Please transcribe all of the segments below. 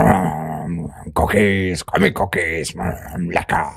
Cookies, Comic-Cookies, lecker.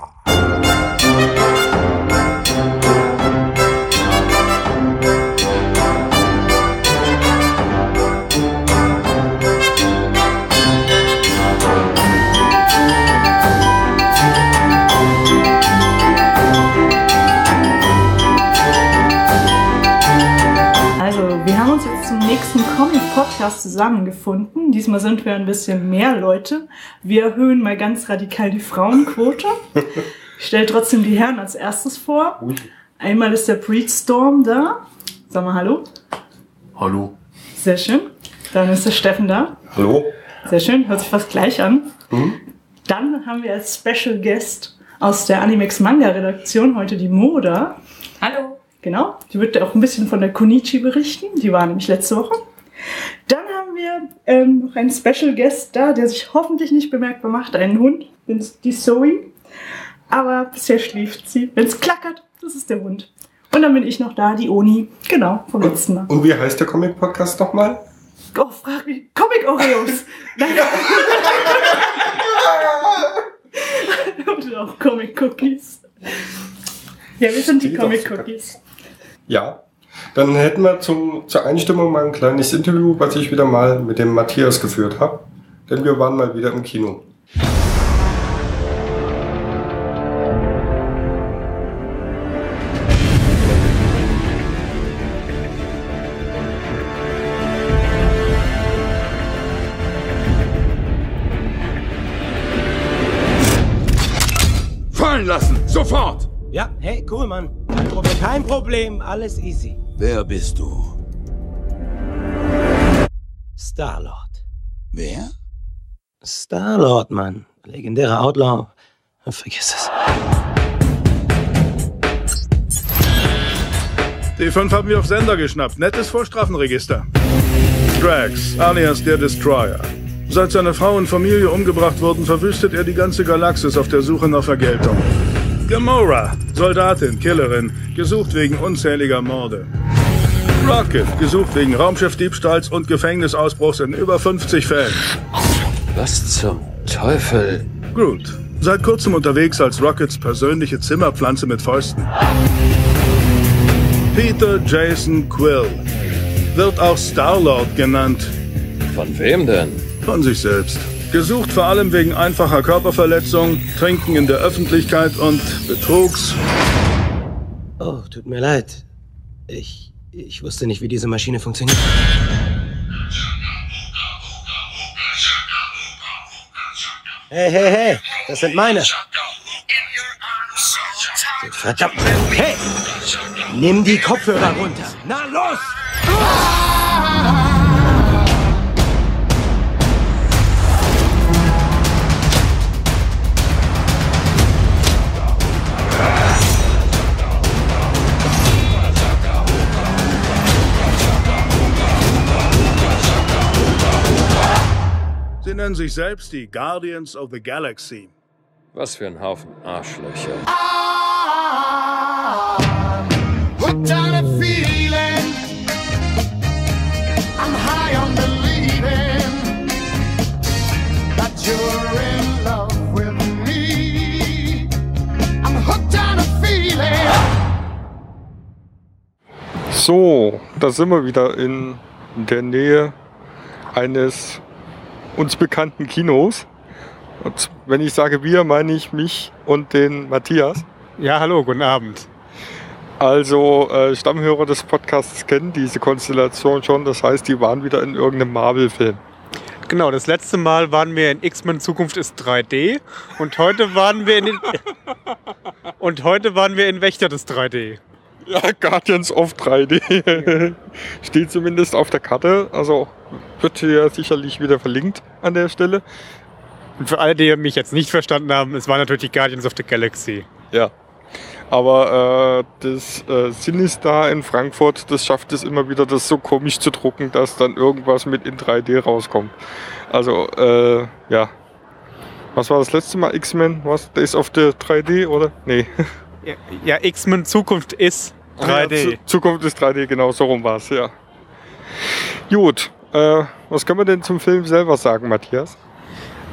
Wir haben uns jetzt zum nächsten Comic-Podcast zusammengefunden. Diesmal sind wir ein bisschen mehr Leute. Wir erhöhen mal ganz radikal die Frauenquote. Ich stelle trotzdem die Herren als erstes vor. Einmal ist der Breedstorm da. Sag mal hallo. Hallo. Sehr schön. Dann ist der Steffen da. Hallo. Sehr schön, hört sich fast gleich an. Dann haben wir als Special Guest aus der Animex Manga Redaktion heute die Moda. Hallo. Genau, die wird auch ein bisschen von der Konichi berichten. Die war nämlich letzte Woche. Dann haben wir noch einen Special Guest da, der sich hoffentlich nicht bemerkbar macht. Einen Hund, die Zoe. Aber bisher schläft sie. Wenn es klackert, das ist der Hund. Und dann bin ich noch da, die Oni. Genau, vom letzten Mal. Und wie heißt der Comic-Podcast nochmal? Oh, frag mich. Comic-Oreos. Und auch Comic-Cookies. Ja, wir sind die Comic-Cookies. Ja, dann hätten wir zur Einstimmung mal ein kleines Interview, was ich wieder mal mit dem Matthias geführt habe. Denn wir waren mal wieder im Kino. Fallen lassen, sofort! Ja, hey, cool, Mann. Kein Problem, alles easy. Wer bist du? Star-Lord. Wer? Star-Lord, Mann. Legendärer Outlaw. Vergiss es. Die 5 haben wir auf Sender geschnappt. Nettes Vorstrafenregister. Drax, alias der Destroyer. Seit seine Frau und Familie umgebracht wurden, verwüstet er die ganze Galaxis auf der Suche nach Vergeltung. Gamora, Soldatin, Killerin, gesucht wegen unzähliger Morde. Rocket, gesucht wegen Raumschiffdiebstahls und Gefängnisausbruchs in über 50 Fällen. Was zum Teufel? Groot, seit kurzem unterwegs als Rockets persönliche Zimmerpflanze mit Fäusten. Peter Jason Quill, wird auch Star-Lord genannt. Von wem denn? Von sich selbst. Gesucht vor allem wegen einfacher Körperverletzung, Trinken in der Öffentlichkeit und Betrugs. Oh, tut mir leid. Ich wusste nicht, wie diese Maschine funktioniert. Hey, das sind meine. Verdammt. Hey, nimm die Kopfhörer runter. Na los! Sie nennen sich selbst die Guardians of the Galaxy. Was für ein Haufen Arschlöcher. So, da sind wir wieder in der Nähe eines uns bekannten Kinos. Und wenn ich sage wir, meine ich mich und den Matthias. Ja, hallo, guten Abend. Also Stammhörer des Podcasts kennen diese Konstellation schon. Das heißt, die waren wieder in irgendeinem Marvel-Film. Genau, das letzte Mal waren wir in X-Men Zukunft ist 3D und heute waren wir in Wächter des 3D. Ja, Guardians of 3D. Steht zumindest auf der Karte. Also wird hier sicherlich wieder verlinkt an der Stelle. Und für alle, die mich jetzt nicht verstanden haben, es waren natürlich die Guardians of the Galaxy. Ja. Aber das Sinistar in Frankfurt, das schafft es immer wieder, das so komisch zu drucken, dass dann irgendwas mit in 3D rauskommt. Also, ja. Was war das letzte Mal? X-Men? Was? Days of the 3D, oder? Nee. Ja, X-Men Zukunft ist 3D. Ja, Zukunft ist 3D, genau, so rum war es, ja. Gut. Was können wir denn zum Film selber sagen, Matthias?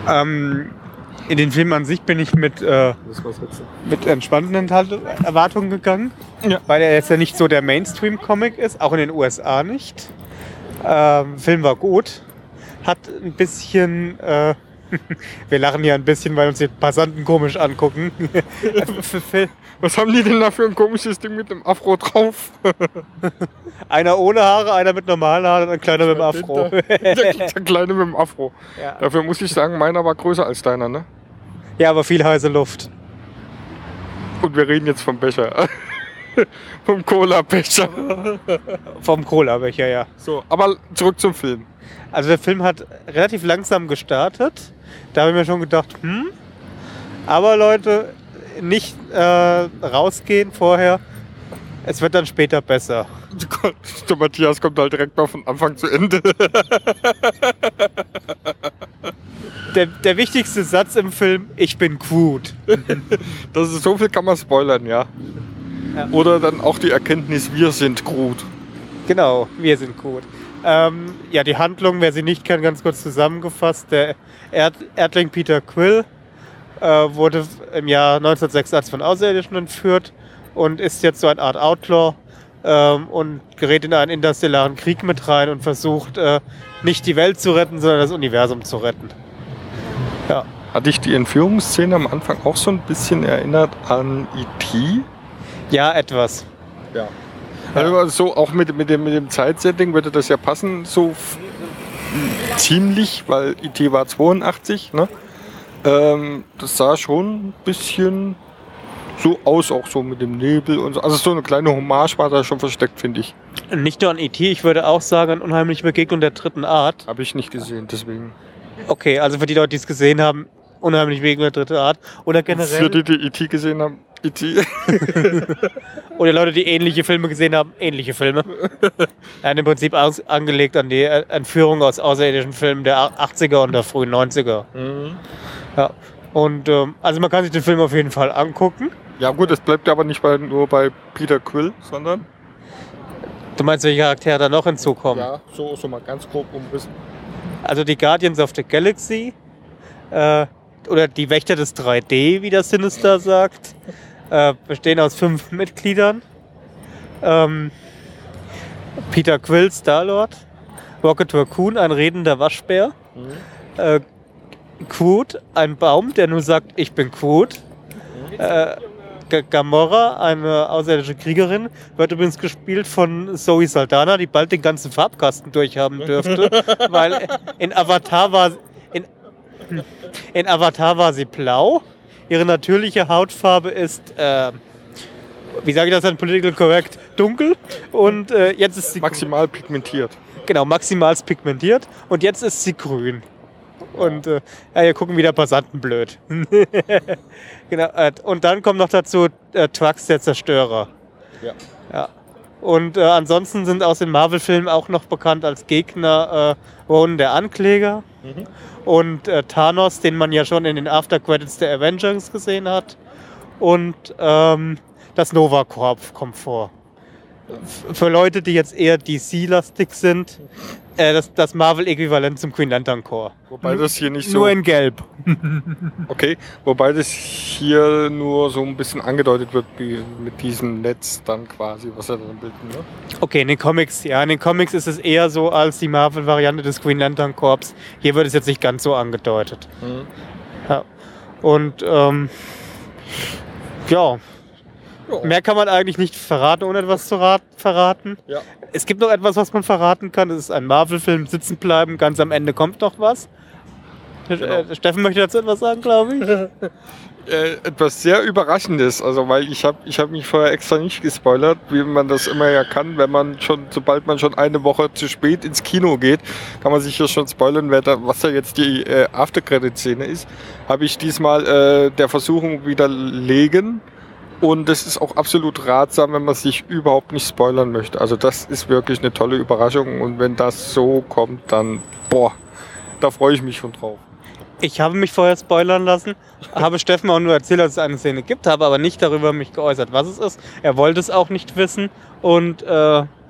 In den Film an sich bin ich mit entspannten Erwartungen gegangen, weil er jetzt ja nicht so der Mainstream-Comic ist, auch in den USA nicht. Film war gut, hat ein bisschen, wir lachen hier ein bisschen, weil uns die Passanten komisch angucken. Was haben die denn da für ein komisches Ding mit dem Afro drauf? Einer ohne Haare, einer mit normalen Haaren und ein kleiner mit dem Afro. Der Kleine mit dem Afro. Ja. Dafür muss ich sagen, meiner war größer als deiner, ne? Ja, aber viel heiße Luft. Und wir reden jetzt vom Becher. Vom Cola-Becher. Vom Cola-Becher, ja. So, aber zurück zum Film. Also der Film hat relativ langsam gestartet. Da habe ich mir schon gedacht, aber Leute, nicht rausgehen vorher. Es wird dann später besser. Der Matthias kommt halt direkt mal von Anfang zu Ende. Der wichtigste Satz im Film, ich bin Groot. Das ist, so viel kann man spoilern, ja. Oder dann auch die Erkenntnis, wir sind Groot. Genau, wir sind Groot. Ja, die Handlung, wer sie nicht kennt, ganz kurz zusammengefasst. Der Erdling Peter Quill wurde im Jahr 1986 von Außerirdischen entführt und ist jetzt so eine Art Outlaw und gerät in einen interstellaren Krieg mit rein und versucht nicht die Welt zu retten, sondern das Universum zu retten. Ja. Hatte ich die Entführungsszene am Anfang auch so ein bisschen erinnert an E.T.? Ja, etwas. Ja. Also so auch mit dem Zeitsetting würde das ja passen, so ziemlich, weil E.T. war 82, ne? Das sah schon ein bisschen so aus, auch so mit dem Nebel und so. Also so eine kleine Hommage war da schon versteckt, finde ich. Nicht nur an E.T., ich würde auch sagen, an Unheimliche Begegnung der dritten Art. Habe ich nicht gesehen, deswegen. Okay, also für die Leute, die es gesehen haben, Unheimliche Begegnung der dritten Art. Oder generell. Für die, die E.T. gesehen haben, E.T. Oder Leute, die ähnliche Filme gesehen haben, ähnliche Filme. Im Prinzip angelegt an die Entführung aus außerirdischen Filmen der 80er und der frühen 90er. Mhm. Ja. Und also man kann sich den Film auf jeden Fall angucken. Ja gut, es bleibt aber nicht nur bei Peter Quill, sondern... Du meinst, welche Charaktere da noch hinzukommen? Ja, so mal ganz grob umrissen. Also die Guardians of the Galaxy oder die Wächter des 3D, wie der Sinister sagt, bestehen aus 5 Mitgliedern. Peter Quill, Star-Lord, Rocket Raccoon, ein redender Waschbär, Groot, ein Baum, der nur sagt, ich bin Groot, Gamora, eine außerirdische Kriegerin, wird übrigens gespielt von Zoe Saldana, die bald den ganzen Farbkasten durchhaben dürfte, weil in Avatar war sie blau. Ihre natürliche Hautfarbe ist, wie sage ich das dann, political correct, dunkel. Und jetzt ist sie maximal pigmentiert. Genau, maximal pigmentiert. Und jetzt ist sie grün. Und ja, hier gucken wieder Passanten blöd. Genau, und dann kommt noch dazu Trux, der Zerstörer. Ja. Und ansonsten sind aus den Marvel-Filmen auch noch bekannt als Gegner Ronan der Ankläger und Thanos, den man ja schon in den After-Credits der Avengers gesehen hat. Und das Nova Corps kommt vor. Für Leute, die jetzt eher DC-lastig sind, das Marvel-Äquivalent zum Green Lantern Corps. Wobei das hier nicht so... Nur in Gelb. Okay, wobei das hier nur so ein bisschen angedeutet wird, wie mit diesem Netz dann quasi, was er dann bildet, ne? Okay, in den Comics ist es eher so als die Marvel-Variante des Green Lantern Corps. Hier wird es jetzt nicht ganz so angedeutet. Ja. Und ja. Mehr kann man eigentlich nicht verraten, ohne etwas zu verraten. Ja. Es gibt noch etwas, was man verraten kann. Das ist ein Marvel-Film, sitzen bleiben, ganz am Ende kommt noch was. Genau. Steffen möchte dazu etwas sagen, glaube ich. Etwas sehr Überraschendes, also weil ich hab mich vorher extra nicht gespoilert, wie man das immer ja kann, sobald man schon eine Woche zu spät ins Kino geht, kann man sich ja schon spoilern, was da jetzt die After-Credit-Szene ist. Habe ich diesmal der Versuchung widerlegen. Und das ist auch absolut ratsam, wenn man sich überhaupt nicht spoilern möchte. Also das ist wirklich eine tolle Überraschung. Und wenn das so kommt, dann, da freue ich mich schon drauf. Ich habe mich vorher spoilern lassen, habe Steffen auch nur erzählt, dass es eine Szene gibt, habe aber nicht darüber mich geäußert, was es ist. Er wollte es auch nicht wissen. Und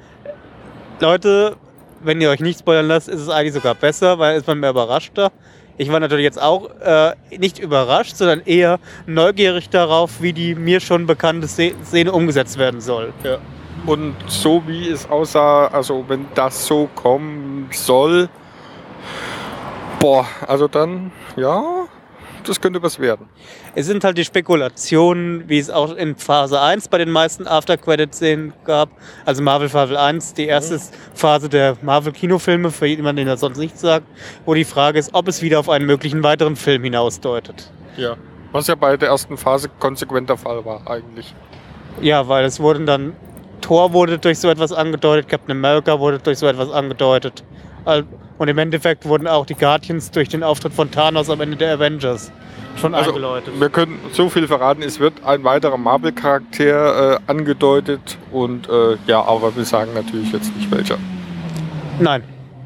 Leute, wenn ihr euch nicht spoilern lasst, ist es eigentlich sogar besser, weil ist man mehr überraschter. Ich war natürlich jetzt auch nicht überrascht, sondern eher neugierig darauf, wie die mir schon bekannte Szene umgesetzt werden soll. Ja. Und so wie es aussah, also wenn das so kommen soll, also dann, ja, das könnte was werden. Es sind halt die Spekulationen, wie es auch in Phase 1 bei den meisten After-Credit-Szenen gab. Also Marvel Phase 1, die erste Phase der Marvel-Kinofilme, für jemanden, den er sonst nichts sagt, wo die Frage ist, ob es wieder auf einen möglichen weiteren Film hinausdeutet. Ja, was ja bei der ersten Phase konsequent der Fall war eigentlich. Ja, weil es wurden dann, Thor wurde durch so etwas angedeutet, Captain America wurde durch so etwas angedeutet. Und im Endeffekt wurden auch die Guardians durch den Auftritt von Thanos am Ende der Avengers schon eingeläutet. Wir können so viel verraten, es wird ein weiterer Marvel-Charakter angedeutet und ja, aber wir sagen natürlich jetzt nicht welcher. Nein.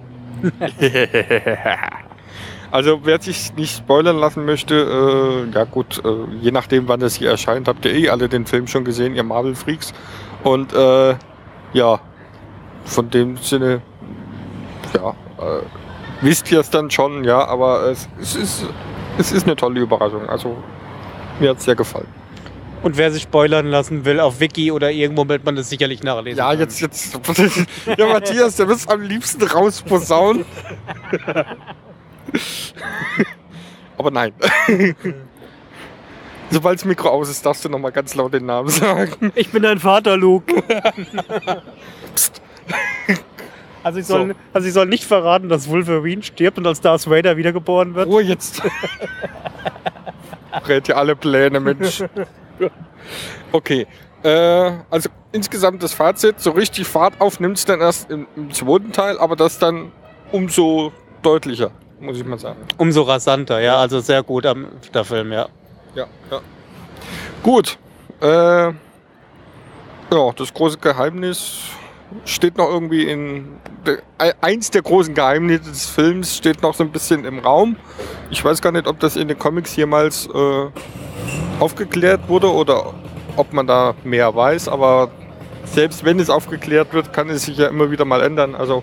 Also wer sich nicht spoilern lassen möchte, ja gut, je nachdem wann das hier erscheint, habt ihr alle den Film schon gesehen, ihr Marvel-Freaks. Und ja, von dem Sinne, ja, wisst ihr es dann schon, ja, aber es ist eine tolle Überraschung. Also mir hat es sehr gefallen. Und wer sich spoilern lassen will, auf Wiki oder irgendwo wird man das sicherlich nachlesen. Ja, können. jetzt. Ja, Matthias, der wird es am liebsten rausposaunen. Aber nein. Sobald das Mikro aus ist, darfst du noch mal ganz laut den Namen sagen. Ich bin dein Vater, Luke. Psst. Also ich soll nicht verraten, dass Wolverine stirbt und als Darth Vader wiedergeboren wird. Ruhe jetzt. Rät ja alle Pläne, Mensch. Okay. Also insgesamt das Fazit, so richtig Fahrt auf nimmt es dann erst im zweiten Teil, aber das dann umso deutlicher, muss ich mal sagen. Umso rasanter, ja, also sehr gut der Film, ja. Ja. Gut. Ja, das große Geheimnis steht noch irgendwie eins der großen Geheimnisse des Films steht noch so ein bisschen im Raum. Ich weiß gar nicht, ob das in den Comics jemals aufgeklärt wurde oder ob man da mehr weiß, aber selbst wenn es aufgeklärt wird, kann es sich ja immer wieder mal ändern. Also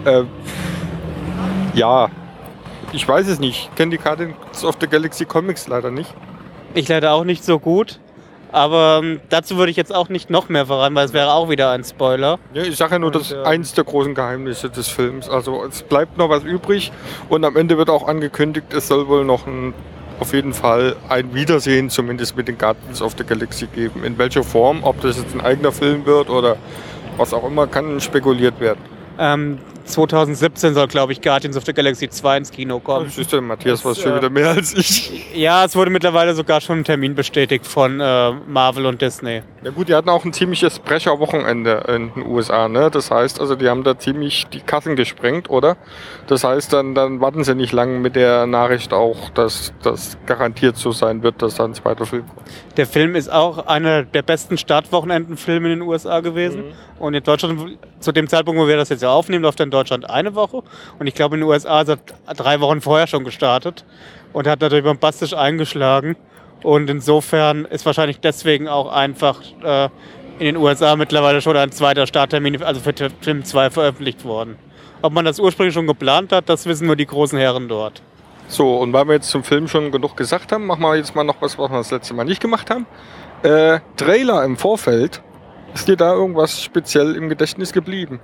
ja, ich weiß es nicht. Ich kenne die Guardians of the Galaxy Comics leider nicht. Ich leider auch nicht so gut. Aber dazu würde ich jetzt auch nicht noch mehr verraten, weil es wäre auch wieder ein Spoiler. Ja, ich sage ja nur, das ist eins der großen Geheimnisse des Films. Also es bleibt noch was übrig und am Ende wird auch angekündigt, es soll wohl noch auf jeden Fall ein Wiedersehen zumindest mit den Guardians of the Galaxy geben. In welcher Form, ob das jetzt ein eigener Film wird oder was auch immer, kann spekuliert werden. 2017 soll, glaube ich, Guardians of the Galaxy 2 ins Kino kommen. Das ist der Matthias, was schon wieder mehr als ich. Ja, es wurde mittlerweile sogar schon ein Termin bestätigt von Marvel und Disney. Ja gut, die hatten auch ein ziemliches Brecherwochenende in den USA, ne? Das heißt, also die haben da ziemlich die Kassen gesprengt, oder? Das heißt, dann warten sie nicht lange mit der Nachricht auch, dass das garantiert so sein wird, dass da ein zweiter Film kommt. Der Film ist auch einer der besten Startwochenendenfilme in den USA gewesen. Und in Deutschland, zu dem Zeitpunkt, wo wir das jetzt ja aufnehmen, läuft er in Deutschland eine Woche. Und ich glaube, in den USA ist er 3 Wochen vorher schon gestartet und hat natürlich bombastisch eingeschlagen. Und insofern ist wahrscheinlich deswegen auch einfach in den USA mittlerweile schon ein zweiter Starttermin, also für Film 2 veröffentlicht worden. Ob man das ursprünglich schon geplant hat, das wissen nur die großen Herren dort. So, und weil wir jetzt zum Film schon genug gesagt haben, machen wir jetzt mal noch was wir das letzte Mal nicht gemacht haben. Trailer im Vorfeld. Ist dir da irgendwas speziell im Gedächtnis geblieben?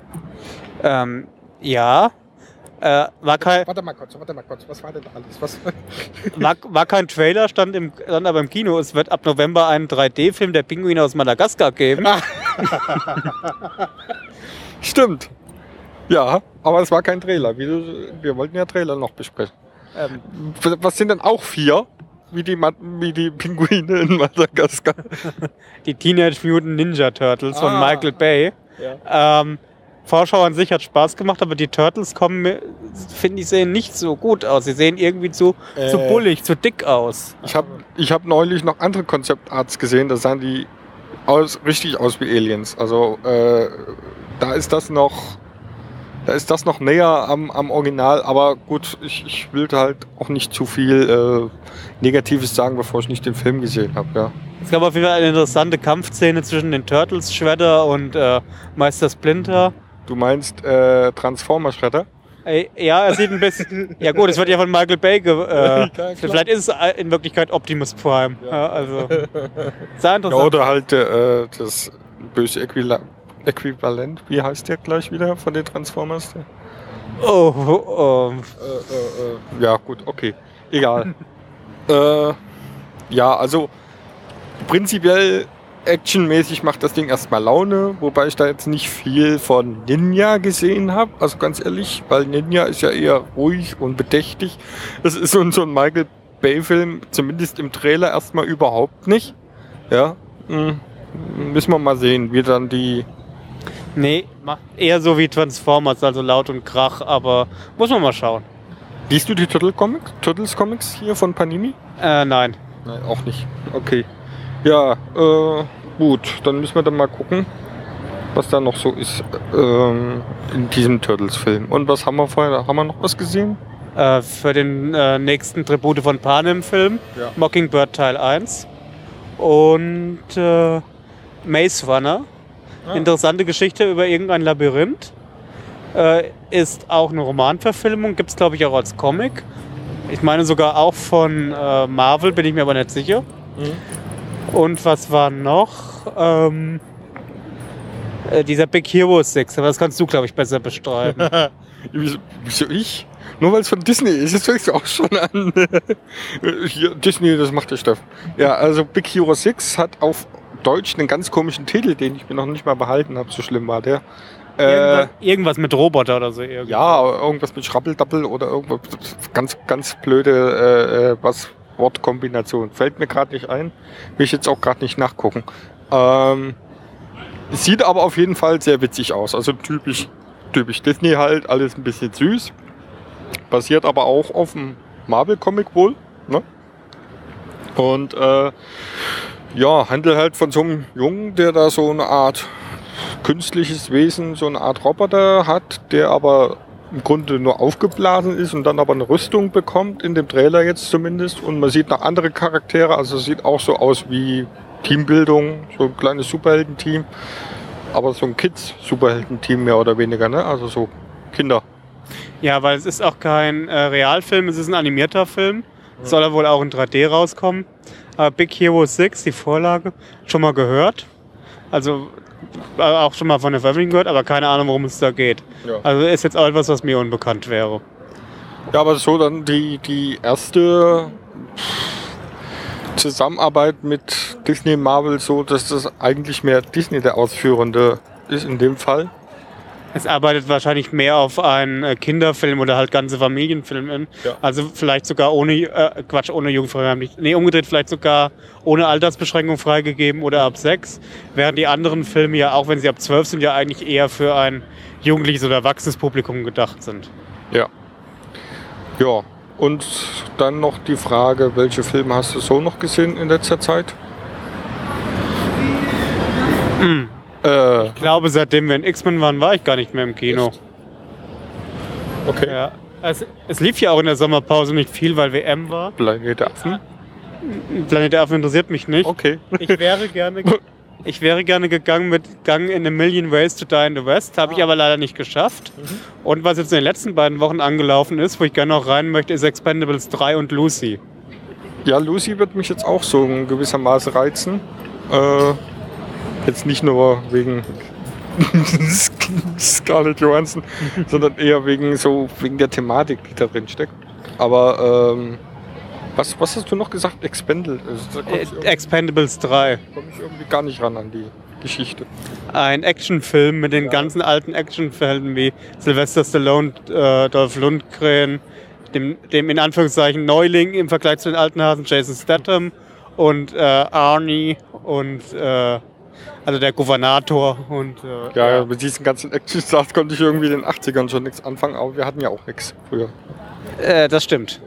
Ja. Warte mal kurz, was war denn da alles? War kein Trailer, stand aber im Kino. Es wird ab November einen 3D-Film der Pinguine aus Madagaskar geben. Stimmt. Ja, aber es war kein Trailer. Wir wollten ja Trailer noch besprechen. Was sind denn auch 4? Wie die Pinguine in Madagaskar. Die Teenage Mutant Ninja Turtles von Michael Bay. Ja. Vorschau an sich hat Spaß gemacht, aber die Turtles finde ich, sehen nicht so gut aus. Sie sehen irgendwie zu bullig, zu dick aus. Ich hab neulich noch andere Konzeptarts gesehen, da sahen die richtig aus wie Aliens. Also da ist das noch näher am Original, aber gut, ich will halt auch nicht zu viel Negatives sagen, bevor ich nicht den Film gesehen habe. Ja. Es gab auf jeden Fall eine interessante Kampfszene zwischen den Turtles, Shredder und Meister Splinter. Du meinst Transformer Shredder? Ja, er sieht ein bisschen. Ja, gut, es wird ja von Michael Bay. Vielleicht ist es in Wirklichkeit Optimus Prime. Ja, also. Sehr interessant. Ja, oder halt das böse Äquivalent. Wie heißt der gleich wieder von den Transformers? Ja, gut, okay. Egal. Ja, also prinzipiell actionmäßig macht das Ding erstmal Laune, wobei ich da jetzt nicht viel von Ninja gesehen habe, also ganz ehrlich, weil Ninja ist ja eher ruhig und bedächtig. Das ist so ein Michael Bay-Film, zumindest im Trailer erstmal überhaupt nicht. Ja, müssen wir mal sehen, wie dann die... Nee, eher so wie Transformers, also laut und Krach, aber muss man mal schauen. Liest du die Turtles Comics hier von Panini? Nein. Nein, auch nicht. Okay. Ja, gut, dann müssen wir dann mal gucken, was da noch so ist in diesem Turtles-Film. Und was haben wir vorher? Haben wir noch was gesehen? Für den nächsten Tribute von Panem-Film, Ja. Mockingbird Teil 1 und Maze Runner. Interessante Geschichte über irgendein Labyrinth. Ist auch eine Romanverfilmung, gibt es glaube ich auch als Comic. Ich meine sogar auch von Marvel, bin ich mir aber nicht sicher. Und was war noch? Dieser Big Hero 6, aber das kannst du, glaube ich, besser beschreiben. Wieso ich? Nur weil es von Disney ist, jetzt fängst du auch schon an. Hier, Disney, das macht der Steff. Ja, also Big Hero 6 hat auf Deutsch einen ganz komischen Titel, den ich mir noch nicht mal behalten habe, so schlimm war der. Irgendwas mit Roboter oder so. Irgendwie. Ja, irgendwas mit Schrabbeldappel oder irgendwas ganz blöde Wortkombination. Fällt mir gerade nicht ein. Will ich jetzt auch gerade nicht nachgucken. Sieht aber auf jeden Fall sehr witzig aus. Also typisch Disney halt. Alles ein bisschen süß. Basiert aber auch auf dem Marvel-Comic wohl. Ne? Und handelt halt von so einem Jungen, der da so eine Art künstliches Wesen, so eine Art Roboter hat, der aber im Grunde nur aufgeblasen ist und dann aber eine Rüstung bekommt, in dem Trailer jetzt zumindest. Und man sieht noch andere Charaktere, also es sieht auch so aus wie Teambildung, so ein kleines Superheldenteam, aber so ein Kids-Superheldenteam mehr oder weniger, ne? Also so Kinder. Ja, weil es ist auch kein Realfilm, es ist ein animierter Film. Soll er wohl auch in 3D rauskommen. Aber Big Hero 6, die Vorlage, schon mal gehört. Also auch schon mal von der Veröffentlichung gehört, aber keine Ahnung, worum es da geht. Ja. Also ist jetzt auch etwas, was mir unbekannt wäre. Ja, aber so dann die erste Zusammenarbeit mit Disney Marvel, so dass das eigentlich mehr Disney der Ausführende ist in dem Fall. Es arbeitet wahrscheinlich mehr auf einen Kinderfilm oder halt ganze Familienfilm hin. Ja. Also vielleicht sogar ohne Jugendfreigabe. Nee, umgedreht vielleicht sogar ohne Altersbeschränkung freigegeben oder ab 6. Während die anderen Filme ja, auch wenn sie ab 12 sind, ja eigentlich eher für ein jugendliches oder erwachsenes Publikum gedacht sind. Ja. Ja. Und dann noch die Frage, welche Filme hast du so noch gesehen in letzter Zeit? Ich glaube, seitdem wir in X-Men waren, war ich gar nicht mehr im Kino. Echt? Okay. Ja. Es lief ja auch in der Sommerpause nicht viel, weil WM war. Planet der Affen? Planet der Affen interessiert mich nicht. Okay. Ich wäre gerne gegangen mit Gang in a Million Ways to Die in the West, habe ich aber leider nicht geschafft. Und was jetzt in den letzten beiden Wochen angelaufen ist, wo ich gerne noch rein möchte, ist Expendables 3 und Lucy. Ja, Lucy wird mich jetzt auch so in gewissermaßen reizen. Jetzt nicht nur wegen Scarlett Johansson, sondern eher wegen der Thematik, die da drin steckt. Aber was hast du noch gesagt? Expendables 3. Komme ich irgendwie gar nicht ran an die Geschichte. Ein Actionfilm mit den ganzen alten Actionhelden wie Sylvester Stallone, Dolph Lundgren, dem in Anführungszeichen Neuling im Vergleich zu den alten Hasen Jason Statham und Arnie und also der Gouvernator und Ja, mit diesen ganzen Actionstars konnte ich irgendwie in den 80ern schon nichts anfangen, aber wir hatten ja auch nichts früher. das stimmt.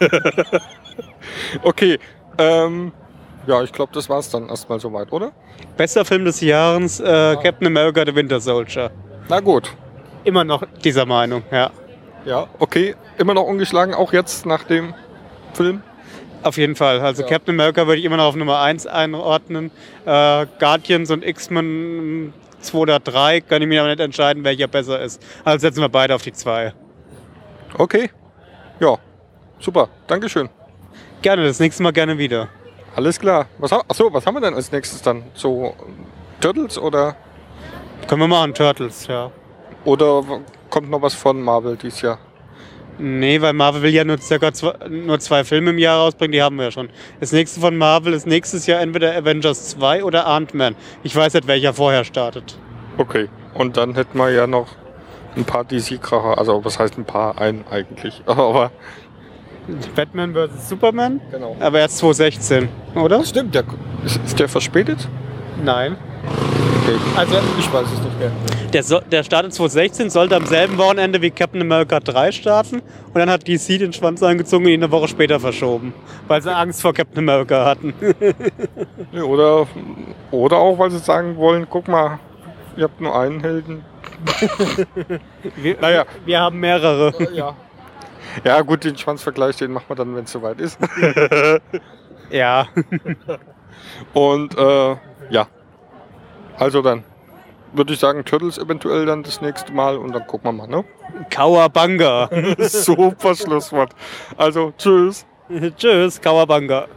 Okay, ja, ich glaube, das war's dann erstmal soweit, oder? Bester Film des Jahres, Captain America The Winter Soldier. Na gut. Immer noch dieser Meinung, ja. Ja, okay. Immer noch ungeschlagen, auch jetzt nach dem Film? Auf jeden Fall. Also Ja. Captain America würde ich immer noch auf Nummer 1 einordnen. Guardians und X-Men 2 oder 3 kann ich mir aber nicht entscheiden, welcher besser ist. Also setzen wir beide auf die 2. Okay. Ja, super. Dankeschön. Gerne, das nächste Mal gerne wieder. Alles klar. Was haben wir denn als nächstes dann? So Turtles oder Können wir machen, Turtles, ja. kommt noch was von Marvel dieses Jahr? Nee, weil Marvel will ja nur zwei Filme im Jahr rausbringen, die haben wir ja schon. Das nächste von Marvel ist nächstes Jahr entweder Avengers 2 oder Ant-Man. Ich weiß nicht, welcher vorher startet. Okay. Und dann hätten wir ja noch ein paar DC-Kracher. Also was heißt ein paar? Einen eigentlich. Aber Batman vs. Superman? genau. Aber erst 2016, oder? Stimmt, ist der verspätet? Nein. Okay. Also Ich weiß es nicht mehr. der startet 2016, sollte am selben Wochenende wie Captain America 3 starten. Und dann hat DC den Schwanz eingezogen und ihn eine Woche später verschoben. Weil sie Angst vor Captain America hatten. Ja, oder auch, weil sie sagen wollen, guck mal, ihr habt nur einen Helden. Wir haben mehrere. Ja. Ja gut, den Schwanzvergleich, den machen wir dann, wenn es soweit ist. Ja. Und ja. Also dann würde ich sagen, Turtles eventuell dann das nächste Mal und dann gucken wir mal, ne? Kawabanga. Super Schlusswort. Also, tschüss. Tschüss, Kawabanga.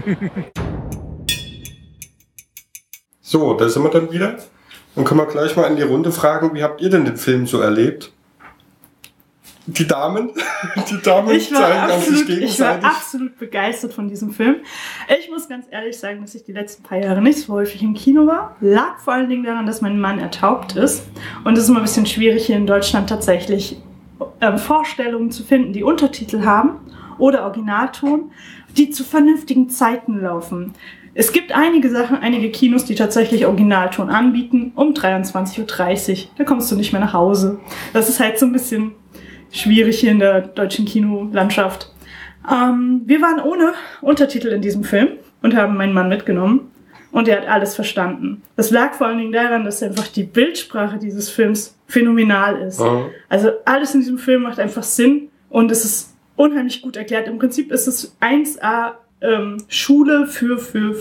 So, da sind wir dann wieder. Dann können wir gleich mal in die Runde fragen, wie habt ihr denn den Film so erlebt? Die Damen Ich war zeigen sich gegenseitig. absolut begeistert von diesem Film. Ich muss ganz ehrlich sagen, dass ich die letzten paar Jahre nicht so häufig im Kino war. Lag vor allen Dingen daran, dass mein Mann ertaubt ist. Und es ist immer ein bisschen schwierig, hier in Deutschland tatsächlich Vorstellungen zu finden, die Untertitel haben oder Originalton, die zu vernünftigen Zeiten laufen. Es gibt einige Kinos, die tatsächlich Originalton anbieten, um 23.30 Uhr. Da kommst du nicht mehr nach Hause. Das ist halt so ein bisschen schwierig hier in der deutschen Kinolandschaft. Wir waren ohne Untertitel in diesem Film und haben meinen Mann mitgenommen. Und er hat alles verstanden. Das lag vor allen Dingen daran, dass einfach die Bildsprache dieses Films phänomenal ist. Mhm. Also alles in diesem Film macht einfach Sinn und es ist unheimlich gut erklärt. Im Prinzip ist es 1A Schule für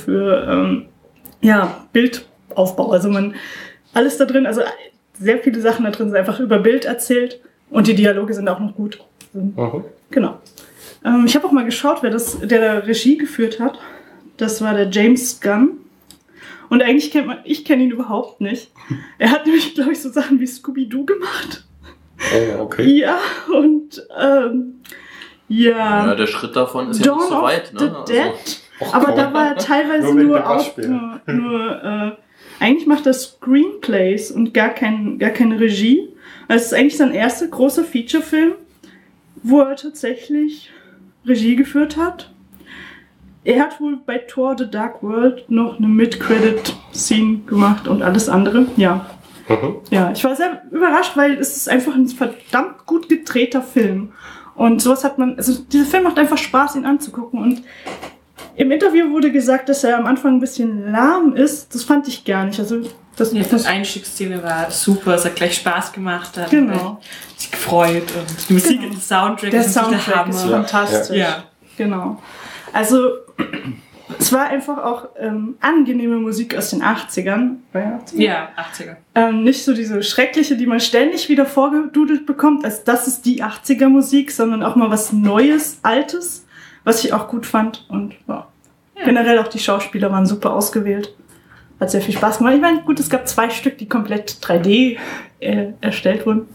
Bildaufbau. Also alles da drin, also sehr viele Sachen da drin sind einfach über Bild erzählt und die Dialoge sind auch noch gut. Mhm. Genau. Ich habe auch mal geschaut, der da Regie geführt hat. Das war der James Gunn. Und eigentlich ich kenne ihn überhaupt nicht. Er hat nämlich, glaube ich, so Sachen wie Scooby-Doo gemacht. Oh, okay. Ja, und ja, der Schritt davon ist ja nicht so weit. Ne? Dead. Aber da war er teilweise nur eigentlich macht er Screenplays und gar keine Regie. Also es ist eigentlich sein erster großer Featurefilm, wo er tatsächlich Regie geführt hat. Er hat wohl bei Thor The Dark World noch eine Mid-Credit-Scene gemacht und alles andere. Ja. Mhm. Ja, ich war sehr überrascht, weil es ist einfach ein verdammt gut gedrehter Film. Und sowas dieser Film macht einfach Spaß, ihn anzugucken. Und im Interview wurde gesagt, dass er am Anfang ein bisschen lahm ist. Das fand ich gar nicht. Also das Einstiegsszene war super, es hat gleich Spaß gemacht. Hat genau. Sich gefreut und die Musik und der Soundtrack ist fantastisch. Ja. Genau. Also es war einfach auch angenehme Musik aus den 80ern. Ja, 80er. Nicht so diese schreckliche, die man ständig wieder vorgedudelt bekommt, als das ist die 80er Musik, sondern auch mal was Neues, Altes, was ich auch gut fand. Und generell auch die Schauspieler waren super ausgewählt. Hat sehr viel Spaß gemacht. Ich meine, gut, es gab 2 Stück, die komplett 3D erstellt wurden.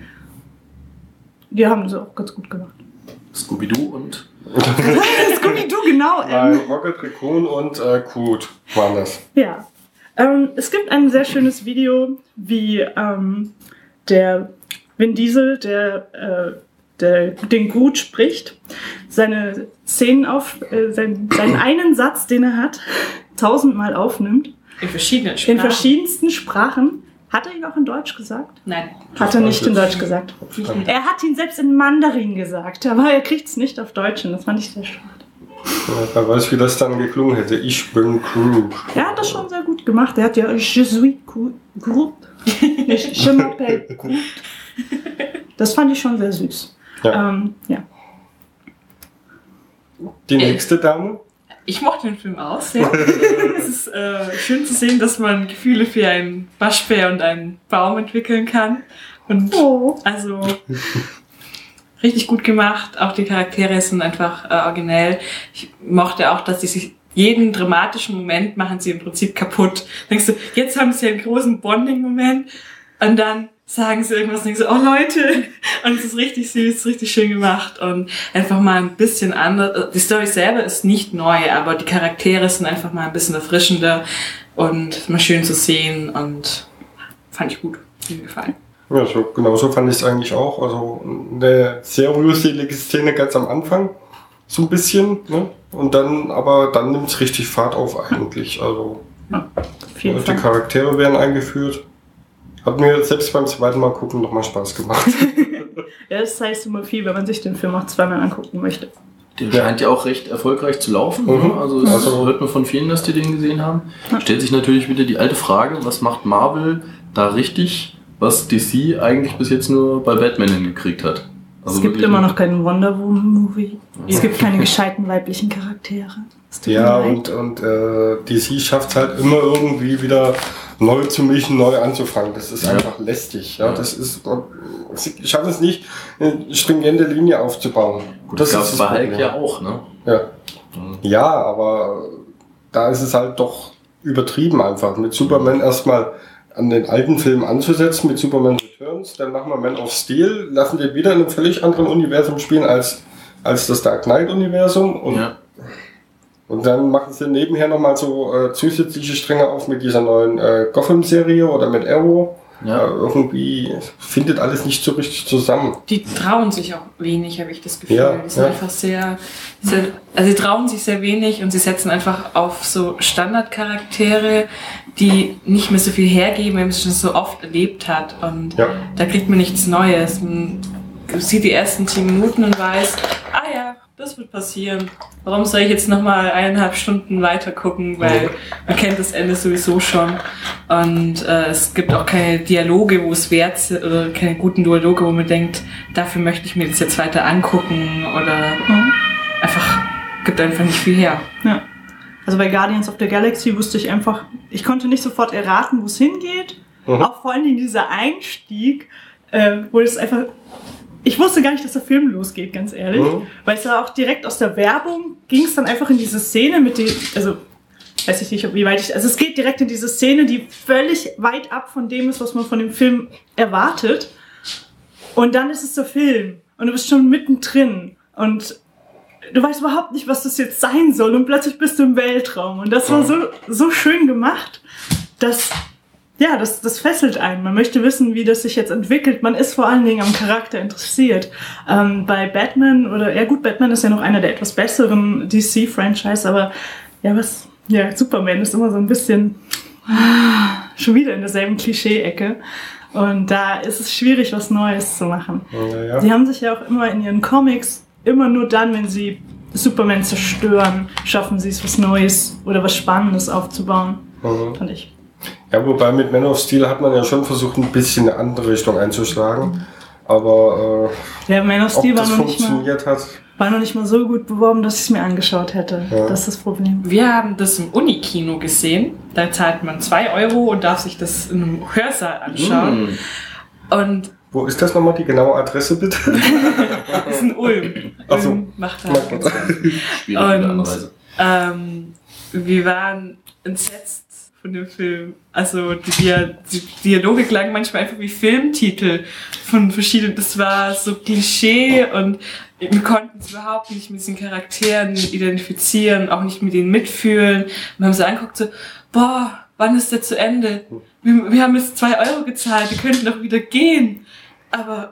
Die haben sie auch ganz gut gemacht. Scooby-Doo und... Scooby-Doo, genau. Rocket Raccoon und Groot waren das. Ja. Es gibt ein sehr schönes Video, wie der Vin Diesel, der den Groot spricht, seine Szenen seinen einen Satz, den er hat, 1000-mal aufnimmt. In verschiedenen Sprachen. In verschiedensten Sprachen. Hat er ihn auch in Deutsch gesagt? Nein. Hat er nicht in Deutsch gesagt. Er hat ihn selbst in Mandarin gesagt, aber er kriegt es nicht auf Deutsch und das fand ich sehr schade. Ja, wer weiß, wie das dann geklungen hätte. Ich bin Groot. Er hat das schon sehr gut gemacht. Er hat ja Je suis Groot. Nicht Je m'appelle Groot. Das fand ich schon sehr süß. Ja. Ja. Die nächste Dame? Ich mochte den Film auch sehr. Es ist schön zu sehen, dass man Gefühle für einen Waschbär und einen Baum entwickeln kann. Und also richtig gut gemacht. Auch die Charaktere sind einfach originell. Ich mochte auch, dass sie sich jeden dramatischen Moment machen sie im Prinzip kaputt. Denkst du, jetzt haben sie einen großen Bonding-Moment und dann sagen sie irgendwas und denkst du, oh Leute, und es ist richtig süß, richtig schön gemacht und einfach mal ein bisschen anders. Die Story selber ist nicht neu, aber die Charaktere sind einfach mal ein bisschen erfrischender und mal schön zu sehen und fand ich gut, mir gefallen. Ja, genauso fand ich es eigentlich auch. Also eine sehr rührselige Szene ganz am Anfang, so ein bisschen, ne? Und dann nimmt es richtig Fahrt auf eigentlich. Also die Charaktere werden eingeführt. Hat mir selbst beim zweiten Mal gucken nochmal Spaß gemacht. Ja, das heißt immer viel, wenn man sich den Film auch zweimal angucken möchte. Der scheint ja auch recht erfolgreich zu laufen. Ne? Also hört man von vielen, dass die den gesehen haben. Stellt sich natürlich wieder die alte Frage, was macht Marvel da richtig, was DC eigentlich bis jetzt nur bei Batman hingekriegt hat? Also es gibt immer noch keinen Wonder Woman-Movie. Es gibt keine gescheiten weiblichen Charaktere. Ja, und DC schafft es halt immer irgendwie wieder neu zu mischen, neu anzufangen. Das ist einfach lästig. Ja, das ist, sie schaffen es nicht, eine stringente Linie aufzubauen. Gut, das gab es bei Hulk ja auch, ne? Ja, aber da ist es halt doch übertrieben einfach. Mit Superman erstmal an den alten Film anzusetzen, mit Superman Returns, dann machen wir Man of Steel, lassen den wieder in einem völlig anderen Universum spielen als das Dark Knight-Universum und dann machen sie nebenher nochmal so zusätzliche Stränge auf mit dieser neuen Gotham-Serie oder mit Arrow. Ja. Irgendwie findet alles nicht so richtig zusammen. Die trauen sich auch wenig, habe ich das Gefühl. Die sind einfach sehr, also sie trauen sich sehr wenig und sie setzen einfach auf so Standardcharaktere, die nicht mehr so viel hergeben, wenn man es schon so oft erlebt hat. Und da kriegt man nichts Neues. Man sieht die ersten 10 Minuten und weiß, das wird passieren. Warum soll ich jetzt nochmal 1,5 Stunden weiter gucken, weil man kennt das Ende sowieso schon. Und es gibt auch keine Dialoge, wo es wert ist, oder keine guten Dialoge, wo man denkt, dafür möchte ich mir das jetzt weiter angucken oder gibt einfach nicht viel her. Ja. Also bei Guardians of the Galaxy wusste ich einfach, ich konnte nicht sofort erraten, wo es hingeht. Auch vor allem dieser Einstieg, wo es einfach... Ich wusste gar nicht, dass der Film losgeht, ganz ehrlich. Weil es war auch direkt aus der Werbung, ging es dann einfach in diese Szene mit den, also weiß ich nicht, wie weit also es geht direkt in diese Szene, die völlig weit ab von dem ist, was man von dem Film erwartet. Und dann ist es der Film und du bist schon mittendrin und du weißt überhaupt nicht, was das jetzt sein soll und plötzlich bist du im Weltraum und das war so schön gemacht, dass... Ja, das fesselt einen. Man möchte wissen, wie das sich jetzt entwickelt. Man ist vor allen Dingen am Charakter interessiert. Bei Batman Batman ist ja noch einer der etwas besseren DC-Franchise, aber Superman ist immer so ein bisschen schon wieder in derselben Klischee-Ecke. Und da ist es schwierig, was Neues zu machen. Ja. Sie haben sich ja auch immer in ihren Comics, immer nur dann, wenn sie Superman zerstören, schaffen sie es, was Neues oder was Spannendes aufzubauen, fand ich. Ja, wobei mit Man of Steel hat man ja schon versucht, ein bisschen eine andere Richtung einzuschlagen. Aber Man of Steel war noch nicht mal so gut beworben, dass ich es mir angeschaut hätte. Ja. Das ist das Problem. Wir haben das im Unikino gesehen. Da zahlt man 2 Euro und darf sich das in einem Hörsaal anschauen. Und wo ist das nochmal, die genaue Adresse bitte? Das ist in Ulm. Ulm macht halt ganz schwierig. Und wir waren entsetzt von dem Film. Also die Dialoge klangen manchmal einfach wie Filmtitel von verschiedenen. Das war so Klischee und wir konnten uns überhaupt nicht mit diesen Charakteren identifizieren, auch nicht mit denen mitfühlen. Wir haben so angeguckt, so, wann ist der zu Ende? Wir haben jetzt 2 Euro gezahlt, wir könnten doch wieder gehen. Aber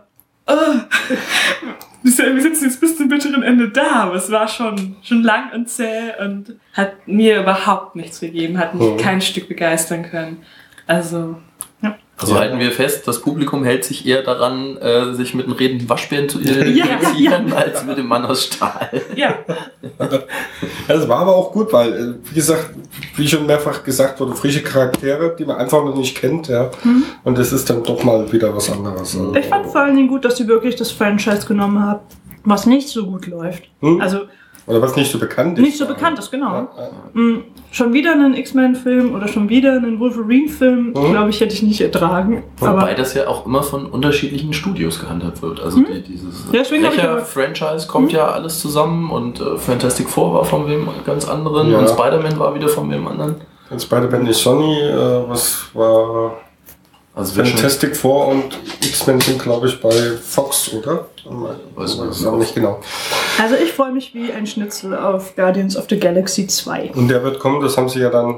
wir sitzen jetzt bis zum bitteren Ende da, aber es war schon lang und zäh und hat mir überhaupt nichts gegeben, hat mich kein Stück begeistern können. Also halten wir fest, das Publikum hält sich eher daran, sich mit einem redenden Waschbären zu identifizieren, als mit dem Mann aus Stahl. Ja. Das war aber auch gut, weil, wie gesagt, wie schon mehrfach gesagt wurde, frische Charaktere, die man einfach noch nicht kennt, ja. Und das ist dann doch mal wieder was anderes. Also, ich fand vor allen Dingen gut, dass sie wirklich das Franchise genommen haben, was nicht so gut läuft. Also Oder was nicht so bekannt ist. Nicht so bekannt ist, genau. Schon wieder einen X-Men-Film oder schon wieder einen Wolverine-Film, glaube ich, hätte ich nicht ertragen. Wobei das ja auch immer von unterschiedlichen Studios gehandhabt wird. Also dieses Franchise kommt ja alles zusammen und Fantastic Four war von wem ganz anderen und Spider-Man war wieder von wem anderen. Und Spider-Man ist Sony, was war... Also Fantastic Four und X-Men sind, glaube ich, bei Fox, oder? Weiß nicht genau. Also ich freue mich wie ein Schnitzel auf Guardians of the Galaxy 2. Und der wird kommen, das haben sie ja dann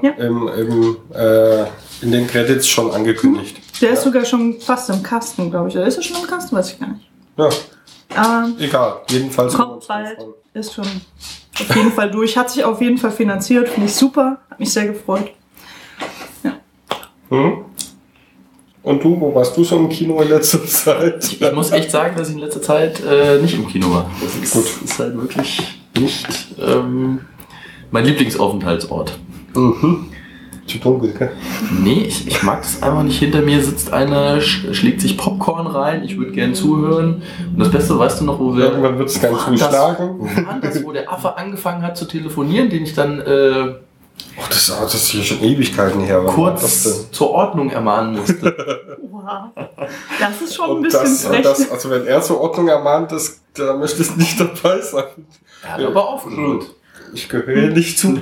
in den Credits schon angekündigt. Der ist sogar schon fast im Kasten, glaube ich. Oder ist er schon im Kasten? Weiß ich gar nicht. Ja. Egal, jedenfalls. Kommt bald, ist schon auf jeden Fall durch. Hat sich auf jeden Fall finanziert, finde ich super. Hat mich sehr gefreut. Ja. Und du, wo warst du so im Kino in letzter Zeit? Ich muss echt sagen, dass ich in letzter Zeit nicht im Kino war. Das ist halt wirklich nicht mein Lieblingsaufenthaltsort. Zu dunkel, gell? Nee, ich mag das einfach nicht. Hinter mir sitzt einer, schlägt sich Popcorn rein, ich würde gern zuhören. Und das Beste, weißt du noch, wo wir... Irgendwann wird es ganz zuschlagen. Wo der Affe angefangen hat zu telefonieren, den ich dann... das ist hier schon Ewigkeiten her. Kurz zur Ordnung ermahnen musste. Wow. Das ist schon ein bisschen frech. Also wenn er zur Ordnung ermahnt, da möchte ich nicht dabei sein. Er hat aber aufgehört. Ich gehöre nicht zu.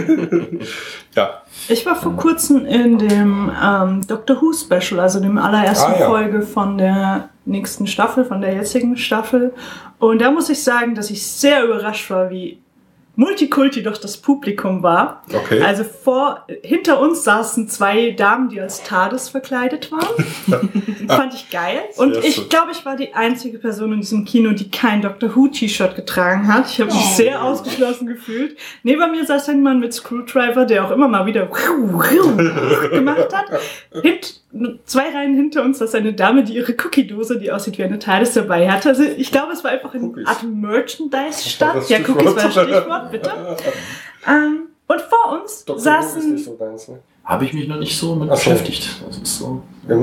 Ja. Ich war vor kurzem in dem Doctor Who Special, also dem allerersten Folge von der nächsten Staffel, von der jetzigen Staffel. Und da muss ich sagen, dass ich sehr überrascht war, wie Multikulti doch das Publikum war. Okay. Also hinter uns saßen 2 Damen, die als TARDIS verkleidet waren. Fand ich geil. Und ich glaube, ich war die einzige Person in diesem Kino, die kein Doctor Who T-Shirt getragen hat. Ich habe mich sehr ausgeschlossen gefühlt. Neben mir saß ein Mann mit Screwdriver, der auch immer mal wieder gemacht hat. 2 Reihen hinter uns saß eine Dame, die ihre Cookie-Dose, die aussieht wie eine TARDIS, dabei hatte. Also ich glaube, es war einfach eine Art Merchandise-Stadt. Ja, Cookies war ein Stichwort, bitte. Und vor uns saßen... Nicht so deins, ne? Habe ich mich noch nicht so mit beschäftigt. Das ist so.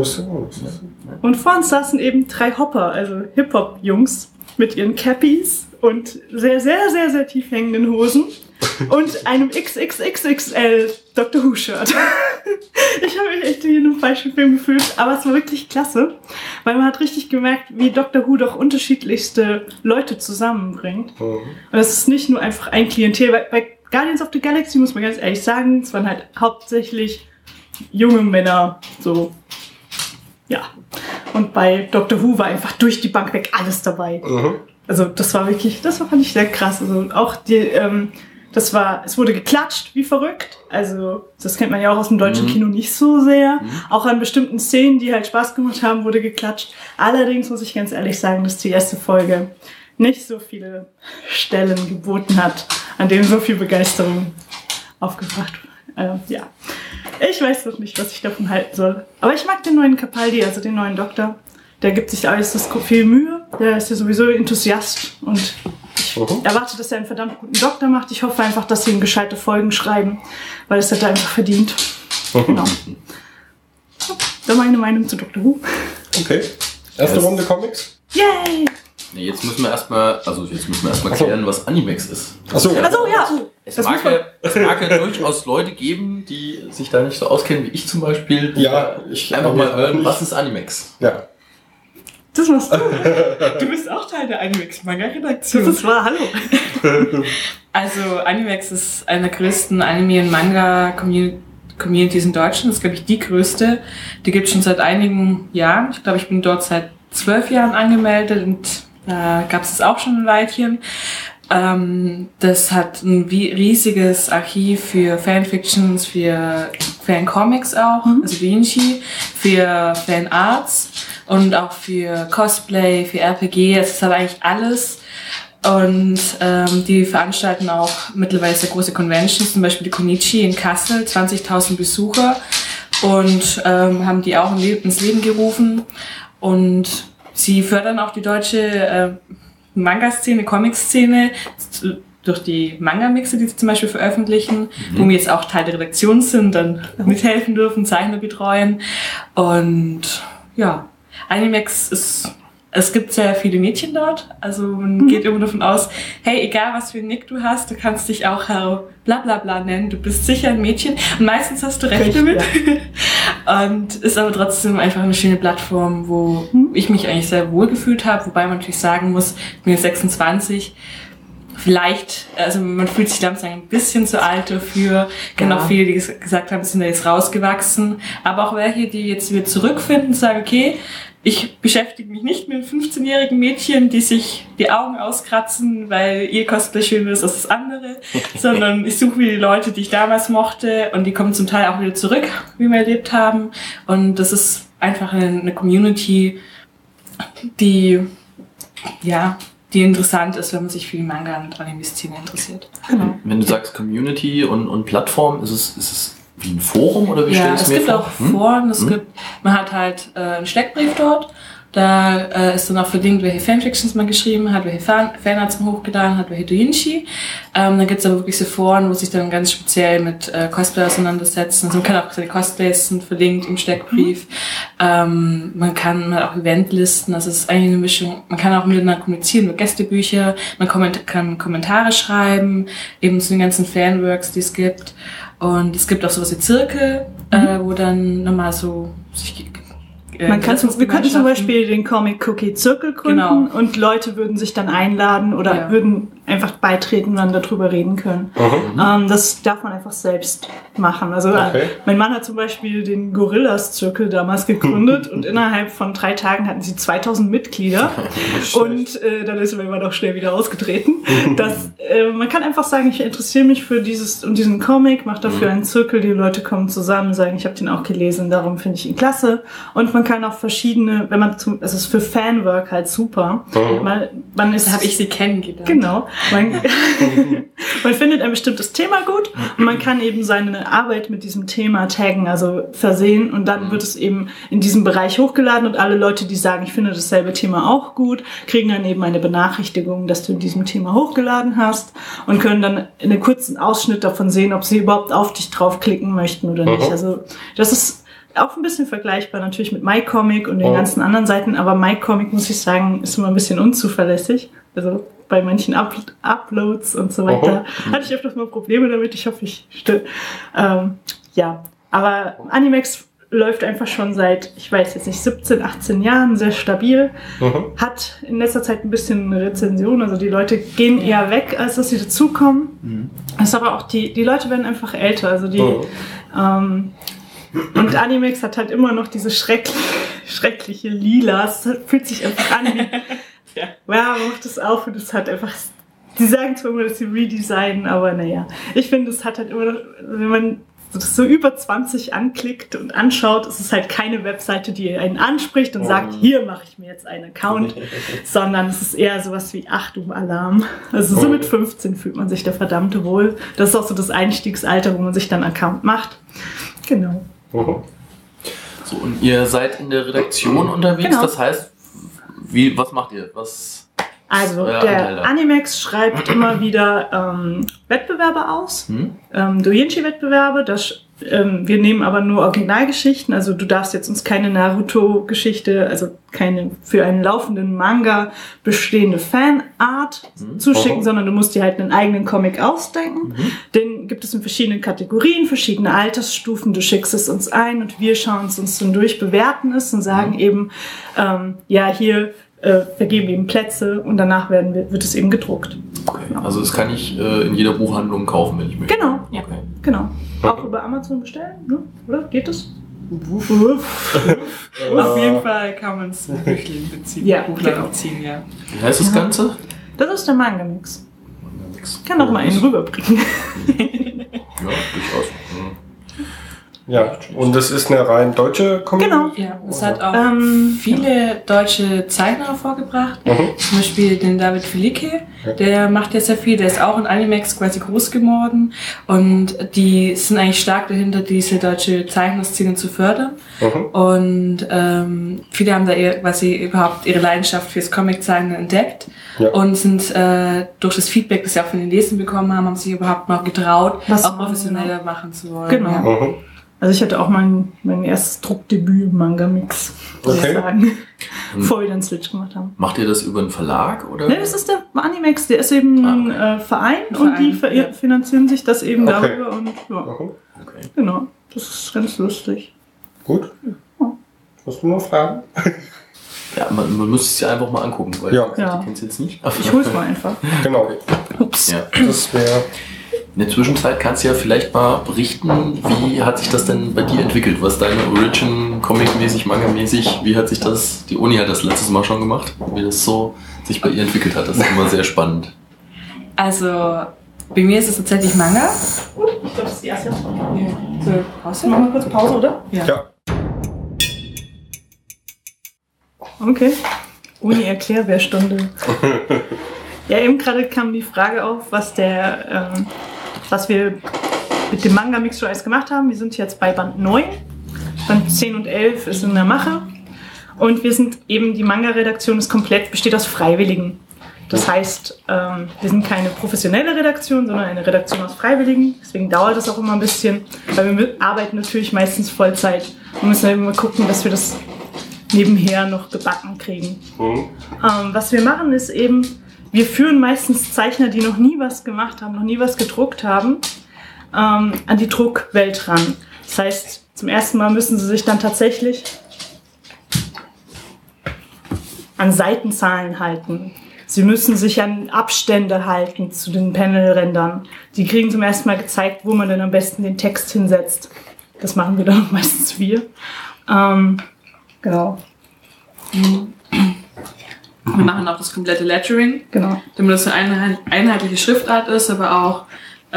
Und vor uns saßen eben 3 Hopper, also Hip-Hop-Jungs mit ihren Cappies und sehr, sehr, sehr, sehr tief hängenden Hosen und einem XXXXL Doctor Who-Shirt. Ich habe mich echt in einem falschen Film gefühlt, aber es war wirklich klasse, weil man hat richtig gemerkt, wie Doctor Who doch unterschiedlichste Leute zusammenbringt. Und das ist nicht nur einfach ein Klientel, bei Guardians of the Galaxy muss man ganz ehrlich sagen, es waren halt hauptsächlich junge Männer, so, ja. Und bei Doctor Who war einfach durch die Bank weg alles dabei. Also das fand ich sehr krass. Also auch es wurde geklatscht wie verrückt. Also das kennt man ja auch aus dem deutschen Kino nicht so sehr. Auch an bestimmten Szenen, die halt Spaß gemacht haben, wurde geklatscht. Allerdings muss ich ganz ehrlich sagen, dass die erste Folge nicht so viele Stellen geboten hat, an denen so viel Begeisterung aufgebracht wurde. Ja. Ich weiß noch nicht, was ich davon halten soll. Aber ich mag den neuen Capaldi, also den neuen Doktor. Der gibt sich äußerst viel Mühe. Der ist ja sowieso Enthusiast und ich erwarte, dass er einen verdammt guten Doktor macht. Ich hoffe einfach, dass sie ihm gescheite Folgen schreiben, weil es hat er einfach verdient. Genau. Das war meine Meinung zu Doctor Who. Okay. Erste Runde Comics? Yay! Nee, jetzt müssen wir erstmal klären, was Animex ist. Achso, ja. Es mag ja durchaus Leute geben, die sich da nicht so auskennen wie ich zum Beispiel. Ich einfach mal hören, was ist Animex? Ja. Das warst du. Du bist auch Teil der Animex-Manga-Redaktion. Das war, hallo. Also Animex ist eine der größten Anime- und Manga-Communities in Deutschland. Das ist, glaube ich, die größte. Die gibt es schon seit einigen Jahren. Ich glaube, ich bin dort seit 12 Jahren angemeldet und da gab es auch schon ein Weilchen. Das hat ein riesiges Archiv für Fanfictions, für Fancomics auch, also Vinci, für Fanarts und auch für Cosplay, für RPG. Es hat eigentlich alles. Und die veranstalten auch mittlerweile sehr große Conventions, zum Beispiel die Konichi in Kassel, 20.000 Besucher. Und haben die auch ins Leben gerufen. Und sie fördern auch die deutsche Manga-Szene, Comic-Szene durch die Manga-Mixe, die sie zum Beispiel veröffentlichen, wo wir jetzt auch Teil der Redaktion sind, dann mithelfen dürfen, Zeichner betreuen. Und ja, Animex ist Es gibt sehr viele Mädchen dort, also man geht immer davon aus, hey, egal was für einen Nick du hast, du kannst dich auch Herr Blablabla nennen, du bist sicher ein Mädchen und meistens hast du recht damit. Ja. Und ist aber trotzdem einfach eine schöne Plattform, wo ich mich eigentlich sehr wohl gefühlt habe, wobei man natürlich sagen muss, ich bin jetzt 26, vielleicht, also man fühlt sich langsam ein bisschen zu alt dafür. Ich kenne auch viele, die gesagt haben, sind da jetzt rausgewachsen. Aber auch welche, die jetzt wieder zurückfinden, sagen, okay, ich beschäftige mich nicht mit 15-jährigen Mädchen, die sich die Augen auskratzen, weil ihr Cosplay schöner ist als das andere, sondern ich suche wieder die Leute, die ich damals mochte und die kommen zum Teil auch wieder zurück, wie wir erlebt haben. Und das ist einfach eine Community, die interessant ist, wenn man sich für die Manga- und Anime-Szene interessiert. Genau. Wenn du sagst Community und Plattform, ist es wie ein Forum oder wie stellst du es mir vor? Ja, es gibt auch Foren, man hat halt einen Steckbrief dort, da ist dann auch verlinkt, welche Fanfictions man geschrieben hat, welche Fanarts man hochgeladen hat, welche Doujinshi. Dann gibt es aber wirklich so Foren, wo sich dann ganz speziell mit Cosplay auseinandersetzen. Also man kann auch seine Cosplays sind verlinkt im Steckbrief. Man kann auch Eventlisten, also es ist eigentlich eine Mischung. Man kann auch miteinander kommunizieren über Gästebücher, man kann Kommentare schreiben, eben zu den ganzen Fanworks, die es gibt. Und es gibt auch sowas wie Zirkel, wo dann nochmal so sich wir könnten zum Beispiel den Comic Cookie Zirkel gründen und Leute würden sich dann einladen oder würden einfach beitreten, dann darüber reden können. Das darf man einfach selbst machen. Also mein Mann hat zum Beispiel den Gorillas-Zirkel damals gegründet und innerhalb von 3 Tagen hatten sie 2000 Mitglieder und dann ist er immer noch schnell wieder ausgetreten. Man kann einfach sagen, ich interessiere mich für diesen Comic, mache dafür einen Zirkel, die Leute kommen zusammen, sagen, ich habe den auch gelesen, darum finde ich ihn klasse. Und man kann auch verschiedene, es ist für Fanwork halt super. Man ist, da habe ich sie kennengelernt. Genau. Man findet ein bestimmtes Thema gut und man kann eben seine Arbeit mit diesem Thema taggen, also versehen und dann wird es eben in diesem Bereich hochgeladen und alle Leute, die sagen, ich finde dasselbe Thema auch gut, kriegen dann eben eine Benachrichtigung, dass du in diesem Thema hochgeladen hast und können dann einen kurzen Ausschnitt davon sehen, ob sie überhaupt auf dich draufklicken möchten oder nicht. Also das ist auch ein bisschen vergleichbar natürlich mit MyComic und den ganzen anderen Seiten, aber MyComic, muss ich sagen, ist immer ein bisschen unzuverlässig. Also bei manchen Uploads und so weiter hatte ich öfters mal Probleme damit. Ich hoffe, ich still. Aber Animex läuft einfach schon seit, ich weiß jetzt nicht, 17, 18 Jahren sehr stabil. Hat in letzter Zeit ein bisschen eine Rezension, also die Leute gehen eher weg, als dass sie dazukommen. Das ist aber auch die Leute werden einfach älter, also die und Animex hat halt immer noch diese schreckliche Lila. Es fühlt sich einfach an wie macht es auf und es hat einfach, die sagen zwar immer, dass sie redesignen, aber naja, ich finde, es hat halt immer noch, wenn man das so über 20 anklickt und anschaut, ist es halt keine Webseite, die einen anspricht und sagt, hier mache ich mir jetzt einen Account, sondern es ist eher sowas wie Achtung, Alarm. Also so mit 15 fühlt man sich da verdammt wohl. Das ist auch so das Einstiegsalter, wo man sich dann einen Account macht. Genau. So, und ihr seid in der Redaktion unterwegs, das heißt, was macht ihr? Also der Animex schreibt immer wieder Wettbewerbe aus, Doujinshi-Wettbewerbe. Wir nehmen aber nur Originalgeschichten, also du darfst jetzt uns keine Naruto-Geschichte, also keine für einen laufenden Manga bestehende Fanart zuschicken, sondern du musst dir halt einen eigenen Comic ausdenken. Den gibt es in verschiedenen Kategorien, verschiedene Altersstufen, du schickst es uns ein und wir schauen es uns dann durch, bewerten es und sagen eben, hier vergeben eben Plätze und danach wird es eben gedruckt. Okay. Also das kann ich in jeder Buchhandlung kaufen, wenn ich möchte. Genau, genau. Auch über Amazon bestellen, ne? Oder? Geht das? Auf jeden Fall kann man es beziehen. Ja, Buchladen beziehen, ja. Wie heißt das Ganze? Das ist der Manga-Mix. Ich kann auch mal einen rüberbringen. Ja, durchaus. Ja, und das ist eine rein deutsche Community? Genau. Ja, es hat auch viele deutsche Zeichner vorgebracht. Zum Beispiel den David Filicke, der macht ja sehr viel, der ist auch in Animex quasi groß geworden und die sind eigentlich stark dahinter, diese deutsche Zeichnerszene zu fördern. Und viele haben da quasi überhaupt ihre Leidenschaft fürs Comiczeichnen entdeckt und sind durch das Feedback, das sie auch von den Lesern bekommen haben sich überhaupt noch getraut, auch professioneller machen zu wollen. Genau. Ja. Also ich hatte auch mein erstes Druckdebüt im Manga-Mix, würde ich sagen, bevor wir dann Switch gemacht haben. Macht ihr das über einen Verlag? Oder? Ne, das ist der Animex, der ist eben ein Verein und die finanzieren sich das eben darüber. Und genau, das ist ganz lustig. Gut. Ja. Hast du noch Fragen? Ja, man muss es ja einfach mal angucken, weil ja. Ich kenne es jetzt nicht. Ich hol's mal einfach. Genau. Ups. Ja. Das wäre... In der Zwischenzeit kannst du ja vielleicht mal berichten, wie hat sich das denn bei dir entwickelt? Was deine Origin, Comic-mäßig, Manga-mäßig, wie hat sich das, die Uni hat das letztes Mal schon gemacht, wie das so sich bei ihr entwickelt hat? Das ist immer sehr spannend. Also, bei mir ist es tatsächlich Manga. Ich glaube, das ist die erste. Ja. So, Pause? Machen wir kurz Pause, oder? Ja. Okay. Uni-Erklärbärstunde. Ja, eben gerade kam die Frage auf, was wir mit dem Manga-Mix schon alles gemacht haben. Wir sind jetzt bei Band 9. Band 10 und 11 ist in der Mache. Und wir sind eben, die Manga-Redaktion ist komplett, besteht aus Freiwilligen. Das heißt, wir sind keine professionelle Redaktion, sondern eine Redaktion aus Freiwilligen. Deswegen dauert es auch immer ein bisschen, weil wir arbeiten natürlich meistens Vollzeit und müssen immer gucken, dass wir das nebenher noch gebacken kriegen. Was wir machen ist eben, wir führen meistens Zeichner, die noch nie was gemacht haben, noch nie was gedruckt haben, an die Druckwelt ran. Das heißt, zum ersten Mal müssen sie sich dann tatsächlich an Seitenzahlen halten. Sie müssen sich an Abstände halten zu den Panelrändern. Die kriegen zum ersten Mal gezeigt, wo man denn am besten den Text hinsetzt. Das machen wir dann meistens wir. Genau. Wir machen auch das komplette Lettering, genau. Damit das eine einheitliche Schriftart ist, aber auch,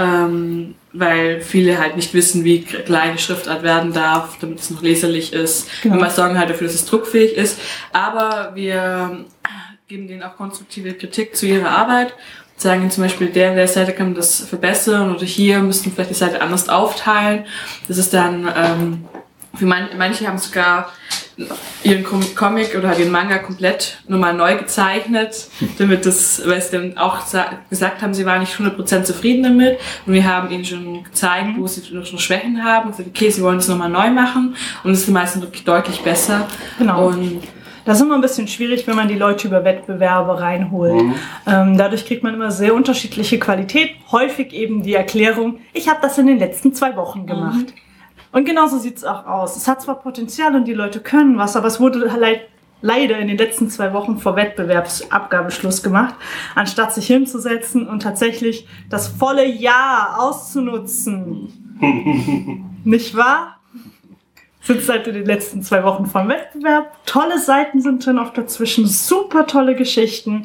weil viele halt nicht wissen, wie kleine Schriftart werden darf, damit es noch leserlich ist. Genau. Wir sorgen halt dafür, dass es druckfähig ist, aber wir geben denen auch konstruktive Kritik zu ihrer Arbeit. Sagen ihnen zum Beispiel, der Seite kann man das verbessern oder hier müssten wir vielleicht die Seite anders aufteilen. Das ist dann, für manche haben sogar ihren Comic oder den Manga komplett nochmal neu gezeichnet, damit das, weil sie dann auch gesagt haben, sie waren nicht 100% zufrieden damit und wir haben ihnen schon gezeigt, wo sie noch Schwächen haben und gesagt, okay, sie wollen es nochmal neu machen und es ist meistens wirklich deutlich besser. Genau. Und das ist immer ein bisschen schwierig, wenn man die Leute über Wettbewerbe reinholt. Dadurch kriegt man immer sehr unterschiedliche Qualität. Häufig eben die Erklärung, ich habe das in den letzten 2 Wochen gemacht. Und genauso sieht es auch aus. Es hat zwar Potenzial und die Leute können was, aber es wurde leider in den letzten 2 Wochen vor Wettbewerbsabgabeschluss gemacht, anstatt sich hinzusetzen und tatsächlich das volle Jahr auszunutzen. Nicht wahr? Sind seit in den letzten 2 Wochen vom Wettbewerb. Tolle Seiten sind dann auch dazwischen, super tolle Geschichten.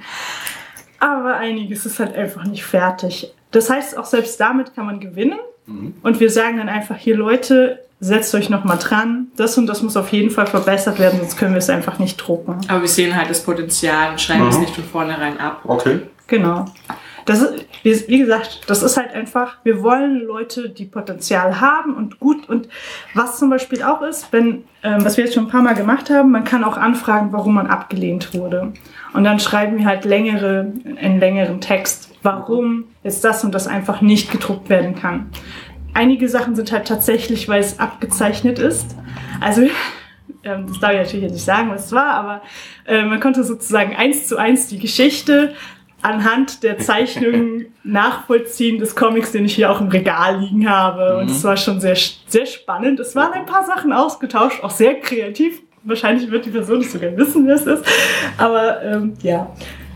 Aber einiges ist halt einfach nicht fertig. Das heißt, auch selbst damit kann man gewinnen. Und wir sagen dann einfach, hier Leute, setzt euch noch mal dran. Das und das muss auf jeden Fall verbessert werden, sonst können wir es einfach nicht drucken. aber wir sehen halt das Potenzial und schreiben es nicht von vornherein ab. Okay. Genau. Das ist, wie gesagt, das ist halt einfach, wir wollen Leute, die Potenzial haben und gut. Und was zum Beispiel auch ist, was wir jetzt schon ein paar Mal gemacht haben, man kann auch anfragen, warum man abgelehnt wurde. Und dann schreiben wir halt einen längeren Text, warum jetzt das und das einfach nicht gedruckt werden kann. Einige Sachen sind halt tatsächlich, weil es abgezeichnet ist. Also, das darf ich natürlich nicht sagen, was es war, aber man konnte sozusagen 1:1 die Geschichte anhand der Zeichnungen nachvollziehen des Comics, den ich hier auch im Regal liegen habe. Und es war schon sehr, sehr spannend. Es waren ein paar Sachen ausgetauscht, auch sehr kreativ. Wahrscheinlich wird die Person nicht sogar wissen, wer es ist. Aber ja.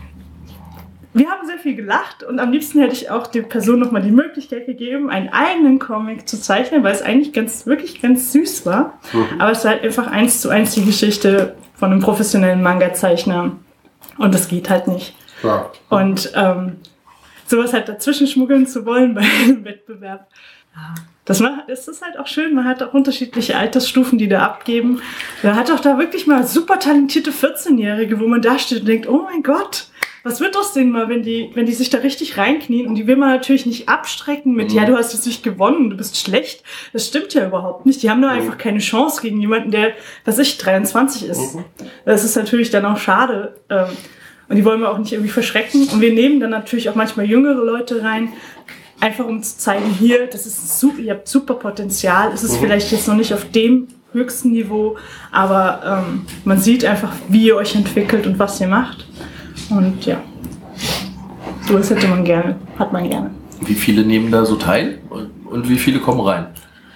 Wir haben sehr viel gelacht und am liebsten hätte ich auch der Person nochmal die Möglichkeit gegeben, einen eigenen Comic zu zeichnen, weil es eigentlich wirklich ganz süß war. Aber es war halt einfach 1:1 die Geschichte von einem professionellen Manga-Zeichner. Und das geht halt nicht. Klar. Und sowas halt dazwischen schmuggeln zu wollen bei einem Wettbewerb, das ist halt auch schön. Man hat auch unterschiedliche Altersstufen, die da abgeben. Man hat auch da wirklich mal super talentierte 14-Jährige, wo man da steht und denkt, oh mein Gott, was wird das denn mal, wenn die sich da richtig reinknien? Und die will man natürlich nicht abstrecken mit, ja, du hast jetzt nicht gewonnen, du bist schlecht. Das stimmt ja überhaupt nicht. Die haben nur einfach keine Chance gegen jemanden, der, 23 ist. Das ist natürlich dann auch schade. Und die wollen wir auch nicht irgendwie verschrecken. Und wir nehmen dann natürlich auch manchmal jüngere Leute rein, einfach um zu zeigen, hier, das ist super, ihr habt super Potenzial. Es ist vielleicht jetzt noch nicht auf dem höchsten Niveau, aber man sieht einfach, wie ihr euch entwickelt und was ihr macht. Und ja, sowas hat man gerne. Wie viele nehmen da so teil und wie viele kommen rein?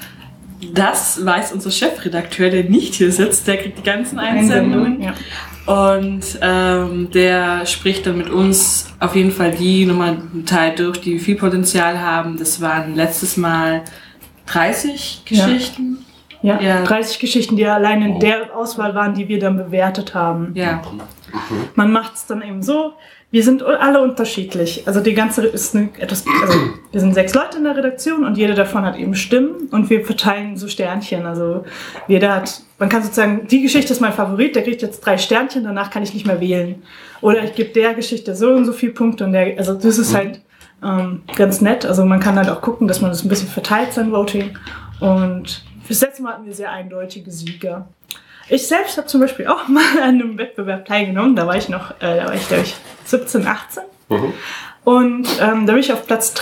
Das weiß unser Chefredakteur, der nicht hier sitzt, der kriegt die ganzen Einsendungen. Ja. Und der spricht dann mit uns auf jeden Fall die nochmal einen Teil durch, die viel Potenzial haben. Das waren letztes Mal 30 Geschichten. Ja, 30 Geschichten, die allein in der Auswahl waren, die wir dann bewertet haben. Ja. Man macht es dann eben so, wir sind alle unterschiedlich. Also die ganze ist wir sind 6 Leute in der Redaktion und jeder davon hat eben Stimmen und wir verteilen so Sternchen. Also man kann sozusagen, die Geschichte ist mein Favorit, der kriegt jetzt 3 Sternchen, danach kann ich nicht mehr wählen. Oder ich gebe der Geschichte so und so viele Punkte und also das ist halt ganz nett. Also man kann halt auch gucken, dass man das ein bisschen verteilt, sein Voting. Und fürs letzte Mal hatten wir sehr eindeutige Sieger. Ich selbst habe zum Beispiel auch mal an einem Wettbewerb teilgenommen. Da war ich glaube ich 17, 18. Und da bin ich auf Platz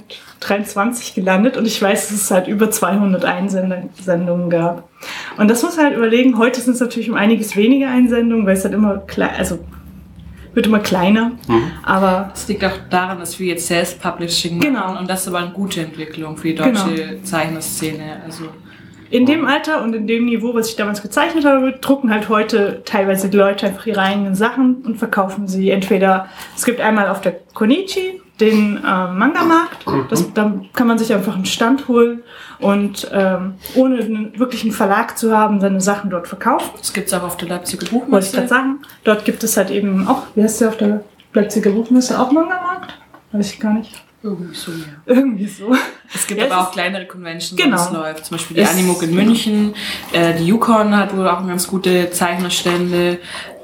23 gelandet. Und ich weiß, dass es halt über 200 Einsendungen gab. Und das muss man halt überlegen. Heute sind es natürlich um einiges weniger Einsendungen, weil es halt immer wird immer kleiner. Aber es liegt auch daran, dass wir jetzt Self-Publishing machen. Und das ist aber eine gute Entwicklung für die deutsche Zeichnerszene. Also in dem Alter und in dem Niveau, was ich damals gezeichnet habe, drucken halt heute teilweise die Leute einfach ihre eigenen Sachen und verkaufen sie entweder, es gibt einmal auf der Konichi den Manga-Markt, da kann man sich einfach einen Stand holen und ohne einen wirklichen Verlag zu haben, seine Sachen dort verkaufen. Das gibt es auch auf der Leipziger Buchmesse. Wollte ich gerade sagen. Dort gibt es halt eben auch, wie heißt der auf der Leipziger Buchmesse, auch Manga-Markt? Weiß ich gar nicht. Irgendwie so. Es gibt aber auch kleinere Conventions, wo das läuft. Zum Beispiel die Animuk in München. Die Yukon hat wohl auch ganz gute Zeichnerstände.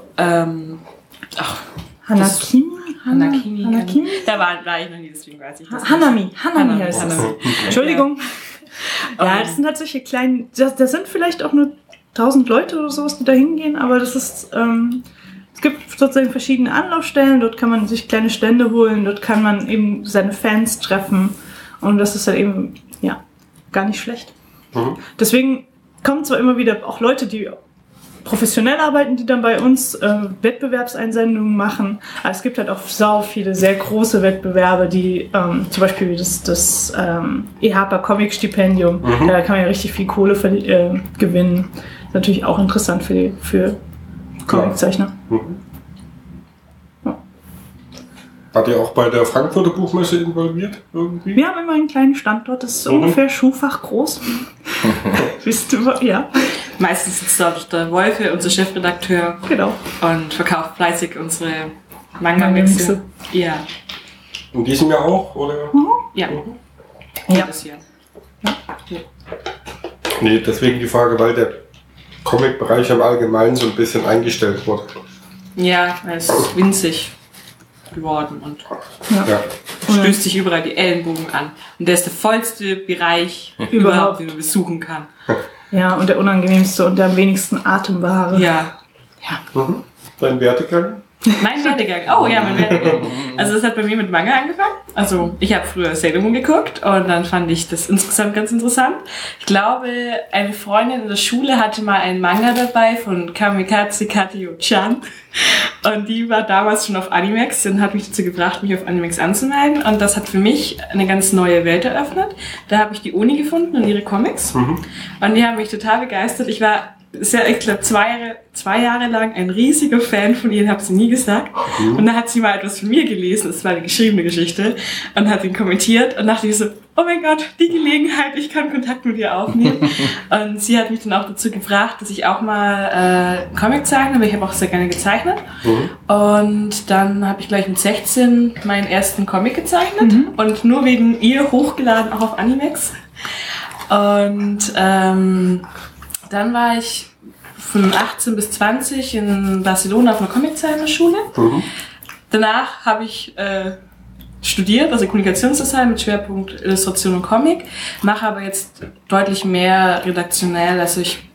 Hanakimi? Da war ich noch nie, deswegen weiß ich das. Hanami heißt das. Entschuldigung. Ja, das sind halt solche kleinen, das sind vielleicht auch nur 1000 Leute oder sowas, die da hingehen, aber das ist, es gibt sozusagen verschiedene Anlaufstellen, dort kann man sich kleine Stände holen, dort kann man eben seine Fans treffen und das ist halt eben, gar nicht schlecht. Deswegen kommen zwar immer wieder auch Leute, die professionell arbeiten, die dann bei uns Wettbewerbseinsendungen machen, aber es gibt halt auch sau viele sehr große Wettbewerbe, die zum Beispiel das EHPA Comic Stipendium, da kann man ja richtig viel Kohle gewinnen. Das ist natürlich auch interessant für Comiczeichner. Wart ihr auch bei der Frankfurter Buchmesse involviert irgendwie? Wir haben immer einen kleinen Standort, das ist ungefähr Schuhfach groß. Wisst du, ja. Meistens sitzt dort der Wolfe, unser Chefredakteur. Genau. Und verkauft fleißig unsere Manga-Mixe. Ja. In diesem Jahr auch, oder? Ja. Das Jahr. Nee, deswegen die Frage, weil der Comic-Bereich im Allgemeinen so ein bisschen eingestellt wurde. Ja, er ist winzig geworden und stößt sich überall die Ellenbogen an. Und der ist der vollste Bereich überhaupt, den man besuchen kann. Ja, und der unangenehmste und der am wenigsten atembare. Ja. Dein Werdegang? Mein Werdegang. Oh ja, mein Werdegang. Also das hat bei mir mit Manga angefangen. Also ich habe früher Sailor Moon geguckt und dann fand ich das insgesamt ganz interessant. Ich glaube, eine Freundin in der Schule hatte mal einen Manga dabei von Kamikaze Katio-chan und die war damals schon auf Animex und hat mich dazu gebracht, mich auf Animex anzumelden und das hat für mich eine ganz neue Welt eröffnet. Da habe ich die Uni gefunden und ihre Comics und die haben mich total begeistert. Ich war ich glaube, 2 Jahre lang ein riesiger Fan von ihr, habe sie nie gesagt. Und dann hat sie mal etwas von mir gelesen, es war eine geschriebene Geschichte, und hat ihn kommentiert und dachte ich so, oh mein Gott, die Gelegenheit, ich kann Kontakt mit ihr aufnehmen. Und sie hat mich dann auch dazu gebracht, dass ich auch mal Comic zeichne, weil ich habe auch sehr gerne gezeichnet. Und dann habe ich gleich mit 16 meinen ersten Comic gezeichnet und nur wegen ihr hochgeladen, auch auf Animex. Und dann war ich von 18 bis 20 in Barcelona auf einer Comiczeichnerschule. Danach habe ich studiert, also Kommunikationsdesign mit Schwerpunkt Illustration und Comic, mache aber jetzt deutlich mehr redaktionell. Also ich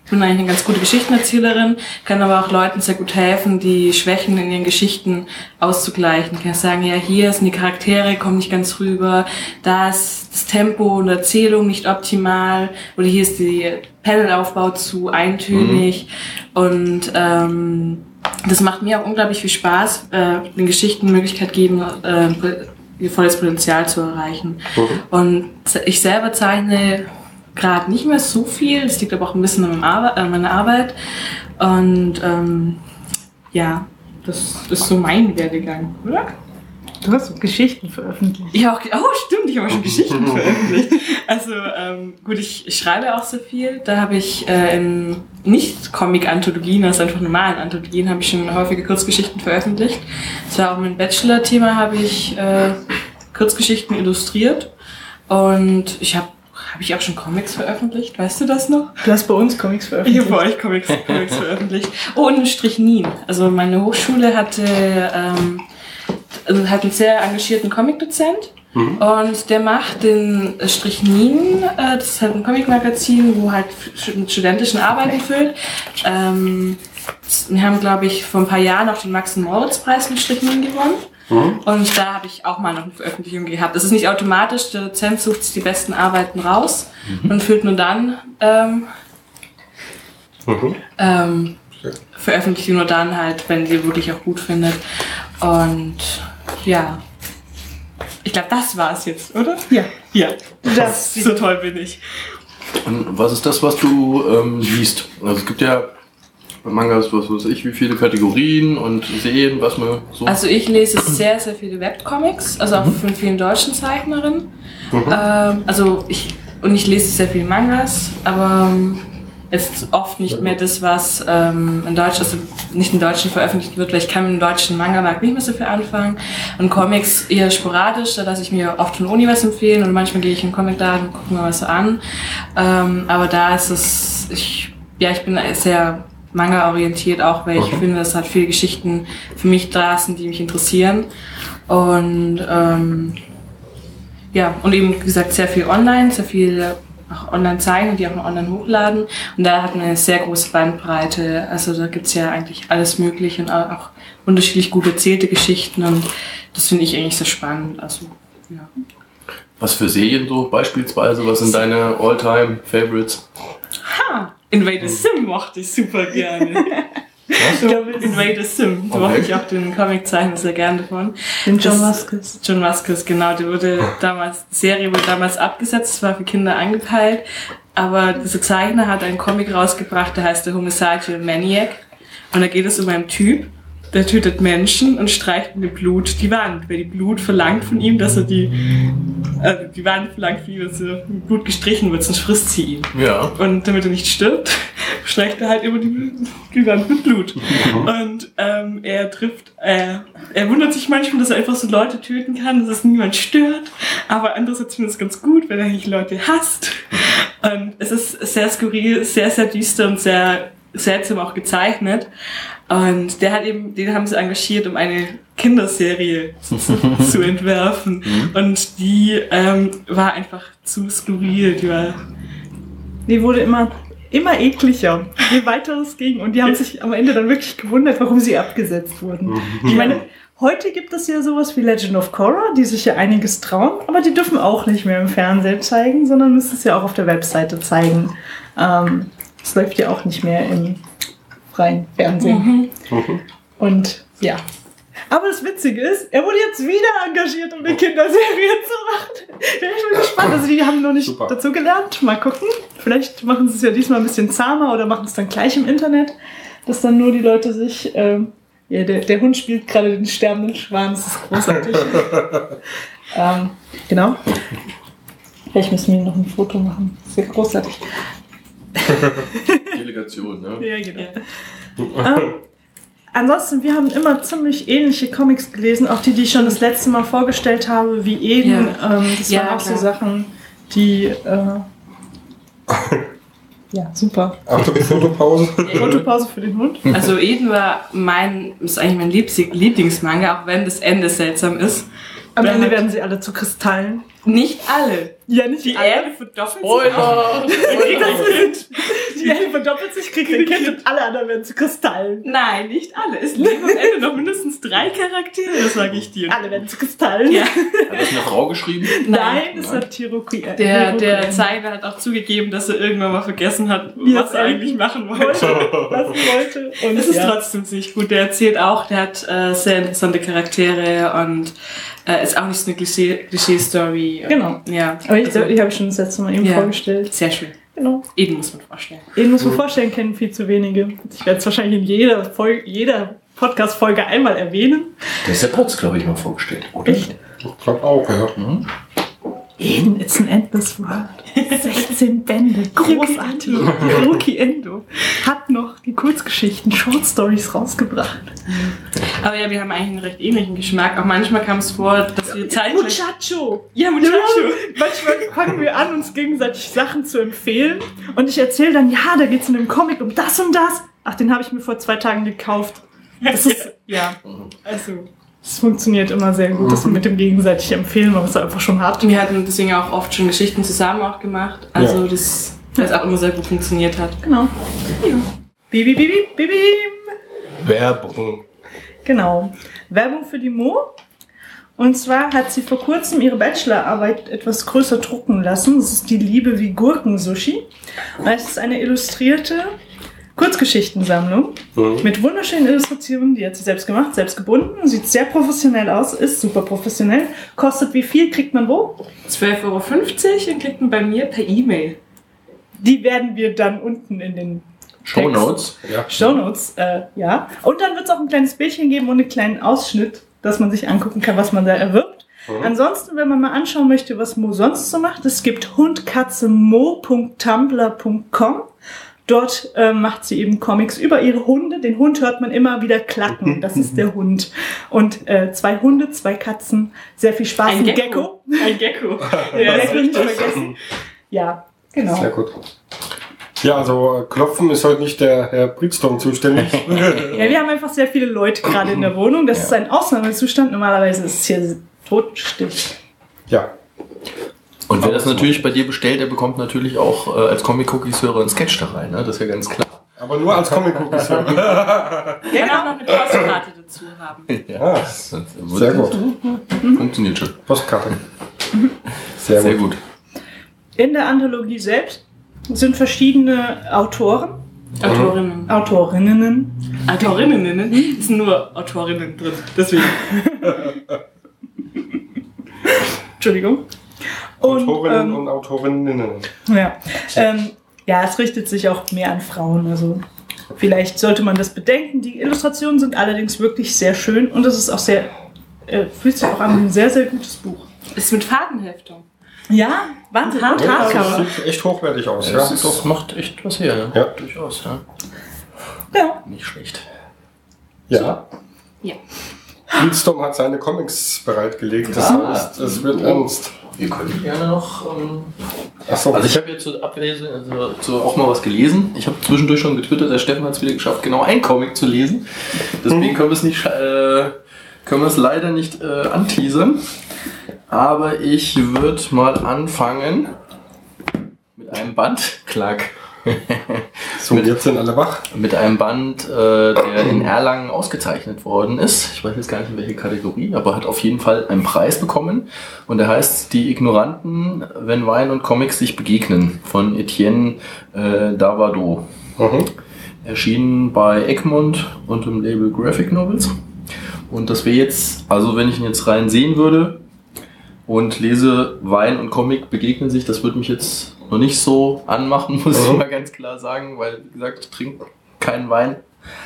Ich bin eigentlich eine ganz gute Geschichtenerzählerin, kann aber auch Leuten sehr gut helfen, die Schwächen in ihren Geschichten auszugleichen. Ich kann sagen, ja, hier sind die Charaktere, kommen nicht ganz rüber, da ist das Tempo und Erzählung nicht optimal, oder hier ist der Panelaufbau zu eintönig. Und das macht mir auch unglaublich viel Spaß, den Geschichten die Möglichkeit geben, ihr volles Potenzial zu erreichen. Und ich selber zeichne gerade nicht mehr so viel, das liegt aber auch ein bisschen an meiner Arbeit. Und ja, das ist so mein Werdegang, oder? Du hast so Geschichten veröffentlicht. Ja, stimmt, ich habe auch schon Geschichten veröffentlicht. Also gut, ich schreibe auch so viel. Da habe ich in Nicht-Comic-Anthologien, also einfach normalen Anthologien, habe ich schon häufige Kurzgeschichten veröffentlicht. Das war auch mein Bachelor-Thema, habe ich Kurzgeschichten illustriert. Und habe ich auch schon Comics veröffentlicht? Weißt du das noch? Du hast bei uns Comics veröffentlicht. Ich habe bei euch Comics veröffentlicht. Oh, und ein Strichnin. Also meine Hochschule hatte einen sehr engagierten Comic-Dozent. Und der macht den Strichnin, das ist halt ein Comic-Magazin, wo halt mit studentischen Arbeiten füllt. Wir haben, glaube ich, vor ein paar Jahren auch den Max-Moritz-Preis mit Strichnin gewonnen. Und da habe ich auch mal noch eine Veröffentlichung gehabt. Das ist nicht automatisch, der Dozent sucht sich die besten Arbeiten raus und füllt nur dann, veröffentlicht nur dann halt, wenn sie wirklich auch gut findet. Und ja, ich glaube, das war es jetzt, oder? Ja. Ja, so toll bin ich. Und was ist das, was du liest? Also es gibt ja bei Mangas, was weiß ich, wie viele Kategorien und Serien, was man so... Also ich lese sehr, sehr viele Webcomics, also auch von vielen deutschen Zeichnerinnen. Ich lese sehr viele Mangas, aber jetzt oft nicht mehr das, was in Deutsch, also nicht in Deutschen veröffentlicht wird, weil ich kann mit dem deutschen Manga-Markt nicht mehr so viel anfangen. Und Comics eher sporadisch, da lasse ich mir oft von der Uni was empfehlen und manchmal gehe ich in den Comicladen und gucke mir was an. Aber da ist es, ich bin sehr Manga-orientiert auch, weil ich finde, dass halt viele Geschichten für mich da sind, die mich interessieren. Und und eben, wie gesagt, sehr viel online, sehr viel auch online zeigen, die auch noch online hochladen. Und da hat man eine sehr große Bandbreite. Also da gibt's ja eigentlich alles Mögliche und auch unterschiedlich gut erzählte Geschichten. Und das finde ich eigentlich sehr spannend. Also, ja. Was für Serien so beispielsweise? Was sind deine All-Time-Favorites? Invader Sim mochte ich super gerne. Invader Sim, da mochte ich auch den Comiczeichner sehr gerne davon. Den John Vasquez. John Vasquez, genau. Die Serie wurde damals abgesetzt, es war für Kinder angepeilt, aber dieser Zeichner hat einen Comic rausgebracht, der heißt der Homicidal Maniac. Und da geht es um einen Typ, der tötet Menschen und streicht mit dem Blut die Wand. Weil die Blut verlangt von ihm, dass er die Wand verlangt von ihm, dass er mit Blut gestrichen wird, sonst frisst sie ihn. Ja. Und damit er nicht stirbt, streicht er halt immer die Wand mit Blut. Und er wundert sich manchmal, dass er einfach so Leute töten kann, dass es niemand stört. Aber andererseits findet es ganz gut, wenn er nicht Leute hasst. Und es ist sehr skurril, sehr, sehr düster und sehr seltsam auch gezeichnet. Und den haben sie engagiert, um eine Kinderserie zu entwerfen. Und die war einfach zu skurril. Die wurde immer ekliger, je weiter es ging. Und die haben sich am Ende dann wirklich gewundert, warum sie abgesetzt wurden. Ich meine, heute gibt es ja sowas wie Legend of Korra, die sich ja einiges trauen, aber die dürfen auch nicht mehr im Fernsehen zeigen, sondern müssen es ja auch auf der Webseite zeigen. Das läuft ja auch nicht mehr im freien Fernsehen. Und ja. Aber das Witzige ist, er wurde jetzt wieder engagiert, um eine Kinderserie zu machen. Ich bin gespannt. Also die haben noch nicht dazu gelernt. Mal gucken. Vielleicht machen sie es ja diesmal ein bisschen zahmer oder machen es dann gleich im Internet, dass dann nur die Leute sich... der Hund spielt gerade den sterbenden Schwan. Das ist großartig. Genau. Vielleicht müssen wir noch ein Foto machen. Das ist ja großartig. Delegation, ne? Ja, genau. Ansonsten, wir haben immer ziemlich ähnliche Comics gelesen, auch die ich schon das letzte Mal vorgestellt habe, wie Eden. Das waren auch so Sachen, die... ja, super. Achtung, Fotopause. Fotopause für den Hund. Also Eden ist eigentlich mein Lieblingsmanga, auch wenn das Ende seltsam ist. Am Ende werden sie alle zu Kristallen. Nicht alle. Ja, nicht die alle. Erde verdoppelt sich. Die eine verdoppelt sich, kriegt ein Kind und alle anderen werden zu Kristallen. Nein, nicht alle. Es leben am Ende noch mindestens 3 Charaktere, das sage ich dir. Alle werden zu Kristallen. Ja. Hat das eine Frau geschrieben? Nein, das hat Tiroki. Der Zeichner hat auch zugegeben, dass er irgendwann mal vergessen hat, was er eigentlich machen wollte. Und es ist trotzdem ziemlich gut. Der erzählt auch, der hat sehr interessante Charaktere und ist auch nicht so eine Klischee-Story. Genau. Ja. Aber die habe ich schon das letzte Mal eben vorgestellt. Sehr schön. Genau. Eden muss man vorstellen. Eden muss man vorstellen, kennen viel zu wenige. Ich werde es wahrscheinlich in jeder Podcast-Folge einmal erwähnen. Der ist ja Potts, glaube ich, mal vorgestellt, oder? Echt? Ich glaube auch, ja. Eden, it's an endless world. 16 Bände, großartig. Hiroki Endo hat noch die Kurzgeschichten, Short Stories rausgebracht. Aber ja, wir haben eigentlich einen recht ähnlichen Geschmack. Auch manchmal kam es vor, dass wir zeitgleich... Muchacho! Ja, Muchacho! Manchmal fangen wir an, uns gegenseitig Sachen zu empfehlen. Und ich erzähle dann, ja, da geht's in dem Comic um das und das. Ach, den habe ich mir vor 2 Tagen gekauft. Das ist, ja, also... Es funktioniert immer sehr gut, das mit dem gegenseitig empfehlen, weil man es einfach schon hat. Wir hatten deswegen auch oft schon Geschichten zusammen auch gemacht. Also das auch immer sehr gut funktioniert hat. Genau. Ja. Bibi, bibi, bibi. Werbung. Genau. Werbung für die Mo. Und zwar hat sie vor kurzem ihre Bachelorarbeit etwas größer drucken lassen. Das ist die Liebe wie Gurkensushi. Es ist eine illustrierte Kurzgeschichtensammlung mit wunderschönen Illustrationen, die hat sie selbst gemacht, selbst gebunden, sieht sehr professionell aus, ist super professionell. Kostet wie viel, kriegt man wo? 12,50 € und kriegt man bei mir per E-Mail. Die werden wir dann unten in den Shownotes. Ja. Shownotes, ja. Und dann wird es auch ein kleines Bildchen geben und einen kleinen Ausschnitt, dass man sich angucken kann, was man da erwirbt. Ansonsten, wenn man mal anschauen möchte, was Mo sonst so macht, es gibt hundkatzemo.tumblr.com. Dort macht sie eben Comics über ihre Hunde. Den Hund hört man immer wieder klacken. Das ist der Hund. Und 2 Hunde, 2 Katzen. Sehr viel Spaß. Ein Gecko. Ein Gecko. Ja, das will ich nicht vergessen. Ja, genau. Sehr gut. Ja, also Klopfen ist heute nicht der Herr Brixton zuständig. Ja, wir haben einfach sehr viele Leute gerade in der Wohnung. Das ist ein Ausnahmezustand. Normalerweise ist es hier totenstill. Ja. Und wer das natürlich bei dir bestellt, der bekommt natürlich auch als Comic-Cookies-Hörer einen Sketch da rein, ne? Das ist ja ganz klar. Aber nur als Comic-Cookies-Hörer. Ja, genau, noch eine Postkarte dazu haben. Ja, sehr gut. Funktioniert schon. Postkarte. Sehr gut. In der Anthologie selbst sind verschiedene Autorinnen. Autorinnen. Es sind nur Autorinnen drin, deswegen. Entschuldigung. Autorinnen und Autorinnen. Ja. Ja, es richtet sich auch mehr an Frauen. Also vielleicht sollte man das bedenken. Die Illustrationen sind allerdings wirklich sehr schön und es ist auch sehr, fühlt sich auch an wie ein sehr, sehr gutes Buch. Ist mit Fadenheftung. Ja, Wahnsinn. Das sieht echt hochwertig aus. Ja, das macht echt was her. Ja. Durchaus, ja. Ja. Nicht schlecht. Ja. Ja. Brixton hat seine Comics bereitgelegt. Das heißt, es wird ernst. Wir können gerne noch... Achso. Also ich habe jetzt zur Ablese auch mal was gelesen. Ich habe zwischendurch schon getwittert, der Steffen hat es wieder geschafft, genau ein Comic zu lesen. Deswegen können wir es leider nicht anteasern. Aber ich würde mal anfangen mit einem Band. Klack. So, jetzt sind alle wach. Mit einem Band, der in Erlangen ausgezeichnet worden ist. Ich weiß jetzt gar nicht in welche Kategorie, aber hat auf jeden Fall einen Preis bekommen. Und der heißt Die Ignoranten, wenn Wein und Comics sich begegnen, von Etienne Davado. Erschienen bei Egmont und im Label Graphic Novels. Und das wäre jetzt, also wenn ich ihn jetzt rein sehen würde und lese, Wein und Comic begegnen sich, das würde mich jetzt noch nicht so anmachen, muss ich mal ganz klar sagen, weil, wie gesagt, ich trinke keinen Wein.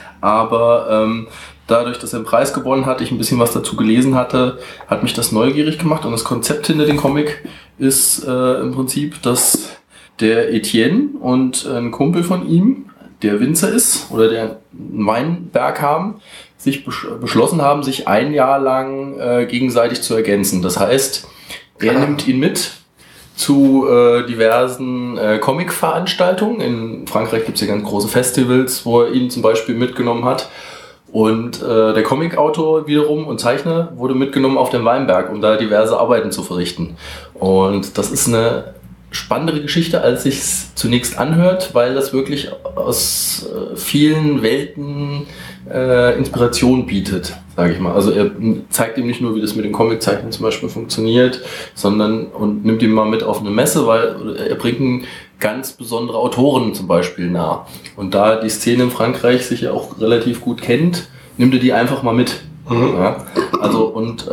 Aber dadurch, dass er einen Preis gewonnen hat, ich ein bisschen was dazu gelesen hatte, hat mich das neugierig gemacht. Und das Konzept hinter dem Comic ist im Prinzip, dass der Etienne und ein Kumpel von ihm, der Winzer ist oder der einen Weinberg haben, sich beschlossen haben, sich ein Jahr lang gegenseitig zu ergänzen. Das heißt, er nimmt ihn mit zu diversen Comic-Veranstaltungen. In Frankreich gibt es ja ganz große Festivals, wo er ihn zum Beispiel mitgenommen hat. Und der Comic-Autor wiederum und Zeichner wurde mitgenommen auf den Weinberg, um da diverse Arbeiten zu verrichten. Und das ist eine spannendere Geschichte, als sich zunächst anhört, weil das wirklich aus vielen Welten Inspiration bietet, sage ich mal. Also er zeigt ihm nicht nur, wie das mit den Comiczeichnen zum Beispiel funktioniert, sondern und nimmt ihn mal mit auf eine Messe, weil er bringt ganz besondere Autoren zum Beispiel nah. Und da die Szene in Frankreich sich ja auch relativ gut kennt, nimmt er die einfach mal mit. Ja? Also und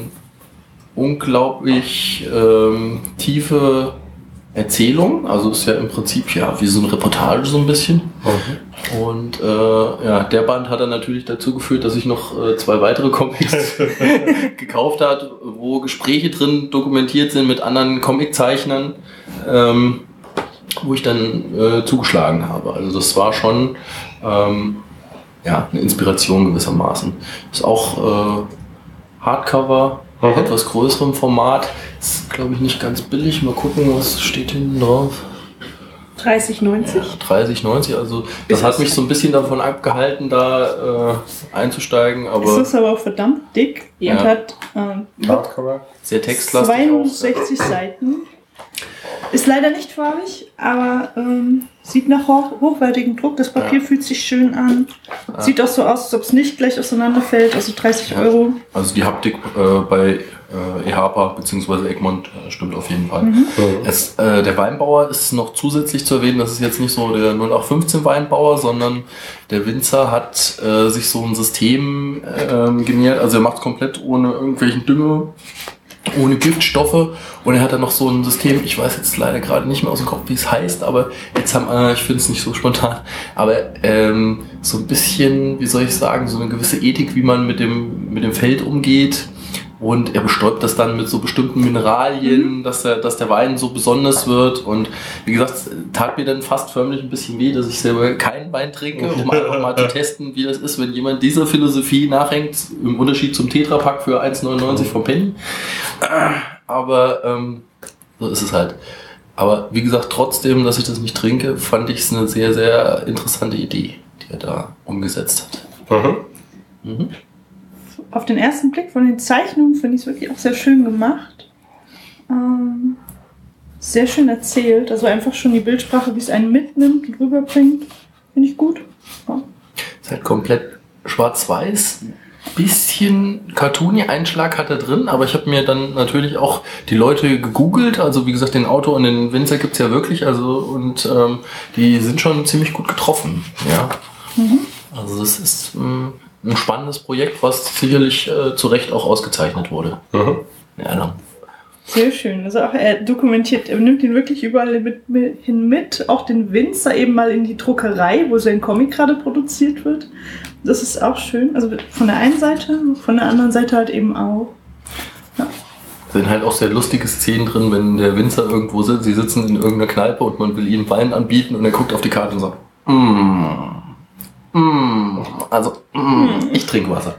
unglaublich tiefe Erzählung, also ist ja im Prinzip ja wie so eine Reportage so ein bisschen. Und ja, der Band hat dann natürlich dazu geführt, dass ich noch 2 weitere Comics gekauft habe, wo Gespräche drin dokumentiert sind mit anderen Comiczeichnern, wo ich dann zugeschlagen habe. Also das war schon ja, eine Inspiration gewissermaßen. Ist auch Hardcover, etwas größerem Format. Ist, glaube ich, nicht ganz billig. Mal gucken, was steht hinten drauf. 30,90? Ja, 30,90. Also das hat mich so ein bisschen davon abgehalten, da einzusteigen. Aber es ist aber auch verdammt dick und hat sehr textlastig 62 Seiten. Ist leider nicht farbig, aber sieht nach hochwertigem Druck. Das Papier fühlt sich schön an. Sieht auch so aus, als ob es nicht gleich auseinanderfällt. Also 30 Euro. Also die Haptik bei EHPA bzw. Egmont stimmt auf jeden Fall. Der Weinbauer ist noch zusätzlich zu erwähnen, das ist jetzt nicht so der 0815 Weinbauer, sondern der Winzer hat sich so ein System genähert. Also er macht es komplett ohne irgendwelchen Dünger, ohne Giftstoffe, und er hat dann noch so ein System, ich weiß jetzt leider gerade nicht mehr aus dem Kopf, wie es heißt, aber jetzt ich finde es nicht so spontan, aber so ein bisschen, wie soll ich sagen, so eine gewisse Ethik, wie man mit dem Feld umgeht, und er bestäubt das dann mit so bestimmten Mineralien, dass der Wein so besonders wird, und wie gesagt, tat mir dann fast förmlich ein bisschen weh, dass ich selber keinen Wein trinke, um einfach mal zu testen, wie das ist, wenn jemand dieser Philosophie nachhängt, im Unterschied zum Tetrapack für 1,99 vom Penny. Aber so ist es halt. Aber wie gesagt, trotzdem, dass ich das nicht trinke, fand ich es eine sehr, sehr interessante Idee, die er da umgesetzt hat. Auf den ersten Blick von den Zeichnungen finde ich es wirklich auch sehr schön gemacht. Sehr schön erzählt. Also einfach schon die Bildsprache, wie es einen mitnimmt und rüberbringt, finde ich gut. Ja. Ist halt komplett schwarz-weiß. Bisschen Cartoony-Einschlag hat er drin, aber ich habe mir dann natürlich auch die Leute gegoogelt. Also wie gesagt, den Autor und den Winzer gibt es ja wirklich. Also und die sind schon ziemlich gut getroffen. Ja. Also das ist ein spannendes Projekt, was sicherlich zu Recht auch ausgezeichnet wurde. Ja, sehr schön. Also auch er nimmt ihn wirklich überall mit, auch den Winzer eben mal in die Druckerei, wo sein Comic gerade produziert wird. Das ist auch schön. Also von der einen Seite, von der anderen Seite halt eben auch. Ja. Da sind halt auch sehr lustige Szenen drin, wenn der Winzer irgendwo sitzt, sie sitzen in irgendeiner Kneipe und man will ihm Wein anbieten und er guckt auf die Karte und sagt, ich trinke Wasser.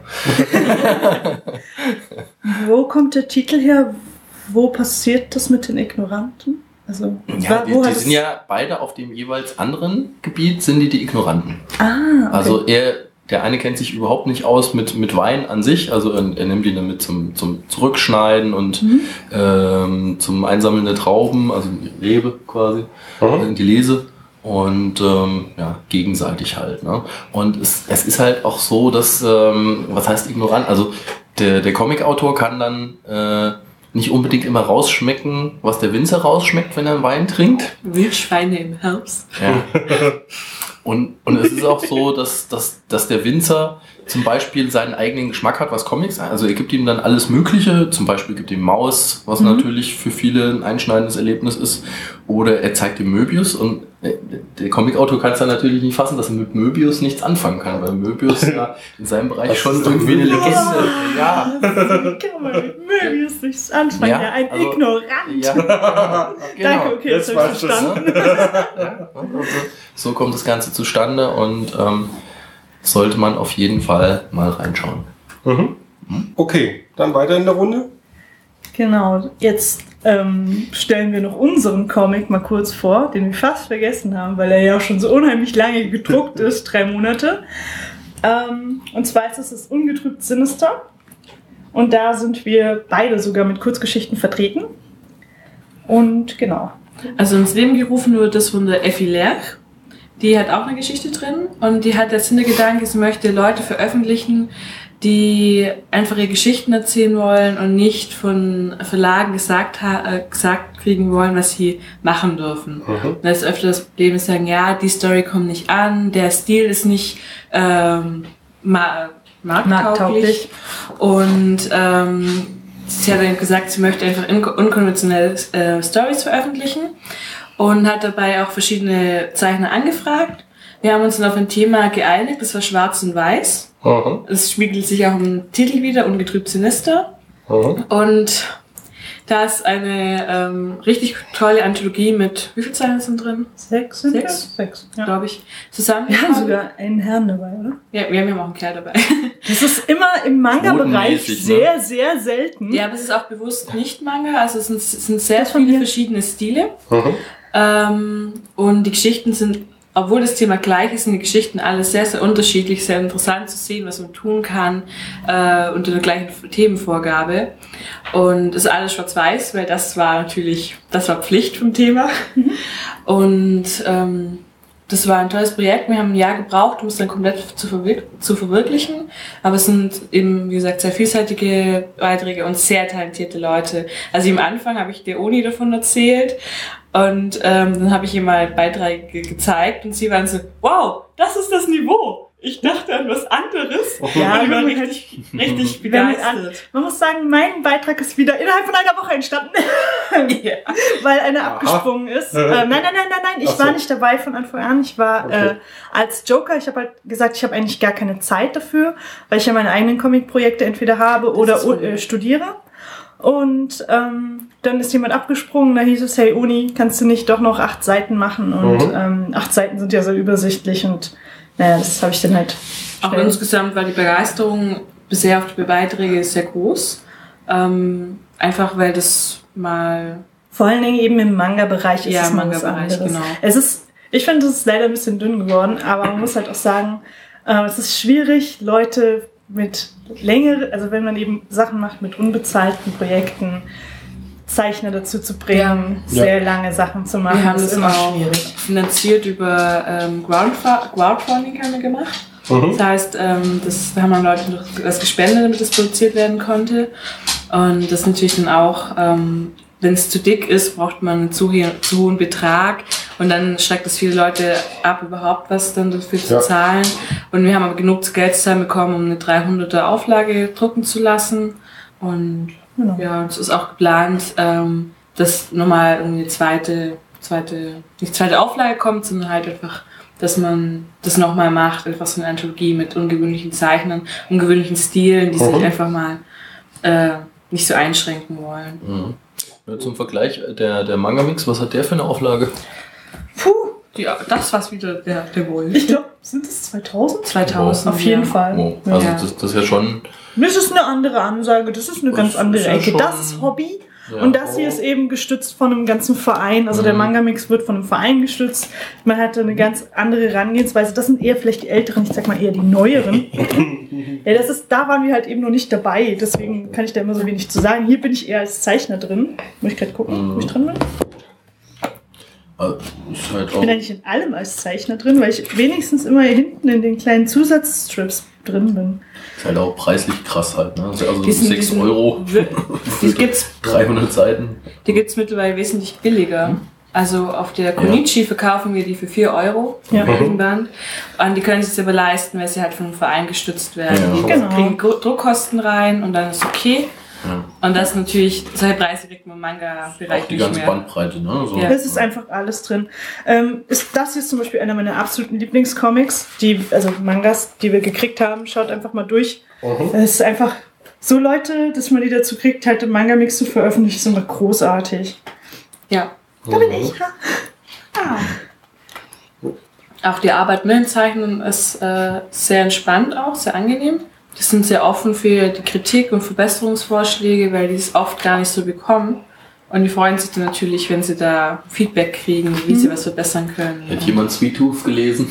Wo kommt der Titel her? Wo passiert das mit den Ignoranten? Also, ja, die sind ja beide auf dem jeweils anderen Gebiet, sind die Ignoranten. Okay. Also der eine kennt sich überhaupt nicht aus mit Wein an sich, also er nimmt ihn damit zum Zurückschneiden und zum Einsammeln der Trauben, also die Rebe quasi, die Lese. Und ja, gegenseitig halt. Ne? Und es ist halt auch so, dass, was heißt ignorant? Also der Comicautor kann dann nicht unbedingt immer rausschmecken, was der Winzer rausschmeckt, wenn er einen Wein trinkt. Wildschweine im Herbst. Ja. Und es ist auch so, dass der Winzer zum Beispiel seinen eigenen Geschmack hat, was Comics, also er gibt ihm dann alles Mögliche, zum Beispiel gibt ihm Maus, was natürlich für viele ein einschneidendes Erlebnis ist, oder er zeigt ihm Möbius, und der Comicautor kann es dann natürlich nicht fassen, dass er mit Möbius nichts anfangen kann, weil Möbius ja in seinem Bereich schon irgendwie eine Legende. Ja. Kann man mit Möbius nichts anfangen, ja, ein Ignorant. Ja. Genau. Danke, okay, jetzt habe ich verstanden. Also, so kommt das Ganze zustande, und sollte man auf jeden Fall mal reinschauen. Okay, dann weiter in der Runde. Genau, jetzt stellen wir noch unseren Comic mal kurz vor, den wir fast vergessen haben, weil er ja auch schon so unheimlich lange gedruckt ist, 3 Monate. Und zwar ist es das Ungetrübt Sinister. Und da sind wir beide sogar mit Kurzgeschichten vertreten. Und genau, Also ins Leben gerufen wurde das von der Effi Lerch. Die hat auch eine Geschichte drin und die hat als Hintergedanke, sie möchte Leute veröffentlichen, die einfach ihre Geschichten erzählen wollen und nicht von Verlagen gesagt kriegen wollen, was sie machen dürfen. Mhm. Da ist öfter das Problem, dass sie sagen, ja, die Story kommt nicht an, der Stil ist nicht markttauglich. Und sie hat dann gesagt, sie möchte einfach unkonventionelle Stories veröffentlichen und hat dabei auch verschiedene Zeichner angefragt. Wir haben uns dann auf ein Thema geeinigt, das war Schwarz und Weiß. Es spiegelt sich auch im Titel wieder, Ungetrübt Sinister. Und da ist eine richtig tolle Anthologie mit, wie viele Zeichen sind drin? 6, ja. Glaube ich. Zusammen. Wir haben sogar einen Herrn dabei, oder? Ja, wir haben auch einen Kerl dabei. Das ist immer im Manga-Bereich sehr, sehr selten. Ja, aber es ist auch bewusst nicht Manga, also es sind sehr viele verschiedene Stile. Und die Geschichten sind, obwohl das Thema gleich ist, sind die Geschichten alle sehr, sehr unterschiedlich, sehr interessant zu sehen, was man tun kann unter der gleichen Themenvorgabe. Und es ist alles schwarz-weiß, weil das war Pflicht vom Thema. Und das war ein tolles Projekt. Wir haben ein Jahr gebraucht, um es dann komplett zu verwirklichen. Aber es sind eben, wie gesagt, sehr vielseitige Beiträge und sehr talentierte Leute. Also am Anfang habe ich der Uni davon erzählt. Und dann habe ich ihr mal Beiträge gezeigt und sie waren so, wow, das ist das Niveau. Ich dachte an was anderes. Ja, und die waren richtig begeistert. Man muss sagen, mein Beitrag ist wieder innerhalb von einer Woche entstanden, ja. weil einer abgesprungen ist. Nein, ich war nicht dabei von Anfang an. Ich war als Joker. Ich habe halt gesagt, ich habe eigentlich gar keine Zeit dafür, weil ich ja meine eigenen Comic-Projekte entweder habe oder studiere. Und dann ist jemand abgesprungen, da hieß es, hey Uni, kannst du nicht doch noch 8 Seiten machen? Und 8 Seiten sind ja so übersichtlich und naja, das habe ich dann halt. Auch insgesamt war die Begeisterung bisher auf die Beiträge sehr groß. Einfach weil das mal... Vor allen Dingen eben im Manga-Bereich ist es mal was anderes. Genau. Ich finde, es ist leider ein bisschen dünn geworden, aber man muss halt auch sagen, es ist schwierig, Leute mit also wenn man eben Sachen macht mit unbezahlten Projekten, Zeichner dazu zu bringen, sehr lange Sachen zu machen. Wir haben das immer schwierig. Finanziert über Crowdfunding haben wir gemacht. Das heißt, da haben wir Leute das gespendet, damit das produziert werden konnte. Und das natürlich dann auch, wenn es zu dick ist, braucht man einen zu hohen Betrag. Und dann schreckt es viele Leute ab, überhaupt was dann dafür zu zahlen. Und wir haben aber genug Geld zusammenbekommen, um eine 300er Auflage drucken zu lassen. Und ja, es ist auch geplant, dass nochmal eine zweite Auflage kommt, sondern halt einfach, dass man das nochmal macht, einfach so eine Anthologie mit ungewöhnlichen Zeichnern, ungewöhnlichen Stilen, die sich einfach mal nicht so einschränken wollen. Nur zum Vergleich, der Manga-Mix, was hat der für eine Auflage? Das war's wieder der Wohl. Ich glaube, sind es 2000? 2000, auf jeden Fall. Oh, also das ist ja schon... Das ist eine andere Ansage, das ist eine ganz andere Ecke. Das ist Hobby und das hier ist eben gestützt von einem ganzen Verein. Also der Manga-Mix wird von einem Verein gestützt. Man hatte eine ganz andere Herangehensweise. Das sind eher vielleicht die Älteren, ich sag mal eher die Neueren. Ja, da waren wir halt eben noch nicht dabei. Deswegen kann ich da immer so wenig zu sagen. Hier bin ich eher als Zeichner drin. Muss ich gerade gucken, wo ich drin bin? Ich bin eigentlich in allem als Zeichner drin, weil ich wenigstens immer hier hinten in den kleinen Zusatzstrips drin bin. Ist halt auch preislich krass halt, ne? Also 6 Euro für 300 Seiten. Die gibt es mittlerweile wesentlich billiger. Also auf der Konichi verkaufen wir die für 4 Euro im Band. Und die können sich aber leisten, weil sie halt von einem Verein gestützt werden. Die kriegen Druckkosten rein und dann ist okay. Ja. Und das natürlich, solche Preise kriegt man im Manga-Bereich nicht mehr. Die ganze Bandbreite, ne? So. Es ist einfach alles drin. Das hier ist zum Beispiel einer meiner absoluten Lieblingscomics, also Mangas, die wir gekriegt haben. Schaut einfach mal durch. Es ist einfach so Leute, dass man die dazu kriegt, halt den Manga-Mix zu veröffentlichen, ist immer großartig. Ja. Da bin ich. Auch die Arbeit mit den Zeichnen ist sehr entspannt auch, sehr angenehm. Die sind sehr offen für die Kritik und Verbesserungsvorschläge, weil die es oft gar nicht so bekommen. Und die freuen sich dann natürlich, wenn sie da Feedback kriegen, wie sie was verbessern können. Hat jemand Sweet Tooth gelesen?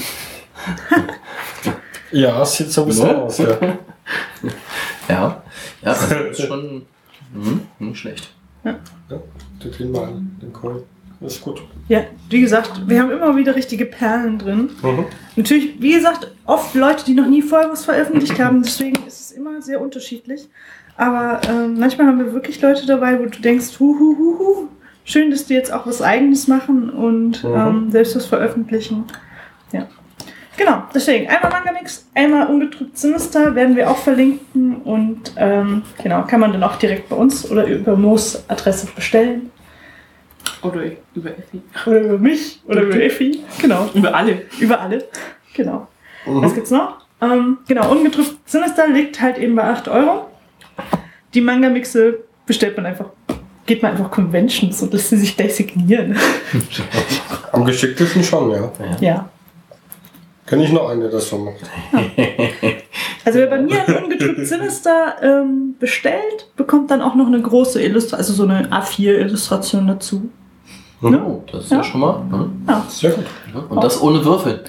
Ja, es sieht sowieso aus, ja. Ja, das ist schon nicht schlecht. Ja, du kriegst mal an, den Call. Das ist gut. Ja, wie gesagt, wir haben immer wieder richtige Perlen drin. Natürlich, wie gesagt, oft Leute, die noch nie vorher was veröffentlicht haben, deswegen ist es immer sehr unterschiedlich. Aber manchmal haben wir wirklich Leute dabei, wo du denkst, schön, dass die jetzt auch was Eigenes machen und selbst was veröffentlichen. Ja. Genau, deswegen einmal Manga-Mix, einmal Ungetrübt Sinister werden wir auch verlinken und genau, kann man dann auch direkt bei uns oder über Moos Adresse bestellen. Oder über Effi. Oder über mich oder über Effi. Genau. Über alle. Über alle. Genau. Was gibt's noch? Genau, Ungetrübt Sinister liegt halt eben bei 8 €. Die Manga-Mixe bestellt man einfach. Geht man einfach Conventions und lässt sie sich gleich signieren. Am geschicktesten schon, ja. Ja. Kenne ich noch einen, der das schon macht. Also wer bei mir ein Ungetrübt Sinister bestellt, bekommt dann auch noch eine große Illustration, also so eine A4-Illustration dazu. Ne? Oh, das ist ja schon mal. Ja. Sehr gut. Und das ohne Würfel.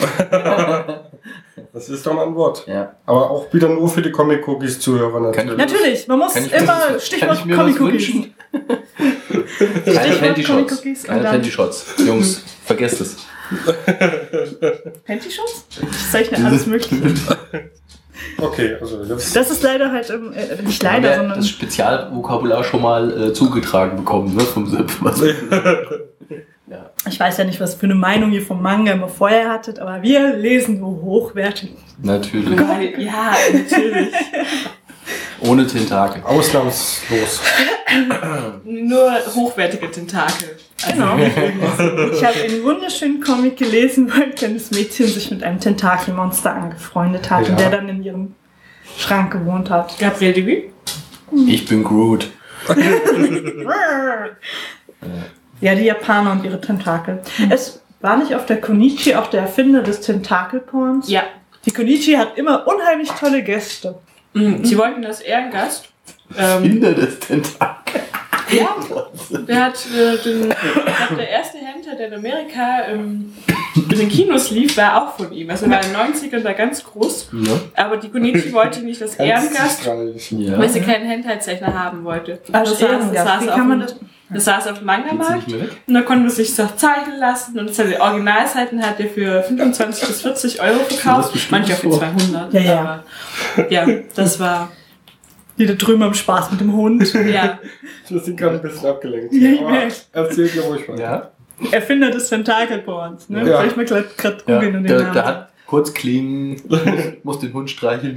Das ist doch mal ein Wort. Ja. Aber auch wieder nur für die Comic-Cookies-Zuhörer natürlich. Natürlich, man muss immer Stichwort Comic-Cookies. Keine Panty-Shots. Keine Panty-Shots. Jungs, vergesst es. Panty-Shots? Ich zeichne alles Mögliche. Okay, also das ist leider halt, nicht leider, wir sondern... das Spezialvokabular schon mal zugetragen bekommen, ne, vom Sip. Ja. Ich weiß ja nicht, was für eine Meinung ihr vom Manga immer vorher hattet, aber wir lesen nur hochwertig. Natürlich. Ja, natürlich. Ohne Tentakel. Ausnahmslos. Nur hochwertige Tentakel. Genau. Ich habe einen wunderschönen Comic gelesen, wo ein kleines Mädchen sich mit einem Tentakelmonster angefreundet hat und der dann in ihrem Schrank gewohnt hat. Gabriel Debüt? Ich bin Groot. Ja, die Japaner und ihre Tentakel. Es war nicht auf der Konichi auch der Erfinder des Tentakelporns? Ja. Die Konichi hat immer unheimlich tolle Gäste. Sie wollten das Ehrengast. Erfinder des Tentakels. Ja, der hat der erste Händler, der in Amerika in den Kinos lief, war auch von ihm. Also er war in den 90ern da ganz groß. Ja. Aber die Konichi wollte nicht das Ehrengast, weil sie keinen Handhaltzeichner haben wollte. Also das saß auf dem Manga-Markt und da konnte man sich das auch zeichnen lassen und seine Originalseiten hat er für 25 bis 40 € verkauft, manche auch für 200. Ja. Aber ja, das war... Die da drüben am Spaß mit dem Hund. Ja. Wir sind gerade ein bisschen abgelenkt. Ja, ich merke. Erzählt ihr ruhig weiter. Ja. Erfinder des Tentakelporns. Ne? Ja. Vielleicht mal gerade googeln und den Namen. Der hat kurz klingen, muss den Hund streicheln.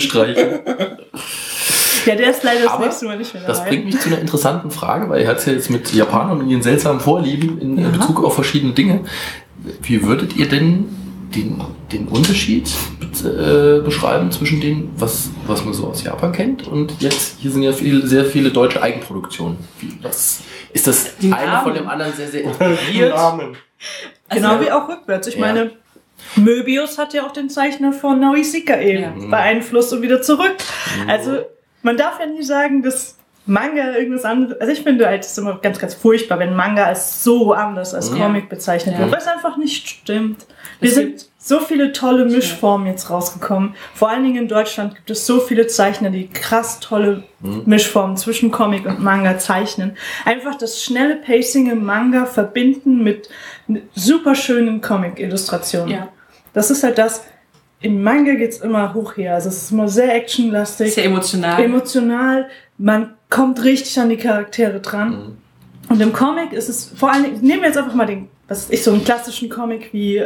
Ja, der ist leider das nächste Mal nicht mehr dabei. Das bringt mich zu einer interessanten Frage, weil ihr hat es ja jetzt mit Japanern und ihren seltsamen Vorlieben in Bezug auf verschiedene Dinge. Wie würdet ihr denn den Unterschied beschreiben zwischen dem, was man so aus Japan kennt und jetzt, hier sind ja sehr viele deutsche Eigenproduktionen. Ist das eine von dem anderen sehr, sehr inspiriert? Genau wie auch rückwärts. Ich meine, Möbius hat ja auch den Zeichner von Nausicaa eben beeinflusst und wieder zurück. Also man darf ja nie sagen, dass Manga irgendwas anderes... Also ich finde halt, es ist immer ganz, ganz furchtbar, wenn Manga als so anders als Comic bezeichnet wird, weil es einfach nicht stimmt. Wir sind so viele tolle Mischformen jetzt rausgekommen. Vor allen Dingen in Deutschland gibt es so viele Zeichner, die krass tolle Mischformen zwischen Comic und Manga zeichnen. Einfach das schnelle Pacing im Manga verbinden mit super schönen Comic-Illustrationen. Ja. Das ist halt das... Im Manga geht's immer hoch her. Also es ist immer sehr actionlastig. Sehr emotional. Emotional. Man kommt richtig an die Charaktere dran. Und im Comic ist es vor allen Dingen, nehmen wir jetzt einfach mal so einen klassischen Comic wie,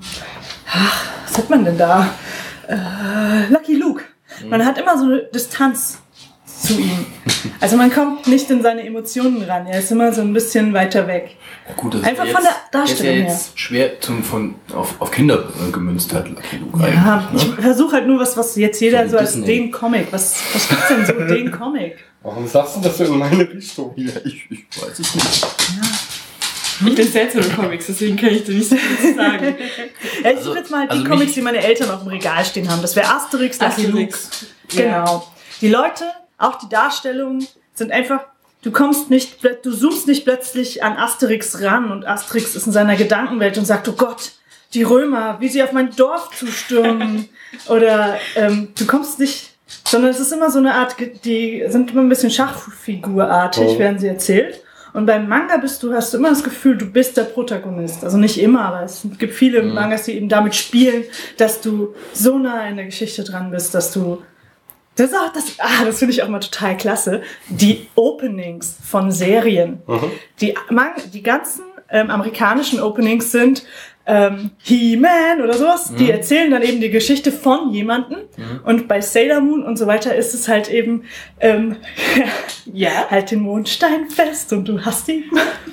was hat man denn da? Lucky Luke. Man hat immer so eine Distanz zu ihm. Also man kommt nicht in seine Emotionen ran. Er ist immer so ein bisschen weiter weg. Gut, das einfach ist von der Darstellung her. Jetzt schwer auf Kinder gemünzt hat, Lucky Luke. Ja, ich versuche halt nur was jetzt jeder so als den Comic. Was gibt's denn so den Comic? Warum sagst du das so in meine Richtung wieder? Ich weiß es nicht. Ja. Ich bin seltsam mit Comics, deswegen kann ich dir nicht so viel sagen. Ja, ich suche jetzt mal die Comics, die meine Eltern auf dem Regal stehen haben. Das wäre Asterix, Lucky Luke. Genau. Die Leute, auch die Darstellungen, sind einfach... Du zoomst nicht plötzlich an Asterix ran und Asterix ist in seiner Gedankenwelt und sagt, oh Gott, die Römer, wie sie auf mein Dorf zustürmen. Oder du kommst nicht, sondern es ist immer so eine Art, die sind immer ein bisschen Schachfigurartig, werden sie erzählt. Und beim Manga hast du immer das Gefühl, du bist der Protagonist. Also nicht immer, aber es gibt viele Mangas, die eben damit spielen, dass du so nah in der Geschichte dran bist, dass du... Das finde ich auch mal total klasse. Die Openings von Serien. Die ganzen amerikanischen Openings sind He-Man oder sowas, die erzählen dann eben die Geschichte von jemandem. Und bei Sailor Moon und so weiter ist es halt eben halt den Mondstein fest und du hast ihn.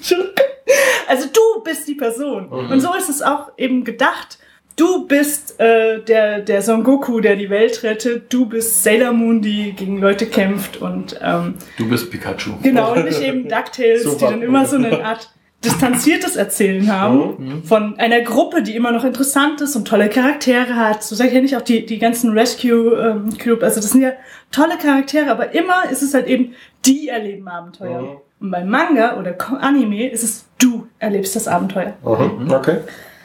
Also du bist die Person. Und so ist es auch eben gedacht. Du bist der Son Goku, der die Welt rettet. Du bist Sailor Moon, die gegen Leute kämpft. Und du bist Pikachu. Genau, und nicht eben DuckTales, die dann immer so eine Art distanziertes Erzählen haben von einer Gruppe, die immer noch interessant ist und tolle Charaktere hat. So sage ich ja nicht auch die ganzen Rescue Club. Also das sind ja tolle Charaktere, aber immer ist es halt eben, die erleben Abenteuer. Und beim Manga oder Anime ist es, du erlebst das Abenteuer. Okay.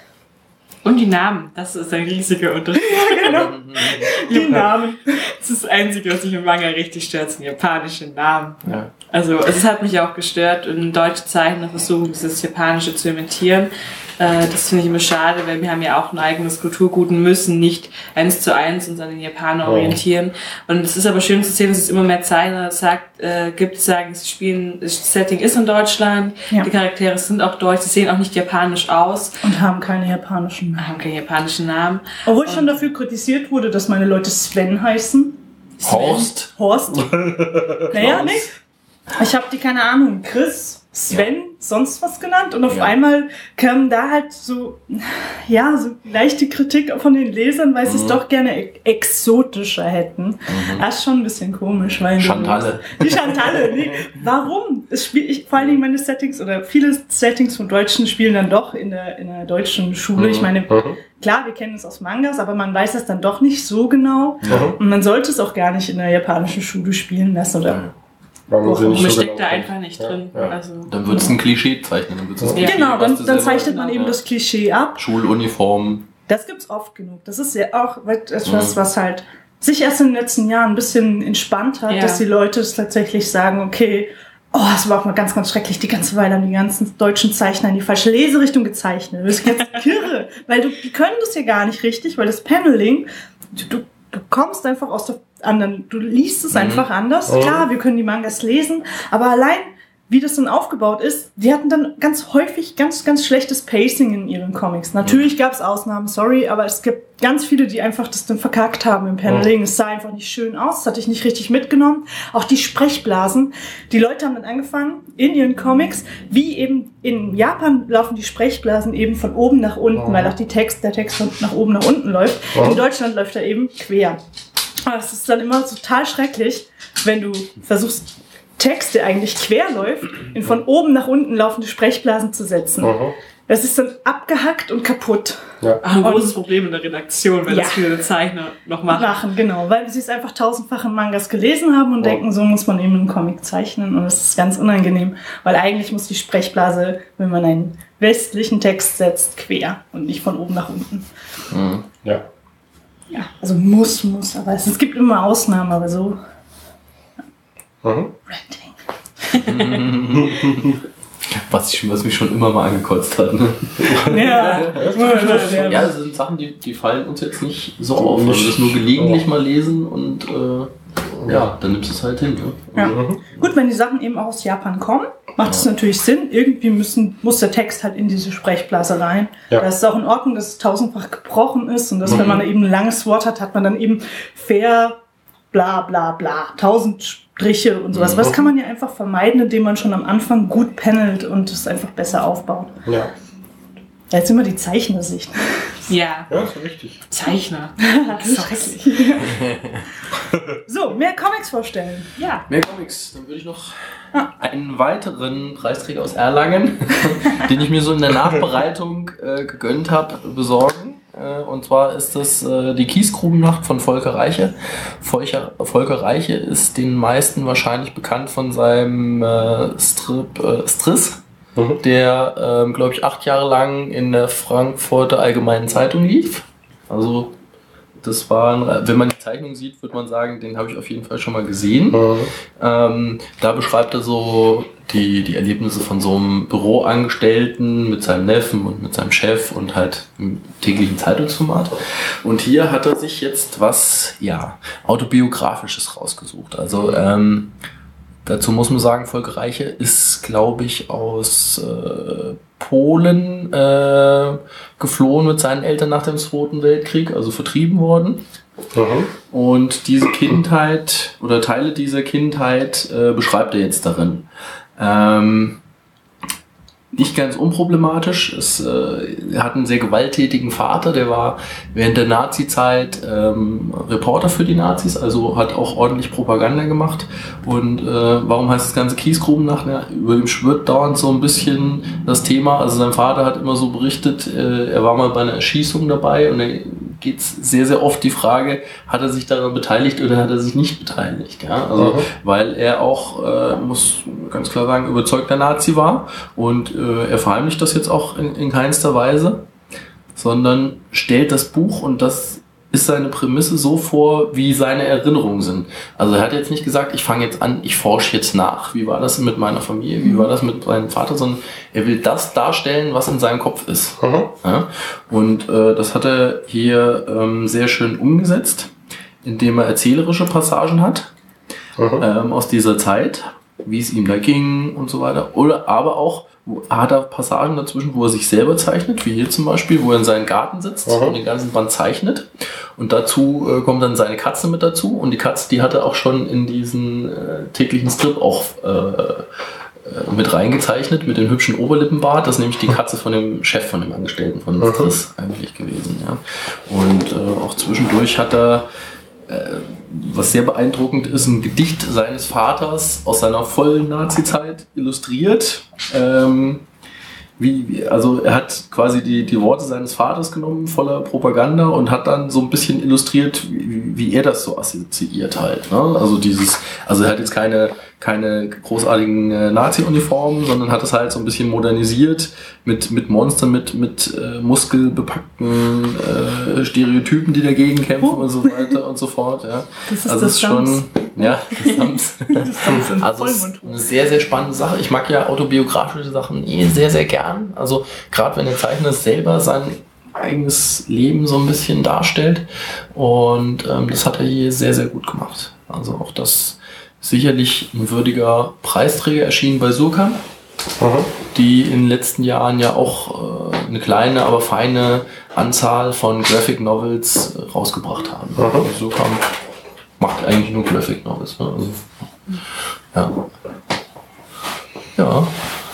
Und die Namen, das ist ein riesiger Unterschied. Ja, genau. Die Namen. Das ist das Einzige, was mich im Manga richtig stört, sind japanische Namen. Ja. Also es hat mich auch gestört, in deutsche Zeichner versuchen, dieses Japanische zu imitieren. Das finde ich immer schade, weil wir haben ja auch ein eigenes Kulturgut und müssen nicht 1:1 uns an den Japanern orientieren. Und es ist aber schön zu sehen, dass es immer mehr Zeichner gibt, sagen, sie spielen, das Setting ist in Deutschland, die Charaktere sind auch deutsch, sie sehen auch nicht japanisch aus. Und haben keine japanischen Namen. Obwohl ich schon dafür kritisiert wurde, dass meine Leute Sven heißen. Horst. Naja, nee. Ich habe die, keine Ahnung, Chris, Sven, sonst was genannt und auf einmal kam da halt so leichte Kritik von den Lesern, weil sie es doch gerne exotischer hätten. Das ist schon ein bisschen komisch, weil Chantalle. Die Chantalle, nee. Warum? Vor allen Dingen meine Settings oder viele Settings von Deutschen spielen dann doch in der deutschen Schule. Ich meine, klar, wir kennen es aus Mangas, aber man weiß das dann doch nicht so genau. Und man sollte es auch gar nicht in der japanischen Schule spielen lassen oder man steckt da einfach nicht drin. Ja. Also, dann wird es ein Klischee zeichnen. Genau, dann zeichnet man eben das Klischee ab. Schuluniform. Das gibt's oft genug. Das ist ja auch etwas, was halt sich erst in den letzten Jahren ein bisschen entspannt hat, dass die Leute es tatsächlich sagen, okay, es war auch mal ganz, ganz schrecklich. Die ganze Weile haben die ganzen deutschen Zeichner in die falsche Leserichtung gezeichnet. Das ist ganz kirre, weil die können das ja gar nicht richtig, weil das Paneling, du kommst einfach aus der anderen, du liest es einfach anders. Klar, wir können die Mangas lesen, aber allein, wie das dann aufgebaut ist, die hatten dann ganz häufig ganz, ganz schlechtes Pacing in ihren Comics. Natürlich gab es Ausnahmen, sorry, aber es gibt ganz viele, die einfach das dann verkackt haben im Paneling. Es sah einfach nicht schön aus, das hatte ich nicht richtig mitgenommen. Auch die Sprechblasen. Die Leute haben dann angefangen, in ihren Comics, wie eben in Japan laufen die Sprechblasen eben von oben nach unten, weil auch der Text von nach oben nach unten läuft. In Deutschland läuft er eben quer. Aber es ist dann immer total schrecklich, wenn du versuchst, Texte eigentlich quer läuft, in von oben nach unten laufende Sprechblasen zu setzen. Das ist dann abgehackt und kaputt. Ein großes Problem in der Redaktion, wenn das viele Zeichner noch machen. Genau, weil sie es einfach tausendfach in Mangas gelesen haben und denken, so muss man eben einen Comic zeichnen. Und das ist ganz unangenehm, weil eigentlich muss die Sprechblase, wenn man einen westlichen Text setzt, quer und nicht von oben nach unten. Ja, also muss, aber es gibt immer Ausnahmen, aber so. Was mich schon immer mal angekotzt hat. Ne? Das sind Sachen, die fallen uns jetzt nicht so auf. Wenn wir das nur gelegentlich mal lesen und dann nimmst du es halt hin. Ne? Gut, wenn die Sachen eben auch aus Japan kommen, macht es natürlich Sinn. Irgendwie muss der Text halt in diese Sprechblase rein. Da ist es auch in Ordnung, dass es tausendfach gebrochen ist und dass, wenn man eben ein langes Wort hat man dann eben fair, bla bla bla, 1000 Striche und sowas. Aber das kann man ja einfach vermeiden, indem man schon am Anfang gut panelt und es einfach besser aufbaut. Jetzt immer die Zeichnersicht. Ja, ist richtig. Zeichner. So, mehr Comics vorstellen. Ja. Mehr Comics. Dann würde ich noch einen weiteren Preisträger aus Erlangen, den ich mir so in der Nachbereitung gegönnt habe, besorgen. Und zwar ist das die Kiesgrubennacht von Volker Reiche. Volker Reiche ist den meisten wahrscheinlich bekannt von seinem Strip Striss, der, glaube ich, 8 Jahre lang in der Frankfurter Allgemeinen Zeitung lief. Also das war, wenn man die Zeichnung sieht, würde man sagen, den habe ich auf jeden Fall schon mal gesehen. Da beschreibt er so die Erlebnisse von so einem Büroangestellten mit seinem Neffen und mit seinem Chef und halt im täglichen Zeitungsformat. Und hier hat er sich jetzt was, Autobiografisches rausgesucht. Also dazu muss man sagen, Volker Reiche ist, glaube ich, aus Polen geflohen mit seinen Eltern nach dem Zweiten Weltkrieg, also vertrieben worden. Und diese Kindheit oder Teile dieser Kindheit beschreibt er jetzt darin. Nicht ganz unproblematisch. Er hat einen sehr gewalttätigen Vater, der war während der Nazi-Zeit Reporter für die Nazis, also hat auch ordentlich Propaganda gemacht. Und warum heißt das Ganze Kiesgrubennacht? Ja, über ihm schwirrt dauernd so ein bisschen das Thema. Also sein Vater hat immer so berichtet, er war mal bei einer Erschießung dabei und er geht es sehr, sehr oft die Frage, hat er sich daran beteiligt oder hat er sich nicht beteiligt? Ja? Also, weil er auch, muss ganz klar sagen, überzeugter Nazi war und er verheimlicht das jetzt auch in keinster Weise, sondern stellt das Buch, und das ist seine Prämisse, so vor, wie seine Erinnerungen sind. Also er hat jetzt nicht gesagt, ich fange jetzt an, ich forsche jetzt nach. Wie war das mit meiner Familie? Wie war das mit seinem Vater? Sondern er will das darstellen, was in seinem Kopf ist. Ja? Und das hat er hier sehr schön umgesetzt, indem er erzählerische Passagen hat aus dieser Zeit, wie es ihm da ging und so weiter. Oder aber auch hat er Passagen dazwischen, wo er sich selber zeichnet, wie hier zum Beispiel, wo er in seinem Garten sitzt und den ganzen Band zeichnet. Und dazu kommt dann seine Katze mit dazu. Und die Katze, die hat er auch schon in diesen täglichen Strip auch mit reingezeichnet, mit dem hübschen Oberlippenbart. Das ist nämlich die Katze von dem Chef, von dem Angestellten von Stress eigentlich gewesen. Ja. Und auch zwischendurch hat er, was sehr beeindruckend ist, ein Gedicht seines Vaters aus seiner vollen Nazi-Zeit illustriert. Also er hat quasi die Worte seines Vaters genommen, voller Propaganda, und hat dann so ein bisschen illustriert, wie er das so assoziiert halt. Ne? Also er hat jetzt keine großartigen Nazi-Uniformen, sondern hat es halt so ein bisschen modernisiert mit Monstern, mit muskelbepackten Stereotypen, die dagegen kämpfen und so weiter und so fort. Ja. Das ist das schon, das also ist eine sehr, sehr spannende Sache. Ich mag ja autobiografische Sachen sehr, sehr gern. Also gerade wenn der Zeichner selber sein eigenes Leben so ein bisschen darstellt, und das hat er hier sehr, sehr gut gemacht. Also auch das sicherlich ein würdiger Preisträger, erschienen bei Surkamp, die in den letzten Jahren ja auch eine kleine, aber feine Anzahl von Graphic Novels rausgebracht haben. Also Surkamp macht eigentlich nur Graphic Novels. Ne? Also, ja.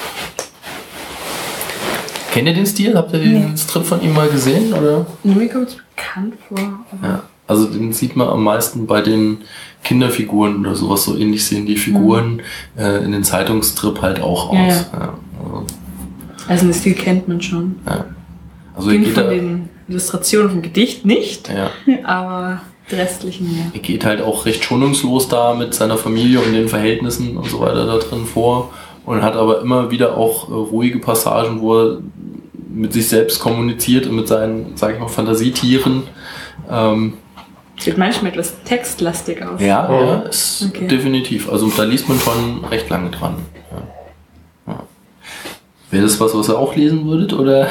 Kennt ihr den Stil? Habt ihr den Strip von ihm mal gesehen? Oder? Mir kommt es bekannt vor. Ja. Also den sieht man am meisten bei den Kinderfiguren oder sowas. So ähnlich sehen die Figuren in den Zeitungsstrip halt auch aus. Ja. Also den Stil kennt man schon. Ja. Also den von den Illustrationen vom Gedicht nicht, aber die restlichen ja. Er geht halt auch recht schonungslos da mit seiner Familie und den Verhältnissen und so weiter da drin vor, und hat aber immer wieder auch ruhige Passagen, wo er mit sich selbst kommuniziert und mit seinen, sag ich mal, Fantasietieren. Sieht manchmal etwas textlastig aus. Ja, ist definitiv. Also da liest man schon recht lange dran. Ja. Wäre das was ihr auch lesen würdet, oder?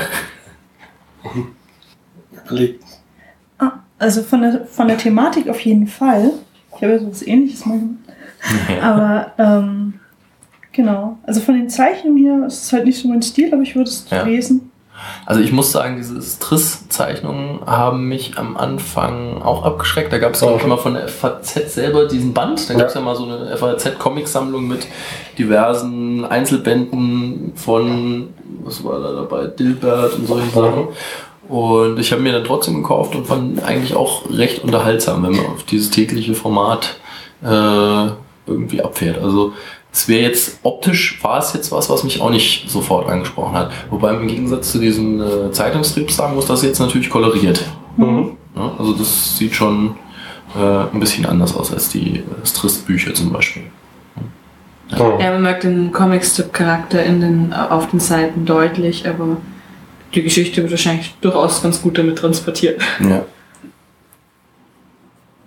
Also von der Thematik auf jeden Fall. Ich habe ja so was Ähnliches mal gemacht. Aber genau. Also von den Zeichnungen her ist es halt nicht so mein Stil, aber ich würde es lesen. Also ich muss sagen, diese Striss-Zeichnungen haben mich am Anfang auch abgeschreckt. Da gab es auch immer von der FAZ selber diesen Band. Da gab es ja mal so eine FAZ-Comic-Sammlung mit diversen Einzelbänden von, was war da dabei, Dilbert und solche Sachen. Und ich habe mir dann trotzdem gekauft und fand eigentlich auch recht unterhaltsam, wenn man auf dieses tägliche Format irgendwie abfährt. Also es wäre jetzt, optisch war es jetzt was mich auch nicht sofort angesprochen hat. Wobei im Gegensatz zu diesen Zeitungsstrips sagen muss, das jetzt natürlich koloriert. Ja, also das sieht schon ein bisschen anders aus als die Striss-Bücher zum Beispiel. Ja, man merkt den Comic-Strip-Charakter auf den Seiten deutlich, aber die Geschichte wird wahrscheinlich durchaus ganz gut damit transportiert. Ja.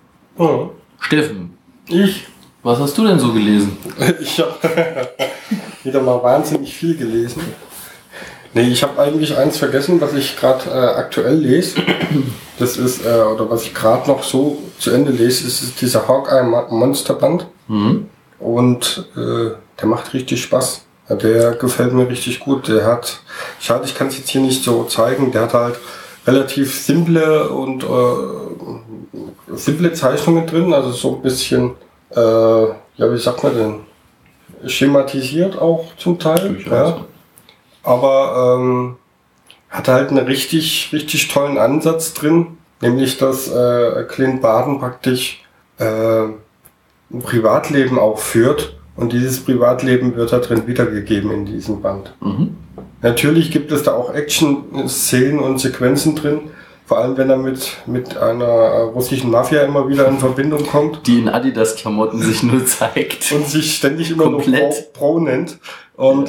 Steffen. Was hast du denn so gelesen? Ich habe wieder mal wahnsinnig viel gelesen. Nee, ich habe eigentlich eins vergessen, was ich gerade aktuell lese. Das ist, oder was ich gerade noch so zu Ende lese, ist dieser Hawkeye Monsterband. Und der macht richtig Spaß. Der gefällt mir richtig gut. Der hat, schade, ich kann es jetzt hier nicht so zeigen, der hat halt relativ simple und simple Zeichnungen drin, also so ein bisschen, ja, wie sagt man denn, schematisiert auch zum Teil. Ja. Aber hat halt einen richtig tollen Ansatz drin, nämlich dass Clint Barton praktisch ein Privatleben auch führt und dieses Privatleben wird da drin wiedergegeben in diesem Band. Natürlich gibt es da auch Action-Szenen und Sequenzen drin, vor allem wenn er mit einer russischen Mafia immer wieder in Verbindung kommt. Die in Adidas-Klamotten sich nur zeigt. Und sich ständig immer komplett noch Pro nennt. Und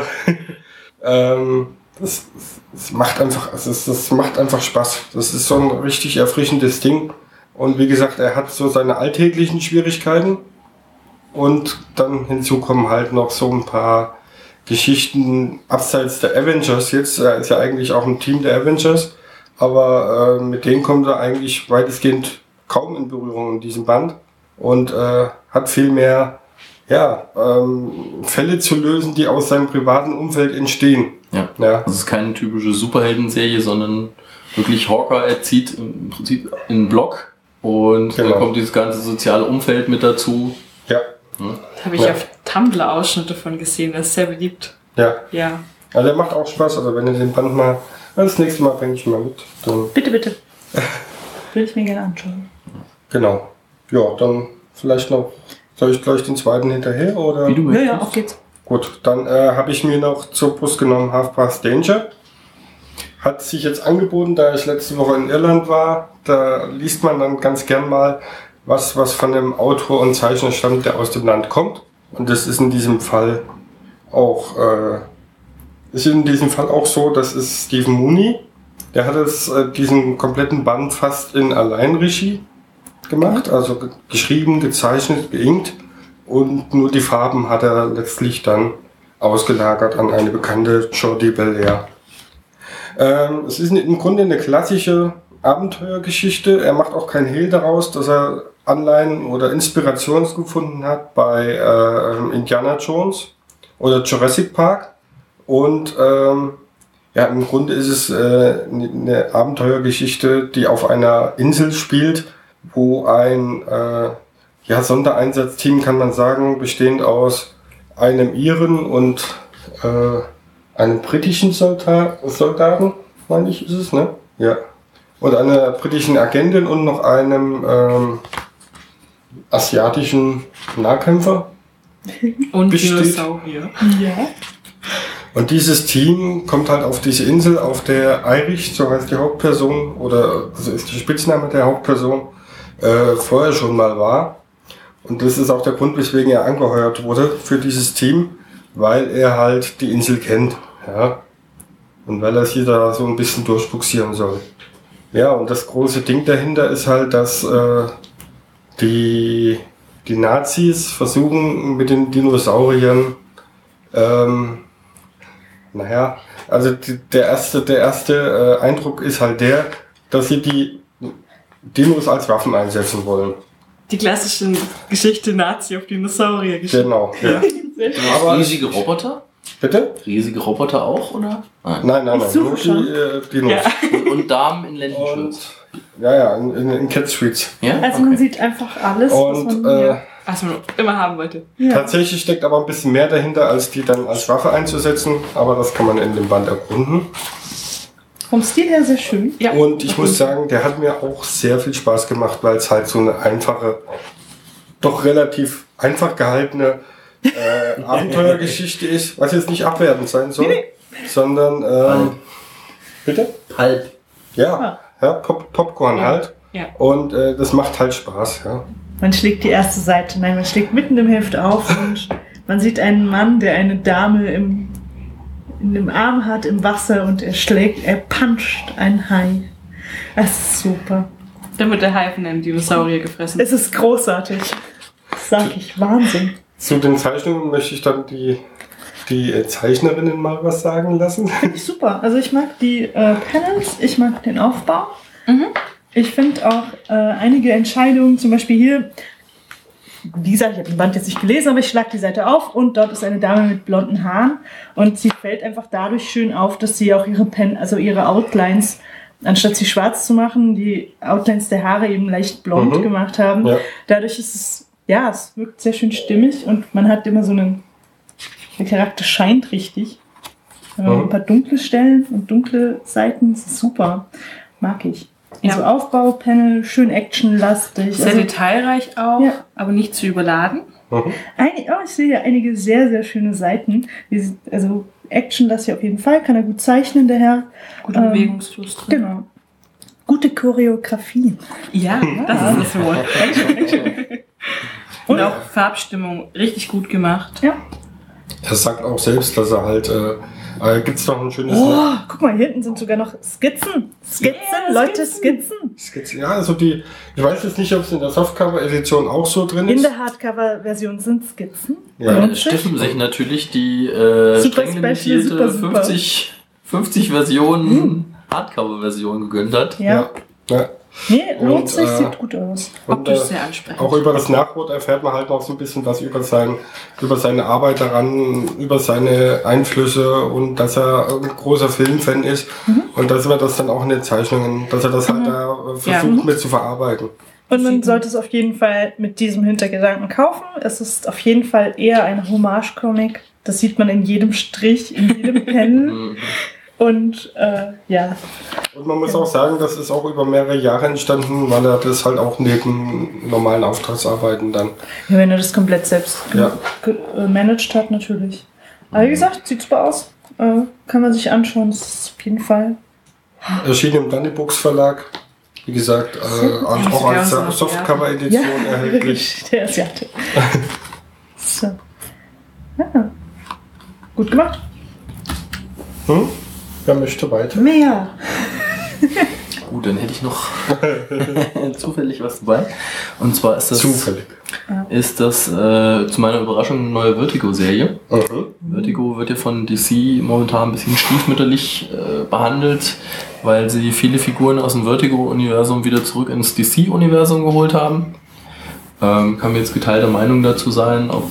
das macht einfach, das macht einfach Spaß. Das ist so ein richtig erfrischendes Ding. Und wie gesagt, er hat so seine alltäglichen Schwierigkeiten. Und dann hinzu kommen halt noch so ein paar Geschichten abseits der Avengers jetzt. Er ist ja eigentlich auch ein Team der Avengers. Aber mit denen kommt er eigentlich weitestgehend kaum in Berührung in diesem Band. Und hat viel mehr Fälle zu lösen, die aus seinem privaten Umfeld entstehen. Ja. Das ist keine typische Superhelden-Serie, sondern wirklich Hawkeye zieht im Prinzip in einen Block und dann kommt dieses ganze soziale Umfeld mit dazu. Ja. Da habe ich auf Tumblr Ausschnitte von gesehen, das ist sehr beliebt. Ja. Ja. Also der macht auch Spaß, also wenn ihr den Band mal, das nächste Mal bringe ich mal mit. Dann Bitte. Würde ich mir gerne anschauen. Genau. Ja, dann vielleicht noch, soll ich gleich den zweiten hinterher oder? Wie du möchtest. Ja, auf geht's. Gut, dann habe ich mir noch zur Brust genommen Half Past Danger. Hat sich jetzt angeboten, da ich letzte Woche in Irland war. Da liest man dann ganz gern mal, was von einem Autor und Zeichner stammt, der aus dem Land kommt. Und das ist in diesem Fall auch so, das ist Stephen Mooney. Der hat diesen kompletten Band fast in Alleinregie gemacht, also geschrieben, gezeichnet, geinkt. Und nur die Farben hat er letztlich dann ausgelagert an eine bekannte Jordi Belair. Es ist im Grunde eine klassische Abenteuergeschichte. Er macht auch kein Hehl daraus, dass er Anleihen oder Inspiration gefunden hat bei Indiana Jones oder Jurassic Park. Und im Grunde ist es eine Abenteuergeschichte, die auf einer Insel spielt, wo ein Sondereinsatzteam, kann man sagen, bestehend aus einem Iren und einem britischen Soldaten, meine ich, ist es, ne? Ja. Und einer britischen Agentin und noch einem asiatischen Nahkämpfer. Und Dinosaurier. Ja. Und dieses Team kommt halt auf diese Insel, auf der Irish, so heißt die Hauptperson, oder das ist der Spitzname der Hauptperson, vorher schon mal war. Und das ist auch der Grund, weswegen er angeheuert wurde für dieses Team, weil er halt die Insel kennt. Ja. Und weil er sie da so ein bisschen durchbuxieren soll. Ja, und das große Ding dahinter ist halt, dass die Nazis versuchen mit den Dinosauriern, der erste Eindruck ist halt der, dass sie die Dinos als Waffen einsetzen wollen. Die klassische Geschichte Nazi auf Dinosaurier-Geschichte. Genau, ja. Aber riesige Roboter? Bitte? Riesige Roboter auch, oder? Nein, nur die Dinos. Ja. Und Damen in Lendenschutz. Ja, in Cat Streets. Ja? Also man sieht einfach alles, was man was man immer haben wollte. Ja. Tatsächlich steckt aber ein bisschen mehr dahinter, als die dann als Waffe einzusetzen, aber das kann man in dem Band erkunden. Vom Stil her sehr schön. Ja. Und ich muss sagen, der hat mir auch sehr viel Spaß gemacht, weil es halt so eine einfache, doch relativ einfach gehaltene Abenteuergeschichte ist, was jetzt nicht abwertend sein soll, sondern bitte? Halb. Ja, Popcorn halt. Ja. Und das macht halt Spaß, ja. Man schlägt die erste Seite, man schlägt mitten im Heft auf und man sieht einen Mann, der eine Dame in dem Arm hat im Wasser und er puncht einen Hai. Das ist super. Dann wird der Hai von einem Dinosaurier gefressen. Es ist großartig. Das sag ich, Wahnsinn. Zu den Zeichnungen möchte ich dann die die Zeichnerinnen mal was sagen lassen? Finde ich super. Also ich mag die Panels, ich mag den Aufbau. Ich finde auch einige Entscheidungen, zum Beispiel hier, wie gesagt, ich habe den Band jetzt nicht gelesen, aber ich schlage die Seite auf und dort ist eine Dame mit blonden Haaren und sie fällt einfach dadurch schön auf, dass sie auch ihre Outlines, anstatt sie schwarz zu machen, die Outlines der Haare eben leicht blond gemacht haben. Ja. Dadurch ist es, es wirkt sehr schön stimmig und man hat immer so der Charakter scheint richtig. Ein paar dunkle Stellen und dunkle Seiten, das ist super. Mag ich. Also Aufbaupanel, schön actionlastig. Sehr detailreich auch, aber nicht zu überladen. Ich sehe hier einige sehr, sehr schöne Seiten. Also actionlastig auf jeden Fall, kann er gut zeichnen, der Herr. Gute Bewegungsfluss drin. Genau. Gute Choreografie. Ja, das ist das Wort. Und auch Farbstimmung richtig gut gemacht. Ja. Er sagt auch selbst, dass er halt... gibt es noch ein schönes... guck mal, hier hinten sind sogar noch Skizzen. Skizzen. Ja, also ich weiß jetzt nicht, ob es in der Softcover-Edition auch so drin ist. In der Hardcover-Version sind Skizzen. Ja. Steffen sich natürlich die streng limitierte 50 Versionen Hardcover-Version gegönnt hat. Ja. Nee, lohnt sich, sieht gut aus. Optisch sehr ansprechend. Auch über das Nachwort erfährt man halt noch so ein bisschen was über seine Arbeit daran, über seine Einflüsse und dass er ein großer Filmfan ist und dass wir das dann auch in den Zeichnungen, dass er das halt da versucht mit zu verarbeiten. Und man sollte es auf jeden Fall mit diesem Hintergedanken kaufen. Es ist auf jeden Fall eher ein Hommage-Comic. Das sieht man in jedem Strich, in jedem Panel. Und Und man muss auch sagen, das ist auch über mehrere Jahre entstanden, weil er das halt auch neben normalen Auftragsarbeiten dann... Ja, wenn er das komplett selbst gemanagt hat, natürlich. Aber wie gesagt, sieht super aus. Kann man sich anschauen, das ist auf jeden Fall... Erschien im Dannybooks Verlag. Wie gesagt, auch als Softcover-Edition erhältlich. Der Asiate. So. Ja. Gut gemacht. Wer möchte weiter? Mehr. Gut, dann hätte ich noch zufällig was dabei. Und zwar ist das zu meiner Überraschung eine neue Vertigo-Serie. Vertigo wird ja von DC momentan ein bisschen stiefmütterlich behandelt, weil sie viele Figuren aus dem Vertigo-Universum wieder zurück ins DC-Universum geholt haben. Kann mir jetzt geteilter Meinung dazu sein, ob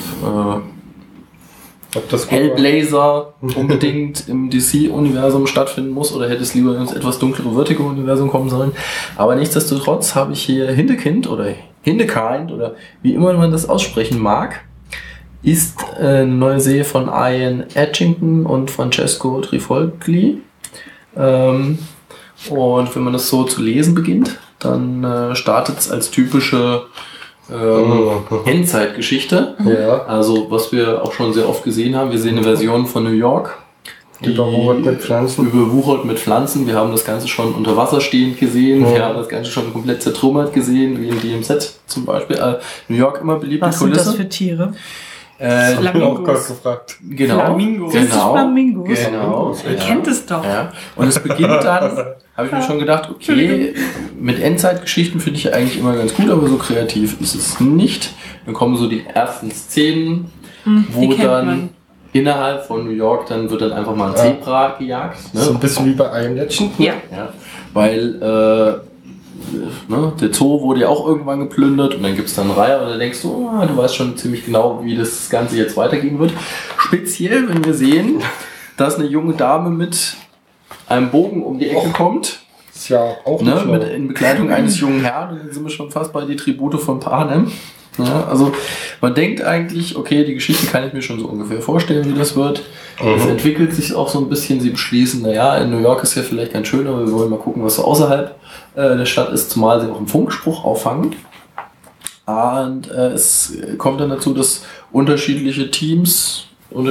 das Hellblazer unbedingt im DC-Universum stattfinden muss oder hätte es lieber ins etwas dunklere Vertigo-Universum kommen sollen. Aber nichtsdestotrotz habe ich hier Hindekind oder Hindekind oder wie immer man das aussprechen mag, ist eine neue Serie von Ian Edgington und Francesco Trifogli. Und wenn man das so zu lesen beginnt, dann startet es als typische Endzeitgeschichte. Also was wir auch schon sehr oft gesehen haben, wir sehen eine Version von New York, die überwuchert mit Pflanzen. Wir haben das Ganze schon unter Wasser stehend gesehen, wir haben das Ganze schon komplett zertrümmert gesehen, wie in DMZ zum Beispiel. New York immer beliebte Kulisse. Was sind das für Tiere? Flamingos. Gefragt. Genau. Flamingos. Genau. Ihr kennt es doch. Ja. Und es beginnt dann, habe ich mir schon gedacht, okay, mit Endzeitgeschichten finde ich eigentlich immer ganz gut, aber so kreativ ist es nicht. Dann kommen so die ersten Szenen, wo dann innerhalb von New York, dann wird dann einfach mal ein Zebra gejagt. Ne? So ein bisschen wie bei Ian Legend. Ja. Weil der Zoo wurde ja auch irgendwann geplündert und dann gibt es dann eine Reihe und dann denkst du, du weißt schon ziemlich genau, wie das Ganze jetzt weitergehen wird. Speziell, wenn wir sehen, dass eine junge Dame mit einem Bogen um die Ecke kommt. Ist ja auch nicht in Begleitung eines jungen Herrn, dann sind wir schon fast bei die Tribute von Panem. Ja, also man denkt eigentlich, okay, die Geschichte kann ich mir schon so ungefähr vorstellen, wie das wird. Es entwickelt sich auch so ein bisschen, sie beschließen, in New York ist ja vielleicht ganz schön, aber wir wollen mal gucken, was so außerhalb der Stadt ist, zumal sie auch einen Funkspruch auffangen. Und es kommt dann dazu, dass unterschiedliche Teams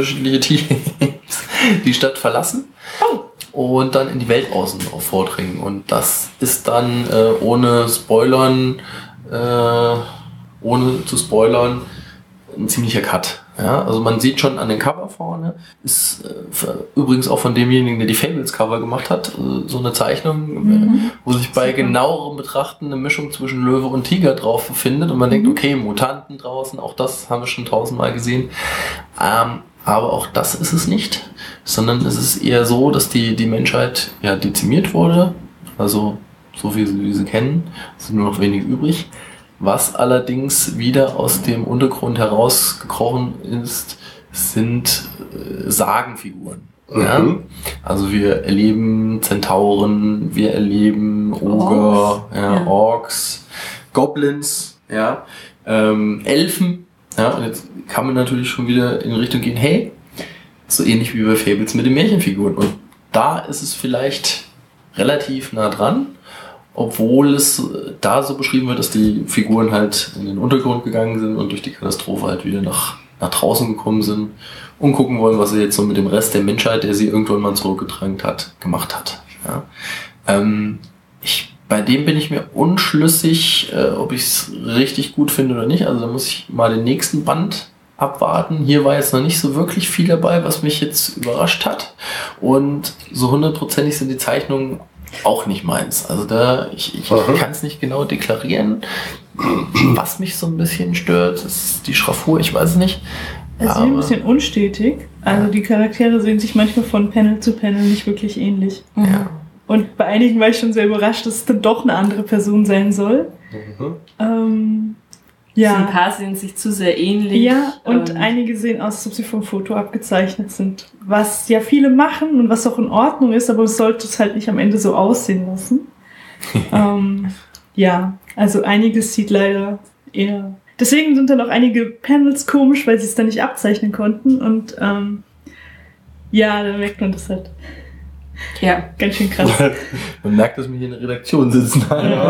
die Stadt verlassen und dann in die Welt außen vordringen. Und das ist dann ohne zu spoilern, ein ziemlicher Cut. Ja, also man sieht schon an den Cover vorne, ist übrigens auch von demjenigen, der die Fables-Cover gemacht hat, so eine Zeichnung, wo sich bei genauerem Betrachten eine Mischung zwischen Löwe und Tiger drauf befindet und man denkt, okay, Mutanten draußen, auch das haben wir schon 1000-mal gesehen. Aber auch das ist es nicht, sondern es ist eher so, dass die Menschheit ja dezimiert wurde, also so wie sie kennen, es sind nur noch wenig übrig. Was allerdings wieder aus dem Untergrund herausgekrochen ist, sind Sagenfiguren. Ja? Also wir erleben Zentauren, wir erleben Oger, Orks, Goblins, Elfen. Ja, und jetzt kann man natürlich schon wieder in Richtung gehen, hey, so ähnlich wie bei Fables mit den Märchenfiguren. Und da ist es vielleicht relativ nah dran, obwohl es da so beschrieben wird, dass die Figuren halt in den Untergrund gegangen sind und durch die Katastrophe halt wieder nach draußen gekommen sind und gucken wollen, was sie jetzt so mit dem Rest der Menschheit, der sie irgendwann mal zurückgedrängt hat, gemacht hat. Ja. Bei dem bin ich mir unschlüssig, ob ich es richtig gut finde oder nicht. Also da muss ich mal den nächsten Band abwarten. Hier war jetzt noch nicht so wirklich viel dabei, was mich jetzt überrascht hat. Und so 100%ig sind die Zeichnungen auch nicht meins. Also ich kann es nicht genau deklarieren. Was mich so ein bisschen stört, ist die Schraffur, ich weiß es nicht. Es ist ein bisschen unstetig. Also die Charaktere sehen sich manchmal von Panel zu Panel nicht wirklich ähnlich. Ja. Und bei einigen war ich schon sehr überrascht, dass es dann doch eine andere Person sein soll. Ja. Ein paar sehen sich zu sehr ähnlich. Ja, und einige sehen aus, als ob sie vom Foto abgezeichnet sind. Was ja viele machen und was auch in Ordnung ist, aber es sollte es halt nicht am Ende so aussehen lassen. Ja, also einiges sieht leider eher... Deswegen sind dann auch einige Panels komisch, weil sie es dann nicht abzeichnen konnten. Und ja, dann merkt man das halt. Ja, ganz schön krass. Man merkt, dass wir hier in der Redaktion sitzen.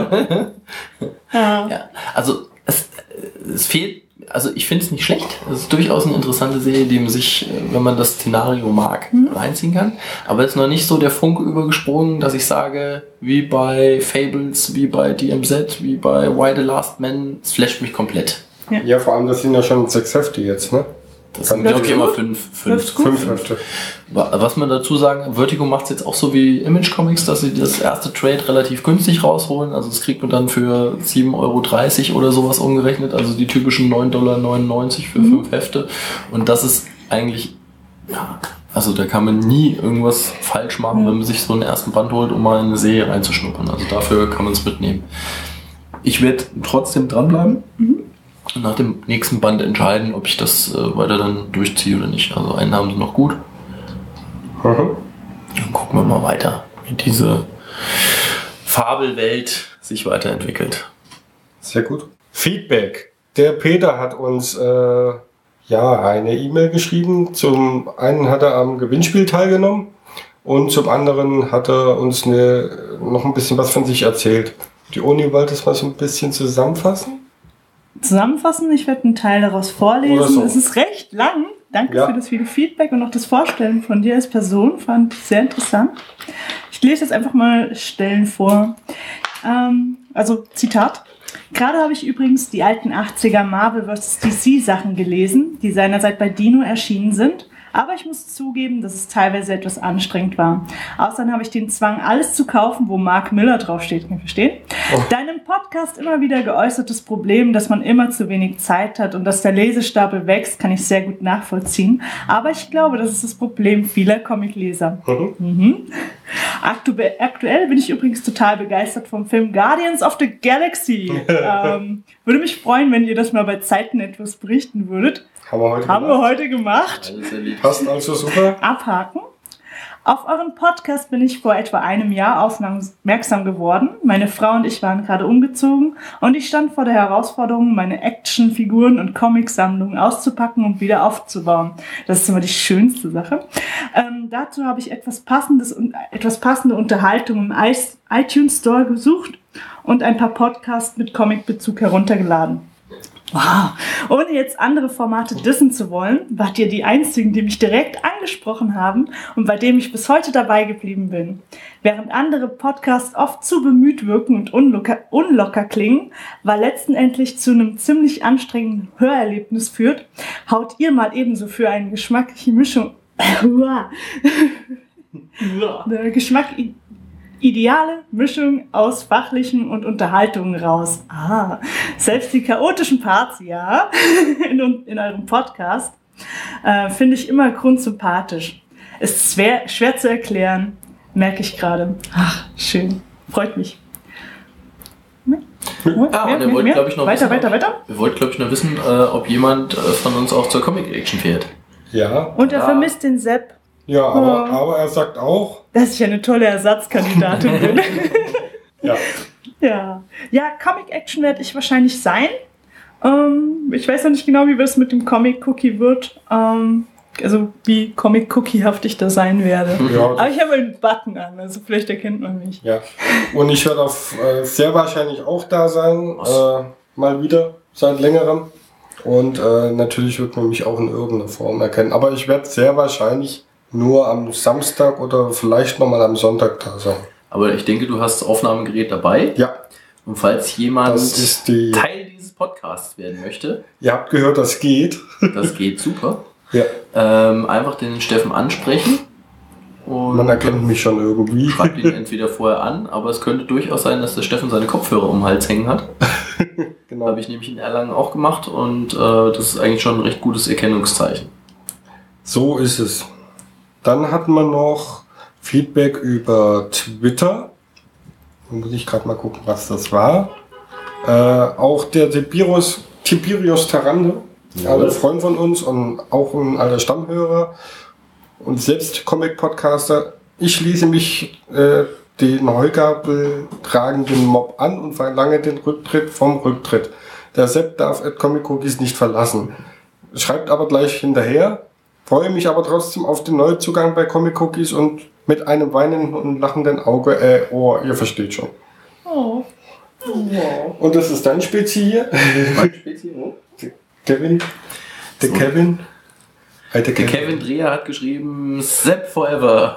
Ja, also es fehlt, also ich finde es nicht schlecht. Es ist durchaus eine interessante Serie, die man sich, wenn man das Szenario mag, reinziehen kann. Aber es ist noch nicht so der Funke übergesprungen, dass ich sage, wie bei Fables, wie bei DMZ, wie bei Why the Last Man, es flasht mich komplett. Ja, vor allem, das sind ja schon 6 Hefte jetzt, ne? Das sind glaube ich immer 5 Hefte. Was man dazu sagen, Vertigo macht es jetzt auch so wie Image Comics, dass sie das erste Trade relativ günstig rausholen. Also das kriegt man dann für 7,30 € oder sowas umgerechnet. Also die typischen 9,99 $ für 5 Hefte. Und das ist eigentlich, ja, also da kann man nie irgendwas falsch machen, wenn man sich so einen ersten Band holt, um mal in eine Serie reinzuschnuppern. Also dafür kann man es mitnehmen. Ich werde trotzdem dranbleiben. Und nach dem nächsten Band entscheiden, ob ich das weiter dann durchziehe oder nicht. Also einen haben sie noch gut. Dann gucken wir mal weiter, wie diese Fabelwelt sich weiterentwickelt. Sehr gut. Feedback. Der Peter hat uns eine E-Mail geschrieben. Zum einen hat er am Gewinnspiel teilgenommen und zum anderen hat er uns noch ein bisschen was von sich erzählt. Die Uni wollte es mal so ein bisschen zusammenfassen. Ich werde einen Teil daraus vorlesen. So. Es ist recht lang. Danke für das viele Feedback und auch das Vorstellen von dir als Person. Fand ich sehr interessant. Ich lese jetzt einfach mal Stellen vor. Also Zitat. Gerade habe ich übrigens die alten 80er Marvel vs. DC Sachen gelesen, die seinerzeit bei Dino erschienen sind. Aber ich muss zugeben, dass es teilweise etwas anstrengend war. Außerdem habe ich den Zwang, alles zu kaufen, wo Mark Miller draufsteht. Kann ich verstehen? Deinem Podcast immer wieder geäußertes Problem, dass man immer zu wenig Zeit hat und dass der Lesestapel wächst, kann ich sehr gut nachvollziehen. Aber ich glaube, das ist das Problem vieler Comicleser. Aktuell bin ich übrigens total begeistert vom Film Guardians of the Galaxy. Würde mich freuen, wenn ihr das mal bei Zeiten etwas berichten würdet. Haben wir heute gemacht. Passt also super. Abhaken. Auf euren Podcast bin ich vor etwa einem Jahr aufmerksam geworden. Meine Frau und ich waren gerade umgezogen und ich stand vor der Herausforderung, meine Actionfiguren und Comicsammlungen auszupacken und wieder aufzubauen. Das ist immer die schönste Sache. Dazu habe ich etwas passende Unterhaltung im iTunes Store gesucht und ein paar Podcasts mit Comicbezug heruntergeladen. Wow, ohne jetzt andere Formate dissen zu wollen, wart ihr die einzigen, die mich direkt angesprochen haben und bei dem ich bis heute dabei geblieben bin. Während andere Podcasts oft zu bemüht wirken und unlocker klingen, weil letztendlich zu einem ziemlich anstrengenden Hörerlebnis führt, haut ihr mal ebenso für eine geschmackliche Mischung ideale Mischung aus Fachlichen und Unterhaltungen raus. Selbst die chaotischen Parts, in eurem Podcast Finde ich immer grundsympathisch. Ist schwer zu erklären, merke ich gerade. Ach, schön. Freut mich. Und er wollte, glaube ich, noch weiter. Wir wollten, glaube ich, noch wissen, ob jemand von uns auch zur Comic-Action fährt. Ja. Und er vermisst den Sepp. Ja, aber er sagt auch, dass ich eine tolle Ersatzkandidatin bin. Ja. Ja, Comic-Action werde ich wahrscheinlich sein. Ich weiß noch nicht genau, wie das mit dem Comic-Cookie wird. Also wie Comic-Cookie-haft ich da sein werde. Ja. Aber ich habe einen Button an, also vielleicht erkennt man mich. Ja. Und ich werde sehr wahrscheinlich auch da sein. Mal wieder, seit längerem. Und natürlich wird man mich auch in irgendeiner Form erkennen. Aber ich werde sehr wahrscheinlich nur am Samstag oder vielleicht nochmal am Sonntag da sein. Aber ich denke, du hast das Aufnahmegerät dabei. Ja. Und falls jemand Teil dieses Podcasts werden möchte. Ihr habt gehört, das geht. Das geht super. Ja. Einfach den Steffen ansprechen. Und man erkennt mich schon irgendwie. Schreibt ihn entweder vorher an, aber es könnte durchaus sein, dass der Steffen seine Kopfhörer um den Hals hängen hat. Genau. Habe ich nämlich in Erlangen auch gemacht und das ist eigentlich schon ein recht gutes Erkennungszeichen. So ist es. Dann hatten wir noch Feedback über Twitter. Da muss ich gerade mal gucken, was das war. Auch der Tiberius Tarande, ein Freund von uns und auch ein alter Stammhörer und selbst Comic-Podcaster. Ich schließe mich den Heugabel tragenden Mob an und verlange den Rücktritt vom Rücktritt. Der Sepp darf Comic Cookies nicht verlassen. Schreibt aber gleich hinterher. Freue mich aber trotzdem auf den Neuzugang bei Comic Cookies und mit einem weinenden und lachenden Ohr, ihr versteht schon. Oh. Wow. Und das ist dein Spezi hier? Mein Spezi, wo? Kevin. Der so. Kevin. Der Kevin Dreher hat geschrieben, Sepp forever.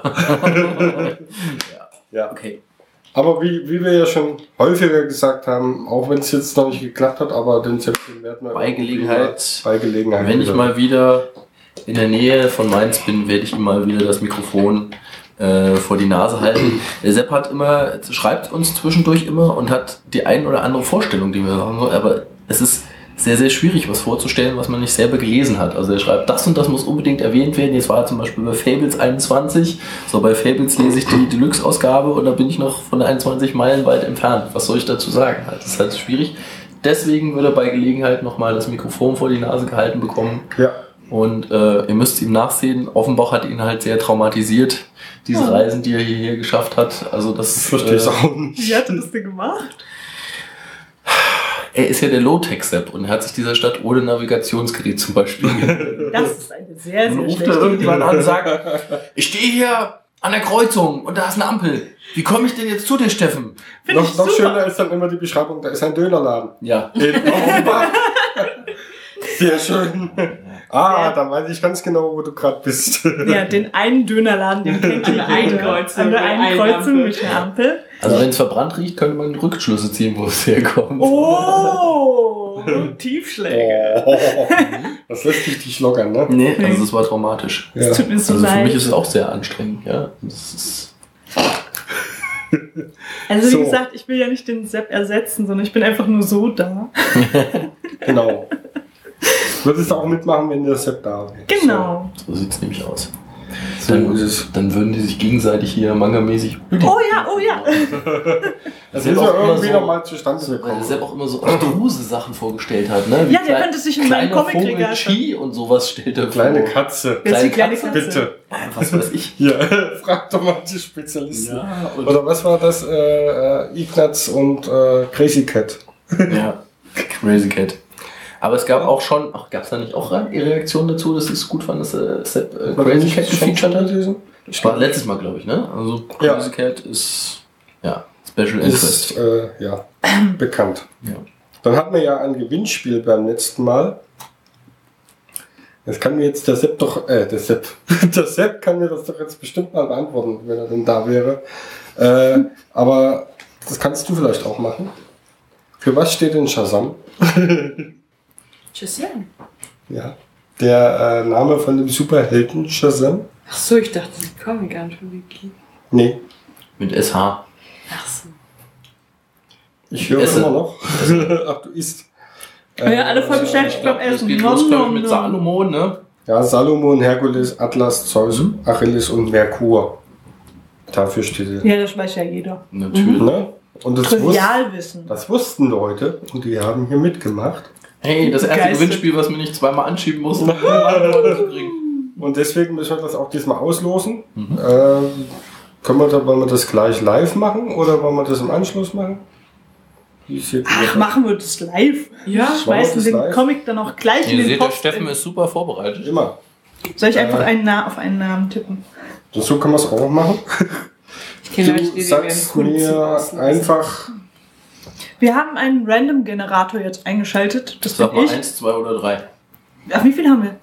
Ja. Okay. Aber wie wir ja schon häufiger gesagt haben, auch wenn es jetzt noch nicht geklappt hat, aber den Sepp werden wir bei Gelegenheit, wenn ich wieder. Mal wieder in der Nähe von Mainz bin, werde ich ihm mal wieder das Mikrofon vor die Nase halten. Der Sepp schreibt uns zwischendurch immer und hat die ein oder andere Vorstellung, die wir haben, aber es ist sehr, sehr schwierig, was vorzustellen, was man nicht selber gelesen hat. Also er schreibt, das und das muss unbedingt erwähnt werden. Jetzt war er zum Beispiel bei Fables 21. So, bei Fables lese ich die Deluxe-Ausgabe und da bin ich noch von der 21 Meilen weit entfernt. Was soll ich dazu sagen? Das ist halt schwierig. Deswegen wird er bei Gelegenheit nochmal das Mikrofon vor die Nase gehalten bekommen. Ja. Und ihr müsst ihm nachsehen, Offenbach hat ihn halt sehr traumatisiert, diese Reisen, die er hierher geschafft hat. Also das verstehe ich auch nicht. Wie hat er das denn gemacht? Er ist ja der Low-Tech-Sepp und er hat sich dieser Stadt ohne Navigationsgerät zum Beispiel. Das ist eine sehr, sehr schlechte Idee. Ruft er irgendwann an und sagt, ich stehe hier an der Kreuzung und da ist eine Ampel. Wie komme ich denn jetzt zu dir, Steffen? Noch schöner ist dann immer die Beschreibung, da ist ein Dönerladen. Ja. Sehr schön. Dann weiß ich ganz genau, wo du gerade bist. Ja, den einen Dönerladen, den kennt ihr an der einen Kreuzung mit der Ampel. Also wenn es verbrannt riecht, könnte man Rückschlüsse ziehen, wo es herkommt. Oh, Tiefschläge. Das lässt dich nicht lockern, ne? Nee, also das war traumatisch. Ja. Das tut mir so leid. Also für mich ist es auch sehr anstrengend, ja. Das ist also wie gesagt, ich will ja nicht den Sepp ersetzen, sondern ich bin einfach nur so da. Genau. Würdest du auch mitmachen, wenn der Sepp da wäre? Genau. So sieht es nämlich aus. Dann würden die sich gegenseitig hier mangamäßig. Oh ja. Das ist ja irgendwie nochmal zustande gekommen. Weil der Sepp auch immer so abstruse Sachen vorgestellt hat, ne? Wie ja, der könnte sich in meinem Comicregal Chi und sowas stellt er vor. Kleine Katze. Kleine Katze. Bitte. Was weiß ich. Ja, frag doch mal die Spezialisten. Ja, oder was war das? Ignaz und Crazy Cat. Ja, Crazy Cat. Aber es gab auch schon, gab es da nicht auch Reaktionen dazu, dass sie es gut fanden, dass Sepp Crazy Cat gefeatured hat? Das war letztes Mal, glaube ich, ne? Also Crazy Cat ist, Special Interest. Ist, bekannt. Ja. Dann hatten wir ja ein Gewinnspiel beim letzten Mal. Das kann mir jetzt der Sepp der Sepp kann mir das doch jetzt bestimmt mal beantworten, wenn er denn da wäre. Aber das kannst du vielleicht auch machen. Für was steht denn Shazam? Shazam? Ja. Der Name von dem Superhelden Shazam. Ach so, ich dachte, das ist Comic-Anthologie. Nee. Mit SH. Ach so. Ich höre immer noch. Ach, du isst. Ja, alle voll beschäftigt. Ich glaube, er ist mit Salomon, ne? Ja, Salomon, Herkules, Atlas, Zeus, Achilles und Merkur. Dafür steht Ja, das weiß ja jeder. Natürlich. Ne? Und Trivialwissen. Das wussten Leute und die haben hier mitgemacht. Hey, das erste Gewinnspiel, was wir nicht zweimal anschieben mussten, um Antworten zu kriegen. Und deswegen müssen wir das auch diesmal auslosen. Wollen wir das gleich live machen oder wollen wir das im Anschluss machen? Machen wir das live. Ja, ich schmeißen den live? Comic dann auch gleich in Ihr den seht, der Post. Steffen ist super vorbereitet. Immer. Soll ich einfach auf einen Namen tippen? So kann man es auch machen. Ich kenne Du sagst mir einfach... Wir haben einen Random-Generator jetzt eingeschaltet. Das Sag bin mal ich. 1, 2 oder 3. Ach, wie viel haben wir?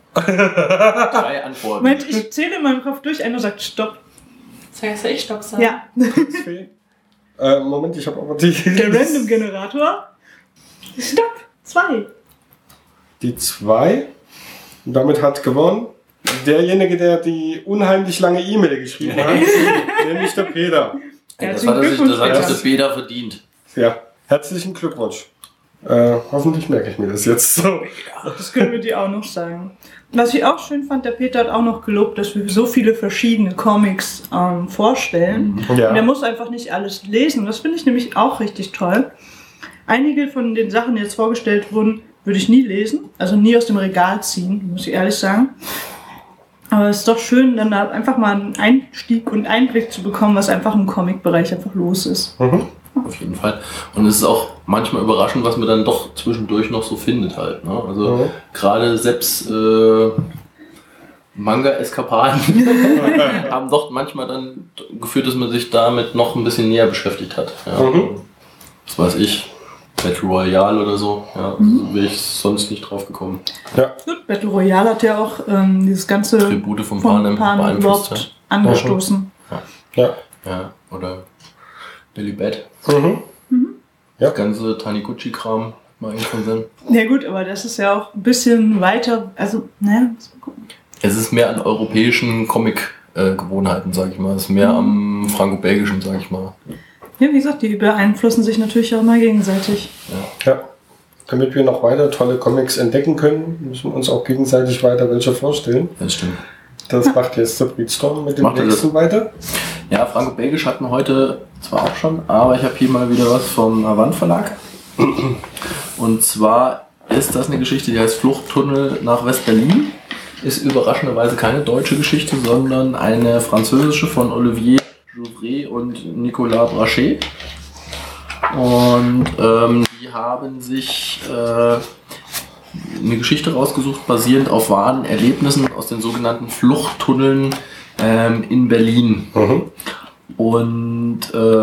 3 Antworten. Moment, ich zähle in meinem Kopf durch. Einer sagt Stopp. Soll ich Stopp sagen? Ja. Moment, ich habe aber die... Der Random-Generator. Stopp. 2. Die 2. Und damit hat gewonnen derjenige, der die unheimlich lange E-Mail geschrieben hat. Nämlich der Peter. Das hat der Peter verdient. Ja, herzlichen Glückwunsch. Hoffentlich merke ich mir das jetzt so. Das können wir dir auch noch sagen. Was ich auch schön fand, der Peter hat auch noch gelobt, dass wir so viele verschiedene Comics vorstellen. Ja. Und er muss einfach nicht alles lesen. Das finde ich nämlich auch richtig toll. Einige von den Sachen, die jetzt vorgestellt wurden, würde ich nie lesen. Also nie aus dem Regal ziehen, muss ich ehrlich sagen. Aber es ist doch schön, dann da einfach mal einen Einstieg und Einblick zu bekommen, was einfach im Comic-Bereich einfach los ist. Auf jeden Fall. Und es ist auch manchmal überraschend, was man dann doch zwischendurch noch so findet halt. Ne? Also gerade selbst Manga-Eskapaden haben doch manchmal dann geführt, dass man sich damit noch ein bisschen näher beschäftigt hat. Ja. Was weiß ich, Battle Royale oder so. Ja, wäre ich sonst nicht drauf gekommen. Ja. Gut, Battle Royale hat ja auch dieses ganze Tribute von Panem beeinflusst, überhaupt angestoßen. Ja. Ja, oder Billy Bat. Ja. Das ganze Taniguchi-Kram mal eigentlich von Sinn. Ja gut, aber das ist ja auch ein bisschen weiter, also, ne, gucken. Es ist mehr an europäischen Comic-Gewohnheiten, sag ich mal. Es ist mehr am franco-belgischen, sag ich mal. Ja, wie gesagt, die beeinflussen sich natürlich auch mal gegenseitig. Ja. Damit wir noch weiter tolle Comics entdecken können, müssen wir uns auch gegenseitig weiter welche vorstellen. Das stimmt. Das macht jetzt der Breedstorm mit dem nächsten weiter. Ja, franco-belgisch hatten wir heute zwar auch schon, aber ich habe hier mal wieder was vom Avant Verlag. Und zwar ist das eine Geschichte, die heißt Fluchttunnel nach West-Berlin. Ist überraschenderweise keine deutsche Geschichte, sondern eine französische von Olivier Jouvray und Nicolas Brachet. Und die haben sich eine Geschichte rausgesucht, basierend auf wahren Erlebnissen aus den sogenannten Fluchttunneln in Berlin. Und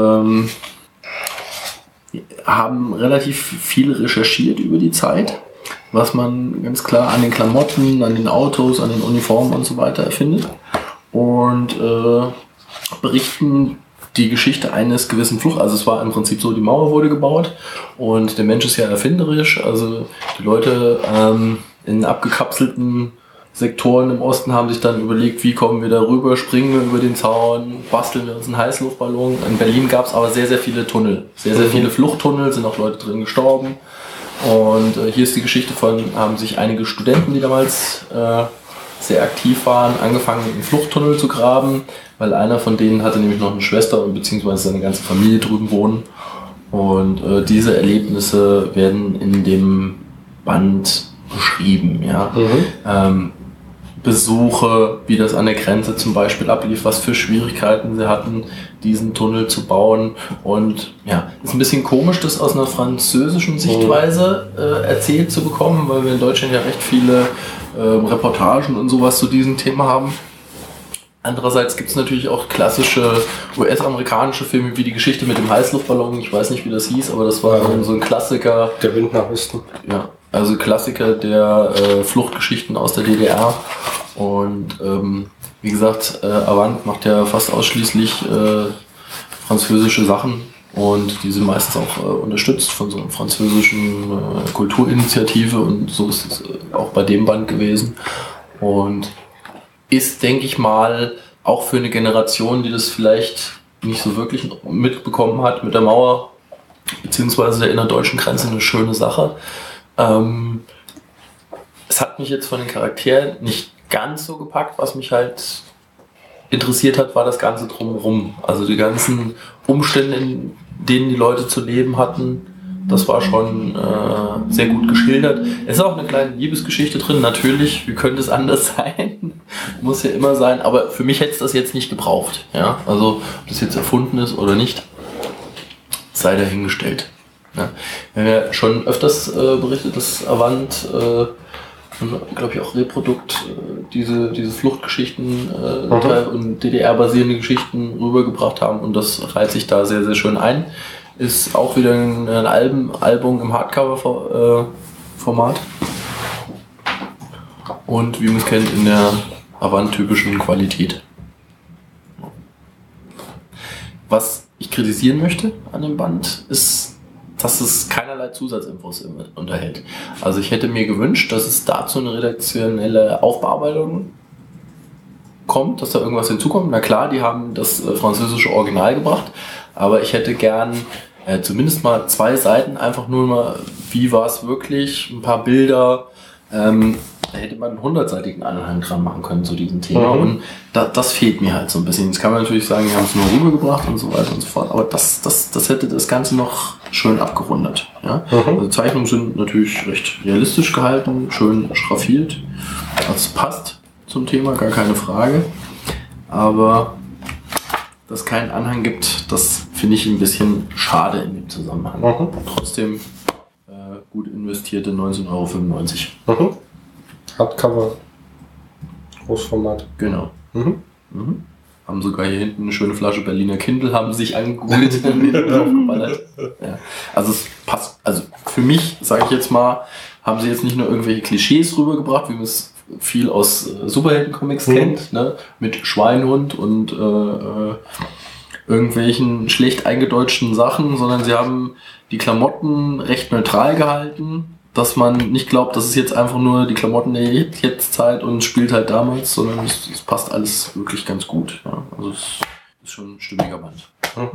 haben relativ viel recherchiert über die Zeit, was man ganz klar an den Klamotten, an den Autos, an den Uniformen und so weiter erfindet. Und berichten die Geschichte eines gewissen also es war im Prinzip so, die Mauer wurde gebaut und der Mensch ist ja erfinderisch, also die Leute in abgekapselten Sektoren im Osten haben sich dann überlegt, wie kommen wir da rüber, springen wir über den Zaun, basteln wir uns einen Heißluftballon. In Berlin gab es aber sehr, sehr viele Tunnel, sehr, sehr viele Fluchttunnel, sind auch Leute drin gestorben. Und hier ist die Geschichte von, haben sich einige Studenten, die damals sehr aktiv waren, angefangen, einen Fluchttunnel zu graben, weil einer von denen hatte nämlich noch eine Schwester und beziehungsweise seine ganze Familie drüben wohnen. Und diese Erlebnisse werden in dem Band beschrieben. Ja. Besuche, wie das an der Grenze zum Beispiel ablief, was für Schwierigkeiten sie hatten, diesen Tunnel zu bauen. Und ja, ist ein bisschen komisch, das aus einer französischen Sichtweise erzählt zu bekommen, weil wir in Deutschland ja recht viele Reportagen und sowas zu diesem Thema haben. Andererseits gibt es natürlich auch klassische US-amerikanische Filme wie die Geschichte mit dem Heißluftballon. Ich weiß nicht, wie das hieß, aber das war so ein Klassiker. Der Wind nach Westen. Ja, also Klassiker der Fluchtgeschichten aus der DDR. Und wie gesagt, Avant macht ja fast ausschließlich französische Sachen. Und die sind meistens auch unterstützt von so einer französischen Kulturinitiative. Und so ist es auch bei dem Band gewesen. Und ist, denke ich mal, auch für eine Generation, die das vielleicht nicht so wirklich mitbekommen hat mit der Mauer, beziehungsweise der innerdeutschen Grenze, eine schöne Sache. Es hat mich jetzt von den Charakteren nicht ganz so gepackt. Was mich halt interessiert hat, war das Ganze drumherum. Also die ganzen Umstände, in denen die Leute zu leben hatten, das war schon sehr gut geschildert. Es ist auch eine kleine Liebesgeschichte drin, natürlich, wie könnte es anders sein? Muss ja immer sein, aber für mich hätte es das jetzt nicht gebraucht. Ja? Also ob das jetzt erfunden ist oder nicht, sei dahingestellt. Ja? Wir haben ja schon öfters berichtet, dass Avant und glaube ich auch Reprodukt diese Fluchtgeschichten und DDR-basierende Geschichten rübergebracht haben und das reiht sich da sehr, sehr schön ein. Ist auch wieder ein Album im Hardcover-Format und wie man es kennt in der Avant-typischen Qualität. Was ich kritisieren möchte an dem Band ist, dass es keinerlei Zusatzinfos unterhält. Also ich hätte mir gewünscht, dass es dazu eine redaktionelle Aufbearbeitung kommt, dass da irgendwas hinzukommt. Na klar, die haben das französische Original gebracht, aber ich hätte gern zumindest mal 2 Seiten, einfach nur mal, wie war es wirklich, ein paar Bilder. Da hätte man einen 100-seitigen Anhang dran machen können zu diesem Thema. Und das fehlt mir halt so ein bisschen. Jetzt kann man natürlich sagen, die haben es nur rübergebracht und so weiter und so fort. Aber das hätte das Ganze noch schön abgerundet. Ja? Also die Zeichnungen sind natürlich recht realistisch gehalten, schön schraffiert. Das passt zum Thema, gar keine Frage. Aber dass es keinen Anhang gibt, das finde ich ein bisschen schade in dem Zusammenhang. Trotzdem gut investierte 19,95 €. Hardcover, Großformat. Genau. Haben sogar hier hinten eine schöne Flasche Berliner Kindl, haben sich angegoogelt und draufgeballert. Ja. Also es passt, also für mich, sage ich jetzt mal, haben sie jetzt nicht nur irgendwelche Klischees rübergebracht, wie man es viel aus Superhelden-Comics kennt, ne? Mit Schweinhund und irgendwelchen schlecht eingedeutschten Sachen, sondern sie haben die Klamotten recht neutral gehalten, dass man nicht glaubt, das ist jetzt einfach nur die Klamotten der Jetztzeit und spielt halt damals, sondern es passt alles wirklich ganz gut. Ja. Also es ist schon ein stimmiger Band.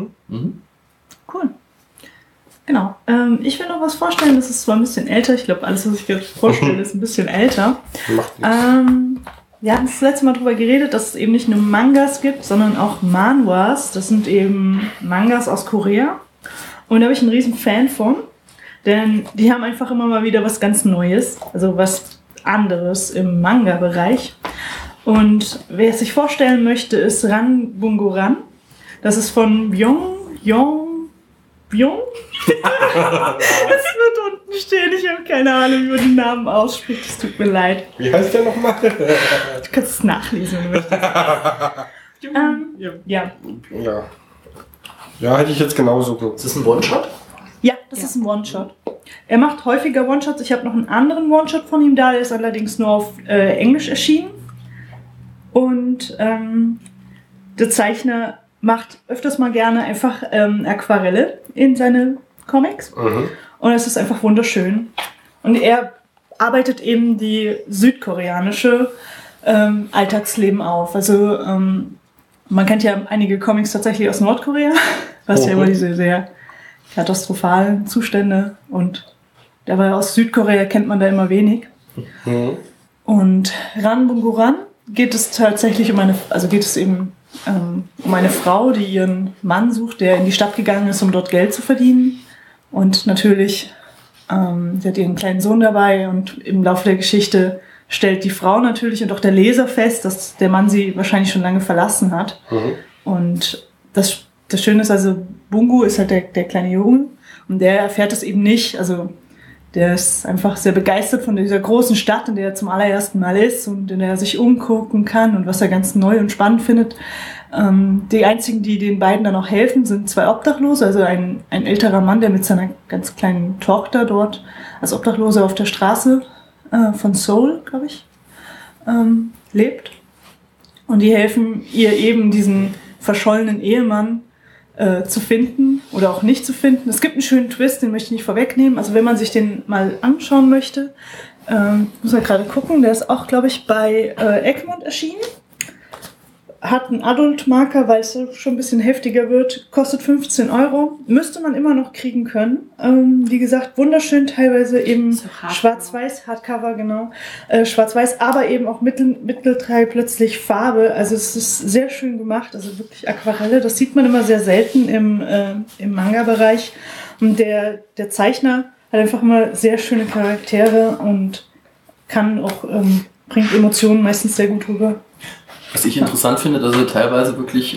Cool. Genau. Ich will noch was vorstellen, das ist zwar ein bisschen älter, ich glaube, alles, was ich jetzt vorstelle, ist ein bisschen älter. Wir hatten das letzte Mal darüber geredet, dass es eben nicht nur Mangas gibt, sondern auch Manhwas. Das sind eben Mangas aus Korea. Und da bin ich ein riesen Fan von. Denn die haben einfach immer mal wieder was ganz Neues, also was anderes im Manga-Bereich. Und wer es sich vorstellen möchte, ist Ran Bungo Ran. Das ist von Byung. Es wird unten stehen, ich habe keine Ahnung, wie man den Namen ausspricht, es tut mir leid. Wie heißt der nochmal? Du kannst es nachlesen, wenn du möchtest. Ja, hätte ich jetzt genauso geguckt. Ist das ein One-Shot? Ja, das ist ein One-Shot. Er macht häufiger One-Shots. Ich habe noch einen anderen One-Shot von ihm da, der ist allerdings nur auf Englisch erschienen. Und der Zeichner macht öfters mal gerne einfach Aquarelle in seine Comics. Und es ist einfach wunderschön. Und er arbeitet eben die südkoreanische Alltagsleben auf. Also man kennt ja einige Comics tatsächlich aus Nordkorea, was ja immer diese sehr katastrophalen Zustände und dabei aus Südkorea kennt man da immer wenig. Und Ran Bungo Ran geht es tatsächlich um eine Frau, die ihren Mann sucht, der in die Stadt gegangen ist, um dort Geld zu verdienen. Und natürlich, sie hat ihren kleinen Sohn dabei und im Laufe der Geschichte stellt die Frau natürlich und auch der Leser fest, dass der Mann sie wahrscheinlich schon lange verlassen hat. Und das Schöne ist also, Bungo ist halt der kleine Junge und der erfährt es eben nicht. Also der ist einfach sehr begeistert von dieser großen Stadt, in der er zum allerersten Mal ist und in der er sich umgucken kann und was er ganz neu und spannend findet. Die einzigen, die den beiden dann auch helfen, sind 2 Obdachlose, also ein älterer Mann, der mit seiner ganz kleinen Tochter dort als Obdachloser auf der Straße von Seoul, glaube ich, lebt. Und die helfen ihr eben, diesen verschollenen Ehemann zu finden oder auch nicht zu finden. Es gibt einen schönen Twist, den möchte ich nicht vorwegnehmen. Also wenn man sich den mal anschauen möchte, muss man gerade gucken, der ist auch, glaube ich, bei Egmont erschienen. hat einen Adult-Marker, weil es schon ein bisschen heftiger wird, kostet 15 €. Müsste man immer noch kriegen können. Wie gesagt, wunderschön, teilweise eben so schwarz-weiß, Hardcover, genau. Schwarz-weiß, aber eben auch Mittelteil plötzlich Farbe. Also es ist sehr schön gemacht, also wirklich Aquarelle. Das sieht man immer sehr selten im Manga-Bereich. Und der Zeichner hat einfach immer sehr schöne Charaktere und kann auch, bringt Emotionen meistens sehr gut rüber. Was ich interessant finde, dass er teilweise wirklich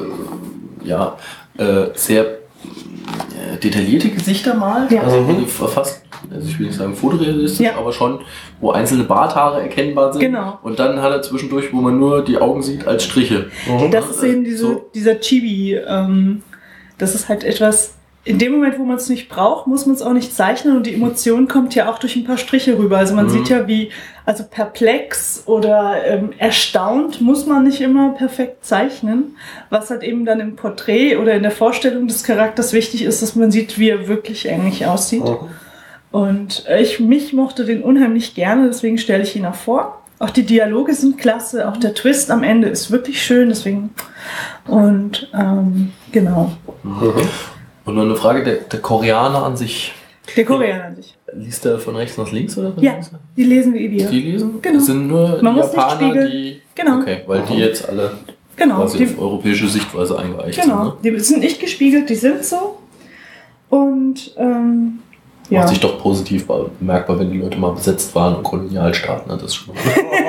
sehr detaillierte Gesichter malt. Ja. Also fast, ich will nicht sagen fotorealistisch, aber schon, wo einzelne Barthaare erkennbar sind. Genau. Und dann hat er zwischendurch, wo man nur die Augen sieht, als Striche. Das ist eben dieser Chibi. Das ist halt etwas... In dem Moment, wo man es nicht braucht, muss man es auch nicht zeichnen und die Emotion kommt ja auch durch ein paar Striche rüber. Also man sieht ja also perplex oder erstaunt muss man nicht immer perfekt zeichnen. Was halt eben dann im Porträt oder in der Vorstellung des Charakters wichtig ist, dass man sieht, wie er wirklich eigentlich aussieht. Und mich mochte den unheimlich gerne, deswegen stelle ich ihn auch vor. Auch die Dialoge sind klasse, auch der Twist am Ende ist wirklich schön, deswegen. Und genau. Und nur eine Frage, der Koreaner an sich. Der Koreaner an sich. Liest er von rechts nach links oder? Ja, die lesen wie wir. Die lesen? Genau. Das sind nur man die Japaner, die... Genau. Okay, weil die jetzt alle quasi auf europäische Sichtweise eingeeicht sind. Genau, die sind nicht gespiegelt, die sind so. Und macht sich doch positiv bemerkbar, wenn die Leute mal besetzt waren und Kolonialstaaten. Ne? Das ist schon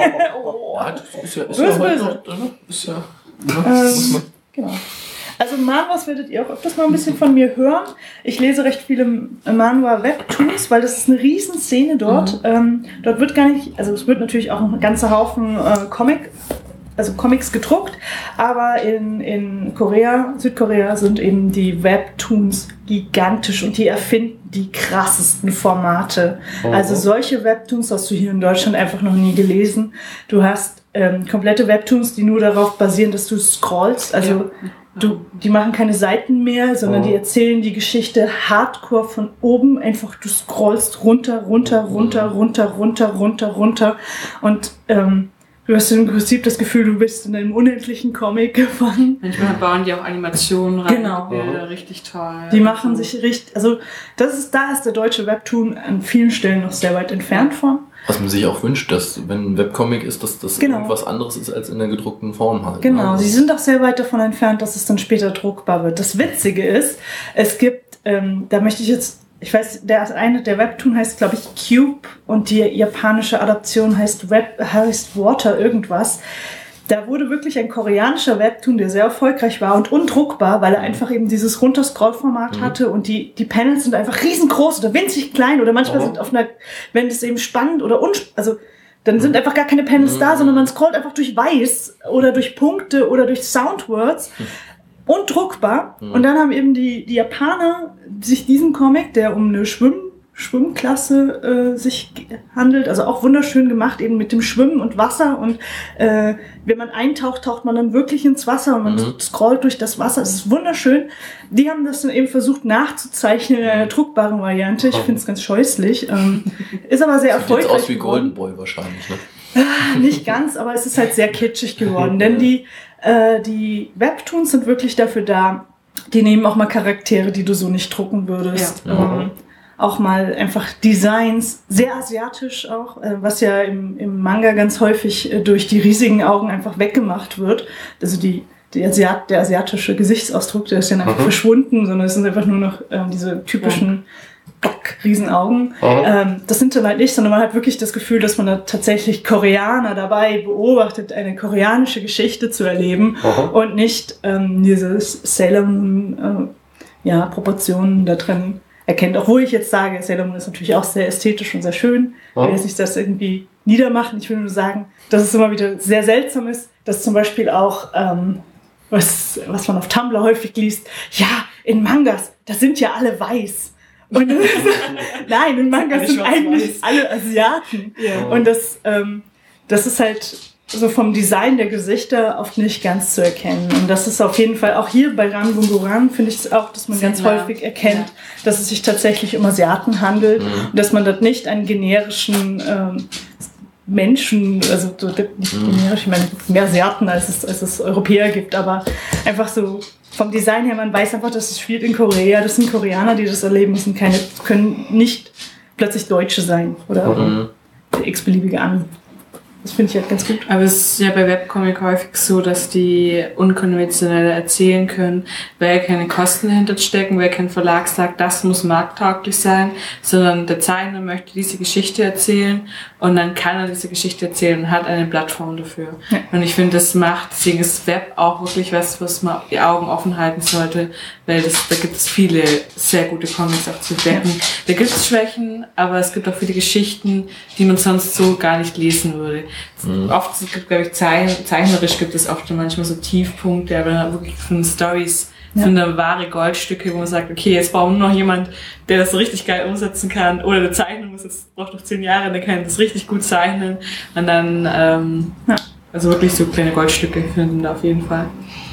genau. Also Manhwas werdet ihr auch öfters mal ein bisschen von mir hören. Ich lese recht viele Manhwa-Webtoons, weil das ist eine Riesenszene dort. Dort wird gar nicht, also es wird natürlich auch ein ganzer Haufen Comics gedruckt, aber in Südkorea sind eben die Webtoons gigantisch und die erfinden die krassesten Formate. Also solche Webtoons hast du hier in Deutschland einfach noch nie gelesen. Du hast komplette Webtoons, die nur darauf basieren, dass du scrollst, also die machen keine Seiten mehr, sondern die erzählen die Geschichte hardcore von oben. Einfach, du scrollst runter und du hast im Prinzip das Gefühl, du bist in einem unendlichen Comic gefangen. Manchmal bauen die auch Animationen rein, genau. Bilder, richtig toll. Die machen sich richtig, also da ist der deutsche Webtoon an vielen Stellen noch sehr weit entfernt von. Was man sich auch wünscht, dass wenn ein Webcomic ist, dass das irgendwas anderes ist als in der gedruckten Form halt. Genau, sie sind auch sehr weit davon entfernt, dass es dann später druckbar wird. Das Witzige ist, es gibt, da möchte ich jetzt, ich weiß, der Webtoon heißt, glaube ich, Cube und die japanische Adaption heißt Water irgendwas. Da wurde wirklich ein koreanischer Webtoon, der sehr erfolgreich war und undruckbar, weil er einfach eben dieses Runterscroll-Format hatte und die Panels sind einfach riesengroß oder winzig klein oder manchmal sind wenn es eben spannend oder dann sind einfach gar keine Panels da, sondern man scrollt einfach durch Weiß oder durch Punkte oder durch Soundwords. Undruckbar. Und dann haben eben die Japaner sich diesen Comic, der um eine Schwimmklasse sich handelt, also auch wunderschön gemacht, eben mit dem Schwimmen und Wasser und wenn man eintaucht, taucht man dann wirklich ins Wasser und man scrollt durch das Wasser, es ist wunderschön. Die haben das dann eben versucht nachzuzeichnen in einer druckbaren Variante, ich finde es ganz scheußlich, ist aber sehr erfolgreich. Sieht jetzt aus wie Golden Boy wahrscheinlich, ne? Nicht ganz, aber es ist halt sehr kitschig geworden, denn die Webtoons sind wirklich dafür da, die nehmen auch mal Charaktere, die du so nicht drucken würdest. Ja. Auch mal einfach Designs, sehr asiatisch auch, was ja im Manga ganz häufig durch die riesigen Augen einfach weggemacht wird. Also der asiatische Gesichtsausdruck, der ist ja einfach verschwunden, sondern es sind einfach nur noch diese typischen Riesenaugen. Das sind dann halt nicht, sondern man hat wirklich das Gefühl, dass man da tatsächlich Koreaner dabei beobachtet, eine koreanische Geschichte zu erleben und nicht diese Sailor Moon Proportionen da drin erkennt. Obwohl ich jetzt sage, Sailor Moon ist natürlich auch sehr ästhetisch und sehr schön. Ich will jetzt nicht das irgendwie niedermachen. Ich will nur sagen, dass es immer wieder sehr seltsam ist, dass zum Beispiel auch, was man auf Tumblr häufig liest, ja, in Mangas, da sind ja alle weiß. Und nein, in Mangas sind eigentlich alle Asiaten. Ja. Und das ist halt so vom Design der Gesichter oft nicht ganz zu erkennen. Und das ist auf jeden Fall auch hier bei Ranbunguran, finde ich es auch, dass man ganz häufig erkennt, dass es sich tatsächlich um Asiaten handelt und dass man dort nicht einen generischen Menschen, also so nicht generisch, ich meine, mehr Asiaten als es Europäer gibt, aber einfach so vom Design her, man weiß einfach, dass es spielt in Korea, das sind Koreaner, die das erleben, das sind können nicht plötzlich Deutsche sein oder x-beliebige Ami. Das finde ich halt ganz gut. Aber es ist ja bei Webcomic häufig so, dass die unkonventionell erzählen können, weil keine Kosten dahinter stecken, weil kein Verlag sagt, das muss markttauglich sein, sondern der Zeichner möchte diese Geschichte erzählen und dann kann er diese Geschichte erzählen und hat eine Plattform dafür. Ja. Und ich finde, deswegen ist Web auch wirklich was man die Augen offen halten sollte, weil da gibt es viele sehr gute Comics auch zu entdecken. Ja. Da gibt es Schwächen, aber es gibt auch viele Geschichten, die man sonst so gar nicht lesen würde. Oft gibt, glaube ich, zeichnerisch gibt es oft manchmal so Tiefpunkte, aber wirklich von Storys sind da wahre Goldstücke, wo man sagt, okay, jetzt brauchen wir noch jemand, der das so richtig geil umsetzen kann, oder der Zeichner braucht noch 10 Jahre, der kann das richtig gut zeichnen und dann, also wirklich so kleine Goldstücke finden da auf jeden Fall.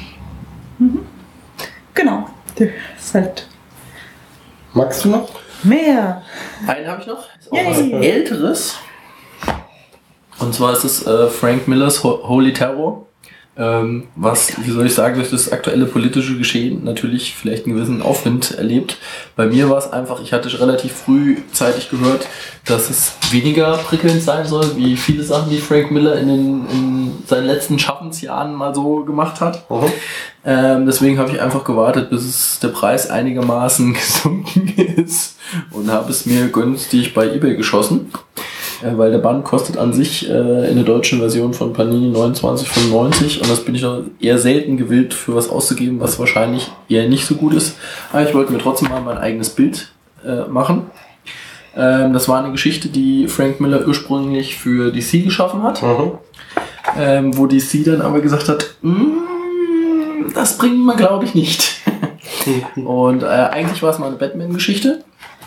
Genau. Das ist halt. Magst du noch? Mehr. Einen habe ich noch. Ist auch was Älteres. Und zwar ist es Frank Millers Holy Terror. Was, wie soll ich sagen, durch das aktuelle politische Geschehen natürlich vielleicht einen gewissen Aufwind erlebt. Bei mir war es einfach, ich hatte relativ frühzeitig gehört, dass es weniger prickelnd sein soll, wie viele Sachen, die Frank Miller in seinen letzten Schaffensjahren mal so gemacht hat. Deswegen habe ich einfach gewartet, bis der Preis einigermaßen gesunken ist und habe es mir günstig bei eBay geschossen. Weil der Band kostet an sich in der deutschen Version von Panini 29,95 und das bin ich noch eher selten gewillt für was auszugeben, was wahrscheinlich eher nicht so gut ist. Aber ich wollte mir trotzdem mal mein eigenes Bild machen. Das war eine Geschichte, die Frank Miller ursprünglich für DC geschaffen hat, wo DC dann aber gesagt hat, das bringen wir glaube ich nicht. Und eigentlich war es mal eine Batman-Geschichte.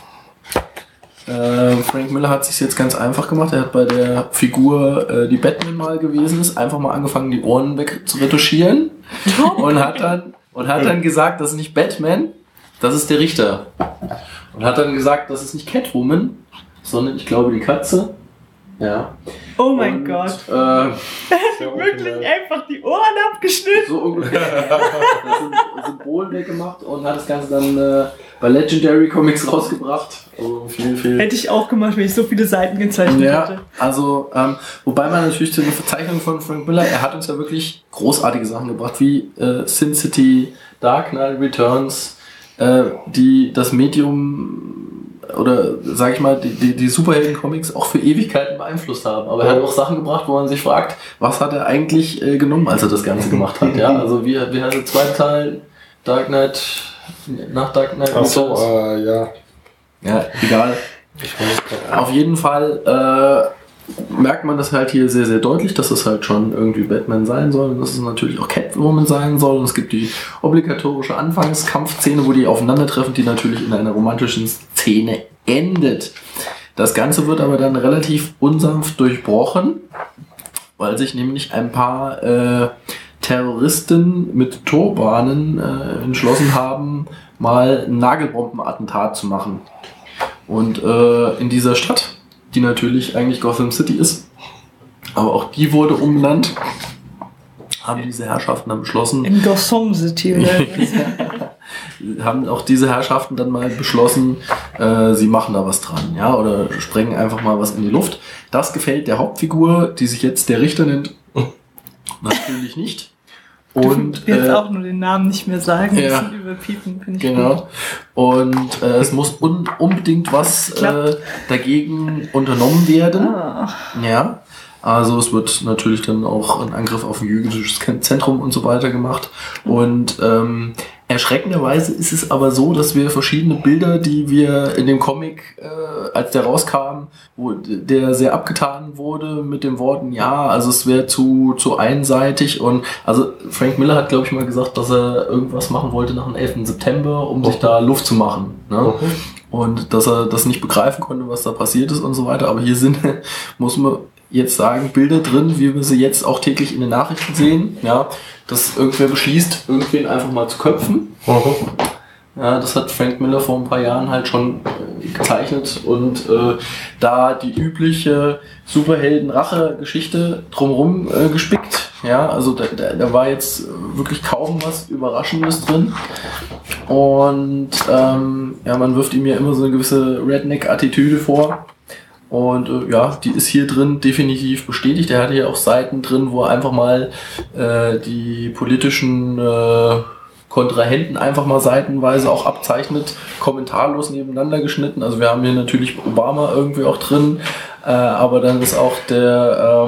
Frank Miller hat sich jetzt ganz einfach gemacht. Er hat bei der Figur, die Batman mal gewesen ist, einfach mal angefangen, die Ohren weg zu retuschieren und hat dann gesagt, das ist nicht Batman, das ist der Richter. Und hat dann gesagt, das ist nicht Catwoman, sondern ich glaube die Katze. Ja. Oh mein Gott. Er hat wirklich einfach die Ohren abgeschnitten. So ungefähr. Das Symbol weggemacht und hat das Ganze dann bei Legendary Comics rausgebracht. Also viel. Hätte ich auch gemacht, wenn ich so viele Seiten gezeichnet hätte. Also, wobei man natürlich zu den Verzeichnungen von Frank Miller, er hat uns ja wirklich großartige Sachen gebracht, wie Sin City, Dark Knight Returns, die das Medium oder sag ich mal, die Superhelden-Comics auch für Ewigkeiten beeinflusst haben. Aber er hat auch Sachen gebracht, wo man sich fragt, was hat er eigentlich genommen, als er das Ganze gemacht hat. Ja, also wie hat der zweite Teil Dark Knight, nach Dark Knight? Ach so, ja. Ja, egal. Auf jeden Fall merkt man das halt hier sehr, sehr deutlich, dass es halt schon irgendwie Batman sein soll und dass es natürlich auch Catwoman sein soll. Und es gibt die obligatorische Anfangskampfszene, wo die aufeinandertreffen, die natürlich in einer romantischen Szene endet. Das Ganze wird aber dann relativ unsanft durchbrochen, weil sich nämlich ein paar Terroristen mit Turbanen entschlossen haben, mal ein Nagelbombenattentat zu machen. Und in dieser Stadt, die natürlich eigentlich Gotham City ist, aber auch die wurde umbenannt, haben diese Herrschaften dann beschlossen. In Gotham City, oder? Haben auch diese Herrschaften dann mal beschlossen, sie machen da was dran, ja, oder sprengen einfach mal was in die Luft. Das gefällt der Hauptfigur, die sich jetzt der Richter nennt, natürlich nicht. Und jetzt auch nur den Namen nicht mehr sagen, ja, müssen überpiepen, finde ich. Genau. Gut. Und es muss unbedingt was dagegen unternommen werden. Ja. Also es wird natürlich dann auch ein Angriff auf ein jüdisches Zentrum und so weiter gemacht. Und erschreckenderweise ist es aber so, dass wir verschiedene Bilder, die wir in dem Comic, als der rauskam, wo der sehr abgetan wurde mit den Worten, ja, also es wäre zu einseitig. Und also Frank Miller hat, glaube ich, mal gesagt, dass er irgendwas machen wollte nach dem 11. September, um sich da Luft zu machen. Ne? Und dass er das nicht begreifen konnte, was da passiert ist und so weiter. Aber hier sind, muss man jetzt sagen, Bilder drin, wie wir sie jetzt auch täglich in den Nachrichten sehen, ja, dass irgendwer beschließt, irgendwen einfach mal zu köpfen. Ja, das hat Frank Miller vor ein paar Jahren halt schon gezeichnet und da die übliche Superhelden-Rache-Geschichte drumherum gespickt. Ja, also da war jetzt wirklich kaum was Überraschendes drin. Und man wirft ihm ja immer so eine gewisse Redneck-Attitüde vor. Und die ist hier drin definitiv bestätigt. Er hatte ja auch Seiten drin, wo er einfach mal die politischen Kontrahenten einfach mal seitenweise auch abzeichnet, kommentarlos nebeneinander geschnitten. Also wir haben hier natürlich Obama irgendwie auch drin, aber dann ist auch der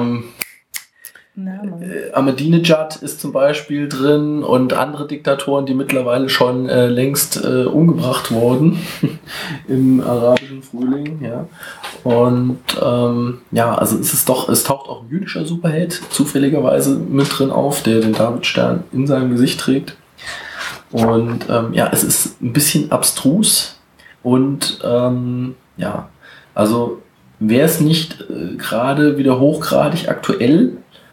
Ahmadinejad ist zum Beispiel drin und andere Diktatoren, die mittlerweile schon längst umgebracht wurden im arabischen Frühling. Ja. Und also es taucht auch ein jüdischer Superheld zufälligerweise mit drin auf, der den Davidstern in seinem Gesicht trägt. Und es ist ein bisschen abstrus und also wäre es nicht gerade wieder hochgradig aktuell,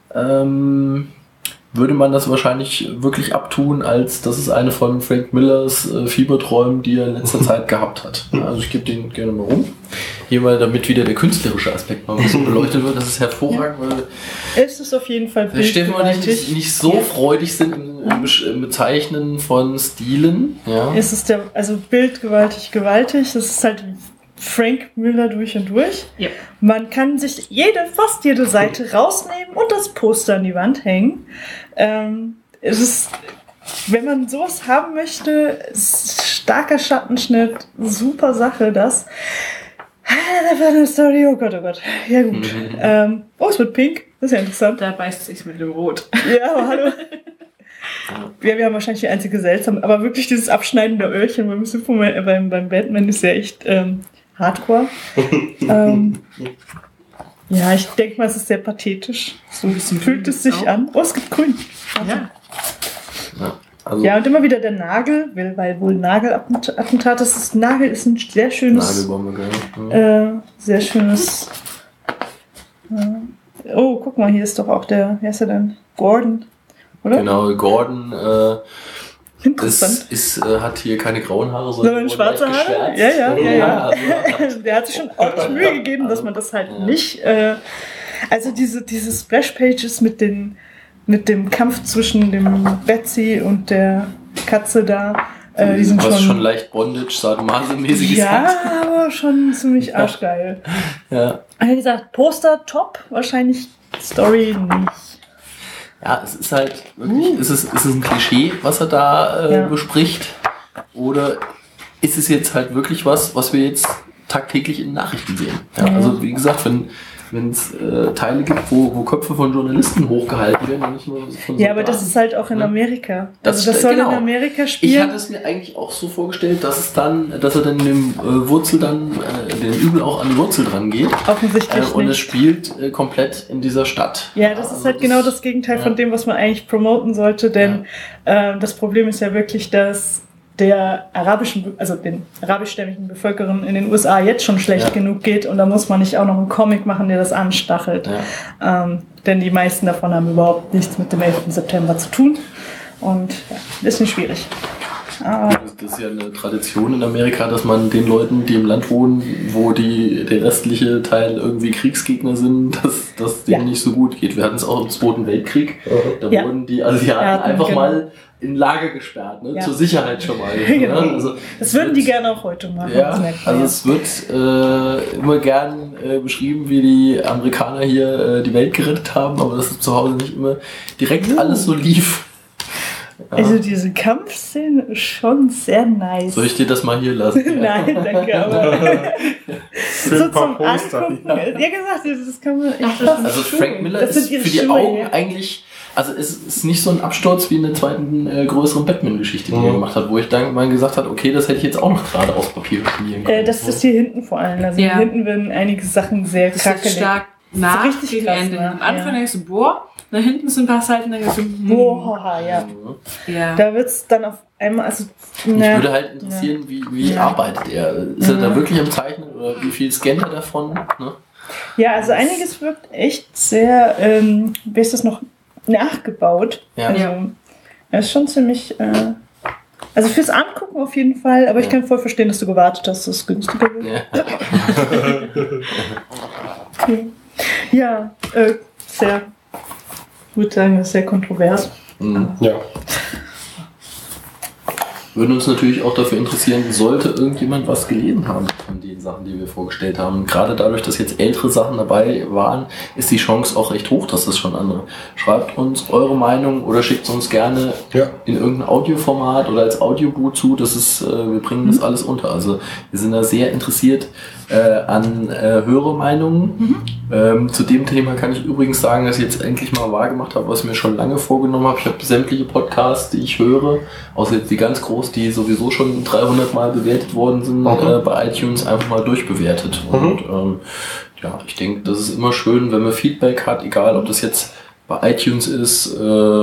würde man das wahrscheinlich wirklich abtun, als dass es eine von Frank Millers Fieberträumen, die er in letzter Zeit gehabt hat. Also ich gebe den gerne mal rum. Hier mal, damit wieder der künstlerische Aspekt mal ein bisschen beleuchtet wird. Das ist hervorragend, weil es ist auf jeden Fall Stefan und ich nicht so freudig sind im Bezeichnen von Stilen. Ja. Es ist bildgewaltig. Das ist halt Frank Miller durch und durch. Yep. Man kann sich fast jede Seite rausnehmen und das Poster an die Wand hängen. Es ist, wenn man sowas haben möchte, starker Schattenschnitt, super Sache, das. Da war eine Story, oh Gott. Ja gut. Es wird pink, das ist ja interessant. Da beißt es sich mit dem Rot. Ja, aber hallo. Ja, wir haben wahrscheinlich die einzige seltsame, aber wirklich dieses Abschneiden der Öhrchen beim Batman ist ja echt hardcore. Ich denke mal, es ist sehr pathetisch. So ein bisschen fühlt es sich an. Oh, es gibt grün. Ja. Und immer wieder der Nagel, weil wohl Nagelattentat ist. Nagel ist ein sehr schönes... Nagelbombe, sehr schönes... Oh, guck mal, hier ist doch auch der... Wer ist er denn? Gordon, oder? Genau, Gordon... Interessant. Hat hier keine grauen Haare, sondern schwarze Haare. Ja. Also, der hat sich schon ordentlich Mühe gegeben, dass man das halt nicht. Also diese Splash-Pages mit dem Kampf zwischen dem Betsy und der Katze da, die sind schon leicht Bondage, Sadomaso-mäßiges. Ja, aber schon ziemlich arschgeil. Ja. Wie gesagt, Poster top, wahrscheinlich Story nicht. Ja, es ist halt wirklich, ist es ein Klischee, was er da bespricht? Oder ist es jetzt halt wirklich was wir jetzt tagtäglich in Nachrichten sehen? Ja, also wie gesagt, wenn es Teile gibt, wo Köpfe von Journalisten hochgehalten werden und nicht nur von aber das ist halt auch in Amerika. Also das soll in Amerika spielen. Ich hatte es mir eigentlich auch so vorgestellt, dass er dann dem Wurzel den Übel auch an die Wurzel dran geht. Offensichtlich und es spielt komplett in dieser Stadt. Ja, das ist halt genau das Gegenteil von dem, was man eigentlich promoten sollte, denn das Problem ist ja wirklich, dass den arabischstämmigen Bevölkerung in den USA jetzt schon schlecht genug geht und da muss man nicht auch noch einen Comic machen, der das anstachelt. Denn die meisten davon haben überhaupt nichts mit dem 11. September zu tun und ein bisschen schwierig. Das ist ja eine Tradition in Amerika, dass man den Leuten, die im Land wohnen, wo der restliche Teil irgendwie Kriegsgegner sind, dass denen nicht so gut geht. Wir hatten es auch im Zweiten Weltkrieg, da wurden die Asiaten einfach mal in Lager gesperrt, zur Sicherheit schon mal. Genau. Also, das würden die gerne auch heute machen. Ja, also es wird immer gern beschrieben, wie die Amerikaner hier die Welt gerettet haben, aber dass es zu Hause nicht immer direkt alles so lief. Ja. Also diese Kampfszene ist schon sehr nice. Soll ich dir das mal hier lassen? Nein, danke, aber so zum Angucken. Ja, gesagt, das kann man echt Also Frank Miller ist für die Augen eigentlich, also es ist nicht so ein Absturz wie in der zweiten größeren Batman-Geschichte, die er gemacht hat, wo ich dann mal gesagt habe, okay, das hätte ich jetzt auch noch gerade auf Papier spielen können. Das ist hier hinten vor allem. Also hier hinten werden einige Sachen sehr krackelig. Stark nach richtig krass, Ende. Am Anfang denkst du, boah, da hinten sind ein paar Seiten, dann denkst du, boah, ja. Da wird es dann auf einmal, also... Mich würde halt interessieren, wie arbeitet er? Ist er da wirklich am Zeichnen oder wie viel scannt er davon? Ne? Ja, also einiges wirkt echt sehr, wie ist das noch, nachgebaut. Ja. Also, er ist schon ziemlich Also fürs Angucken auf jeden Fall, aber ich kann voll verstehen, dass du gewartet hast, dass es günstiger wird. Ja. Okay. Ja, sehr, ich würde sagen, das ist sehr kontrovers. Ja. Würden uns natürlich auch dafür interessieren, sollte irgendjemand was gelesen haben von den Sachen, die wir vorgestellt haben. Gerade dadurch, dass jetzt ältere Sachen dabei waren, ist die Chance auch recht hoch, dass das schon andere. Schreibt uns eure Meinung oder schickt uns gerne in irgendein Audioformat oder als Audioboot zu. Das ist, wir bringen das alles unter. Also wir sind da sehr interessiert an Hörermeinungen. Zu dem Thema kann ich übrigens sagen, dass ich jetzt endlich mal wahrgemacht habe, was ich mir schon lange vorgenommen habe. Ich habe sämtliche Podcasts, die ich höre, außer jetzt die ganz groß, die sowieso schon 300 Mal bewertet worden sind, bei iTunes einfach mal durchbewertet. Und ja, ich denke, das ist immer schön, wenn man Feedback hat, egal ob das jetzt bei iTunes ist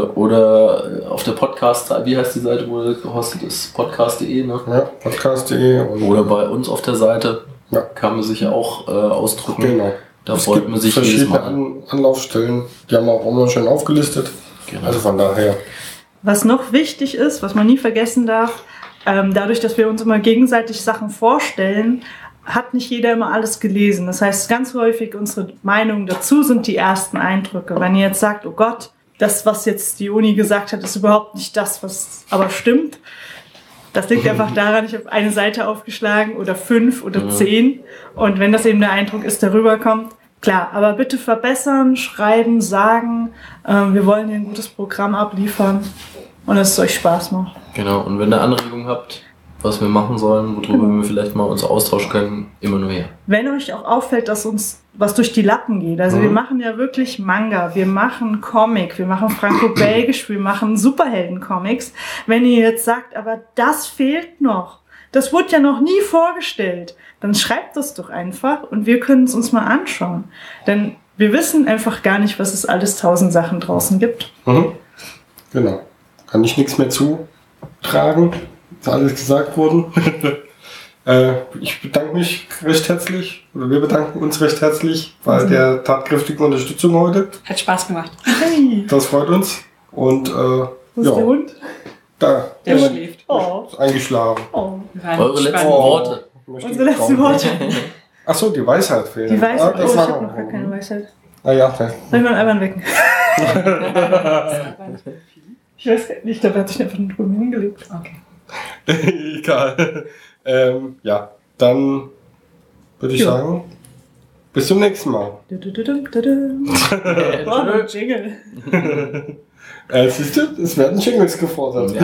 oder auf der Podcast, wie heißt die Seite, wo du gehostet ist? Podcast.de, ne? Ja, podcast.de. Oder bei uns auf der Seite kann man sich ja auch ausdrücken. Genau. Da freut man sich jedes Mal an. Anlaufstellen, die haben auch immer schön aufgelistet. Genau. Also von daher. Was noch wichtig ist, was man nie vergessen darf, dadurch, dass wir uns immer gegenseitig Sachen vorstellen, hat nicht jeder immer alles gelesen. Das heißt, ganz häufig unsere Meinungen dazu sind die ersten Eindrücke. Wenn ihr jetzt sagt, oh Gott, das, was jetzt die Uni gesagt hat, ist überhaupt nicht das, was aber stimmt. Das liegt einfach daran, ich habe eine Seite aufgeschlagen oder 5 oder 10. Und wenn das eben der Eindruck ist, der rüberkommt, klar, aber bitte verbessern, schreiben, sagen. Wir wollen hier ein gutes Programm abliefern und dass es euch Spaß macht. Genau, und wenn ihr Anregungen habt, was wir machen sollen, worüber wir vielleicht mal uns austauschen können, immer nur her. Wenn euch auch auffällt, dass uns was durch die Lappen geht, also wir machen ja wirklich Manga, wir machen Comic, wir machen Franco-Belgisch, wir machen Superhelden-Comics. Wenn ihr jetzt sagt, aber das fehlt noch, das wurde ja noch nie vorgestellt, dann schreibt das doch einfach und wir können es uns mal anschauen. Denn wir wissen einfach gar nicht, was es alles 1000 Sachen draußen gibt. Genau. Kann ich nichts mehr zutragen. Ist alles gesagt worden. Ich bedanke mich recht herzlich, oder wir bedanken uns recht herzlich bei der tatkräftigen Unterstützung heute. Hat Spaß gemacht. Hey. Das freut uns. Und wo ist der Hund? Da. Der schläft. Ist eingeschlafen. Eure letzten Worte. Unsere letzten Worte. Achso, die Weisheit fehlt. Die Weisheit, das ich war habe noch gar keine Weisheit. Ah ja. Soll ich mal einmal wecken? Ich weiß gar nicht, da hat sich einfach nur drüben hingelegt. Okay. Egal. Ja, dann würde ich sagen, bis zum nächsten Mal. Ein Jingle. Siehst du, es werden Jingles gefordert.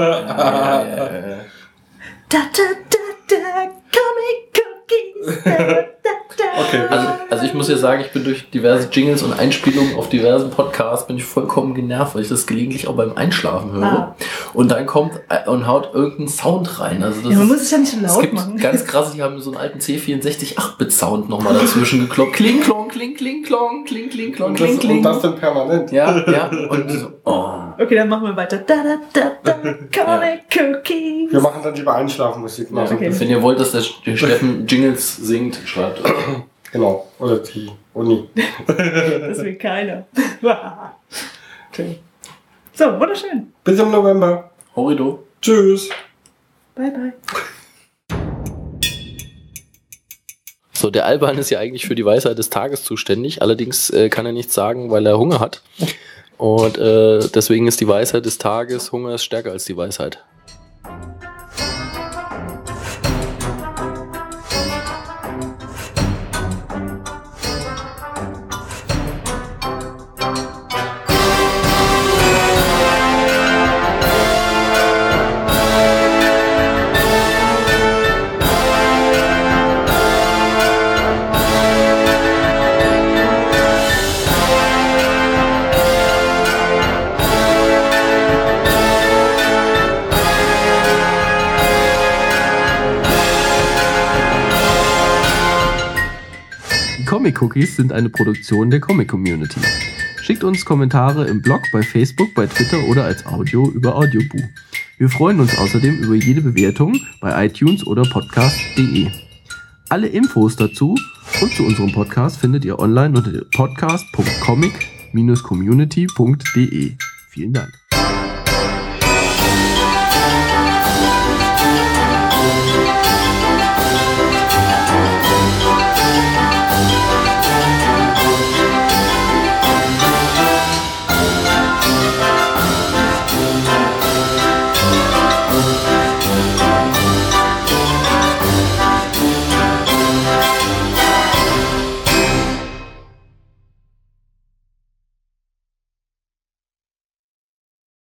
Comic Cookies. Okay. Also ich muss ja sagen, ich bin durch diverse Jingles und Einspielungen auf diversen Podcasts bin ich vollkommen genervt, weil ich das gelegentlich auch beim Einschlafen höre. Und dann kommt und haut irgendein Sound rein. Also das man muss es ja nicht so laut machen. Es gibt ganz krass, die haben so einen alten C64 8-Bit-Sound nochmal dazwischen gekloppt. Kling, klong, kling, kling, klong, kling, kling, klong, kling, kling. Und das dann permanent. Ja. Und so, Okay, dann machen wir weiter. Comic Cookies. Wir machen dann lieber Einschlafmusik. Ja, okay. Wenn ihr wollt, dass der Steffen Jingles singt, schreibt. Genau, oder die Uni. Das will keiner. Okay. So, wunderschön. Bis im November. Horrido. Tschüss. Bye, bye. So, der Alban ist ja eigentlich für die Weisheit des Tages zuständig. Allerdings kann er nichts sagen, weil er Hunger hat. Und deswegen ist die Weisheit des Tages, Hunger ist stärker als die Weisheit. Comic Cookies sind eine Produktion der Comic Community. Schickt uns Kommentare im Blog, bei Facebook, bei Twitter oder als Audio über Audioboo. Wir freuen uns außerdem über jede Bewertung bei iTunes oder podcast.de. Alle Infos dazu und zu unserem Podcast findet ihr online unter podcast.comic-community.de. Vielen Dank.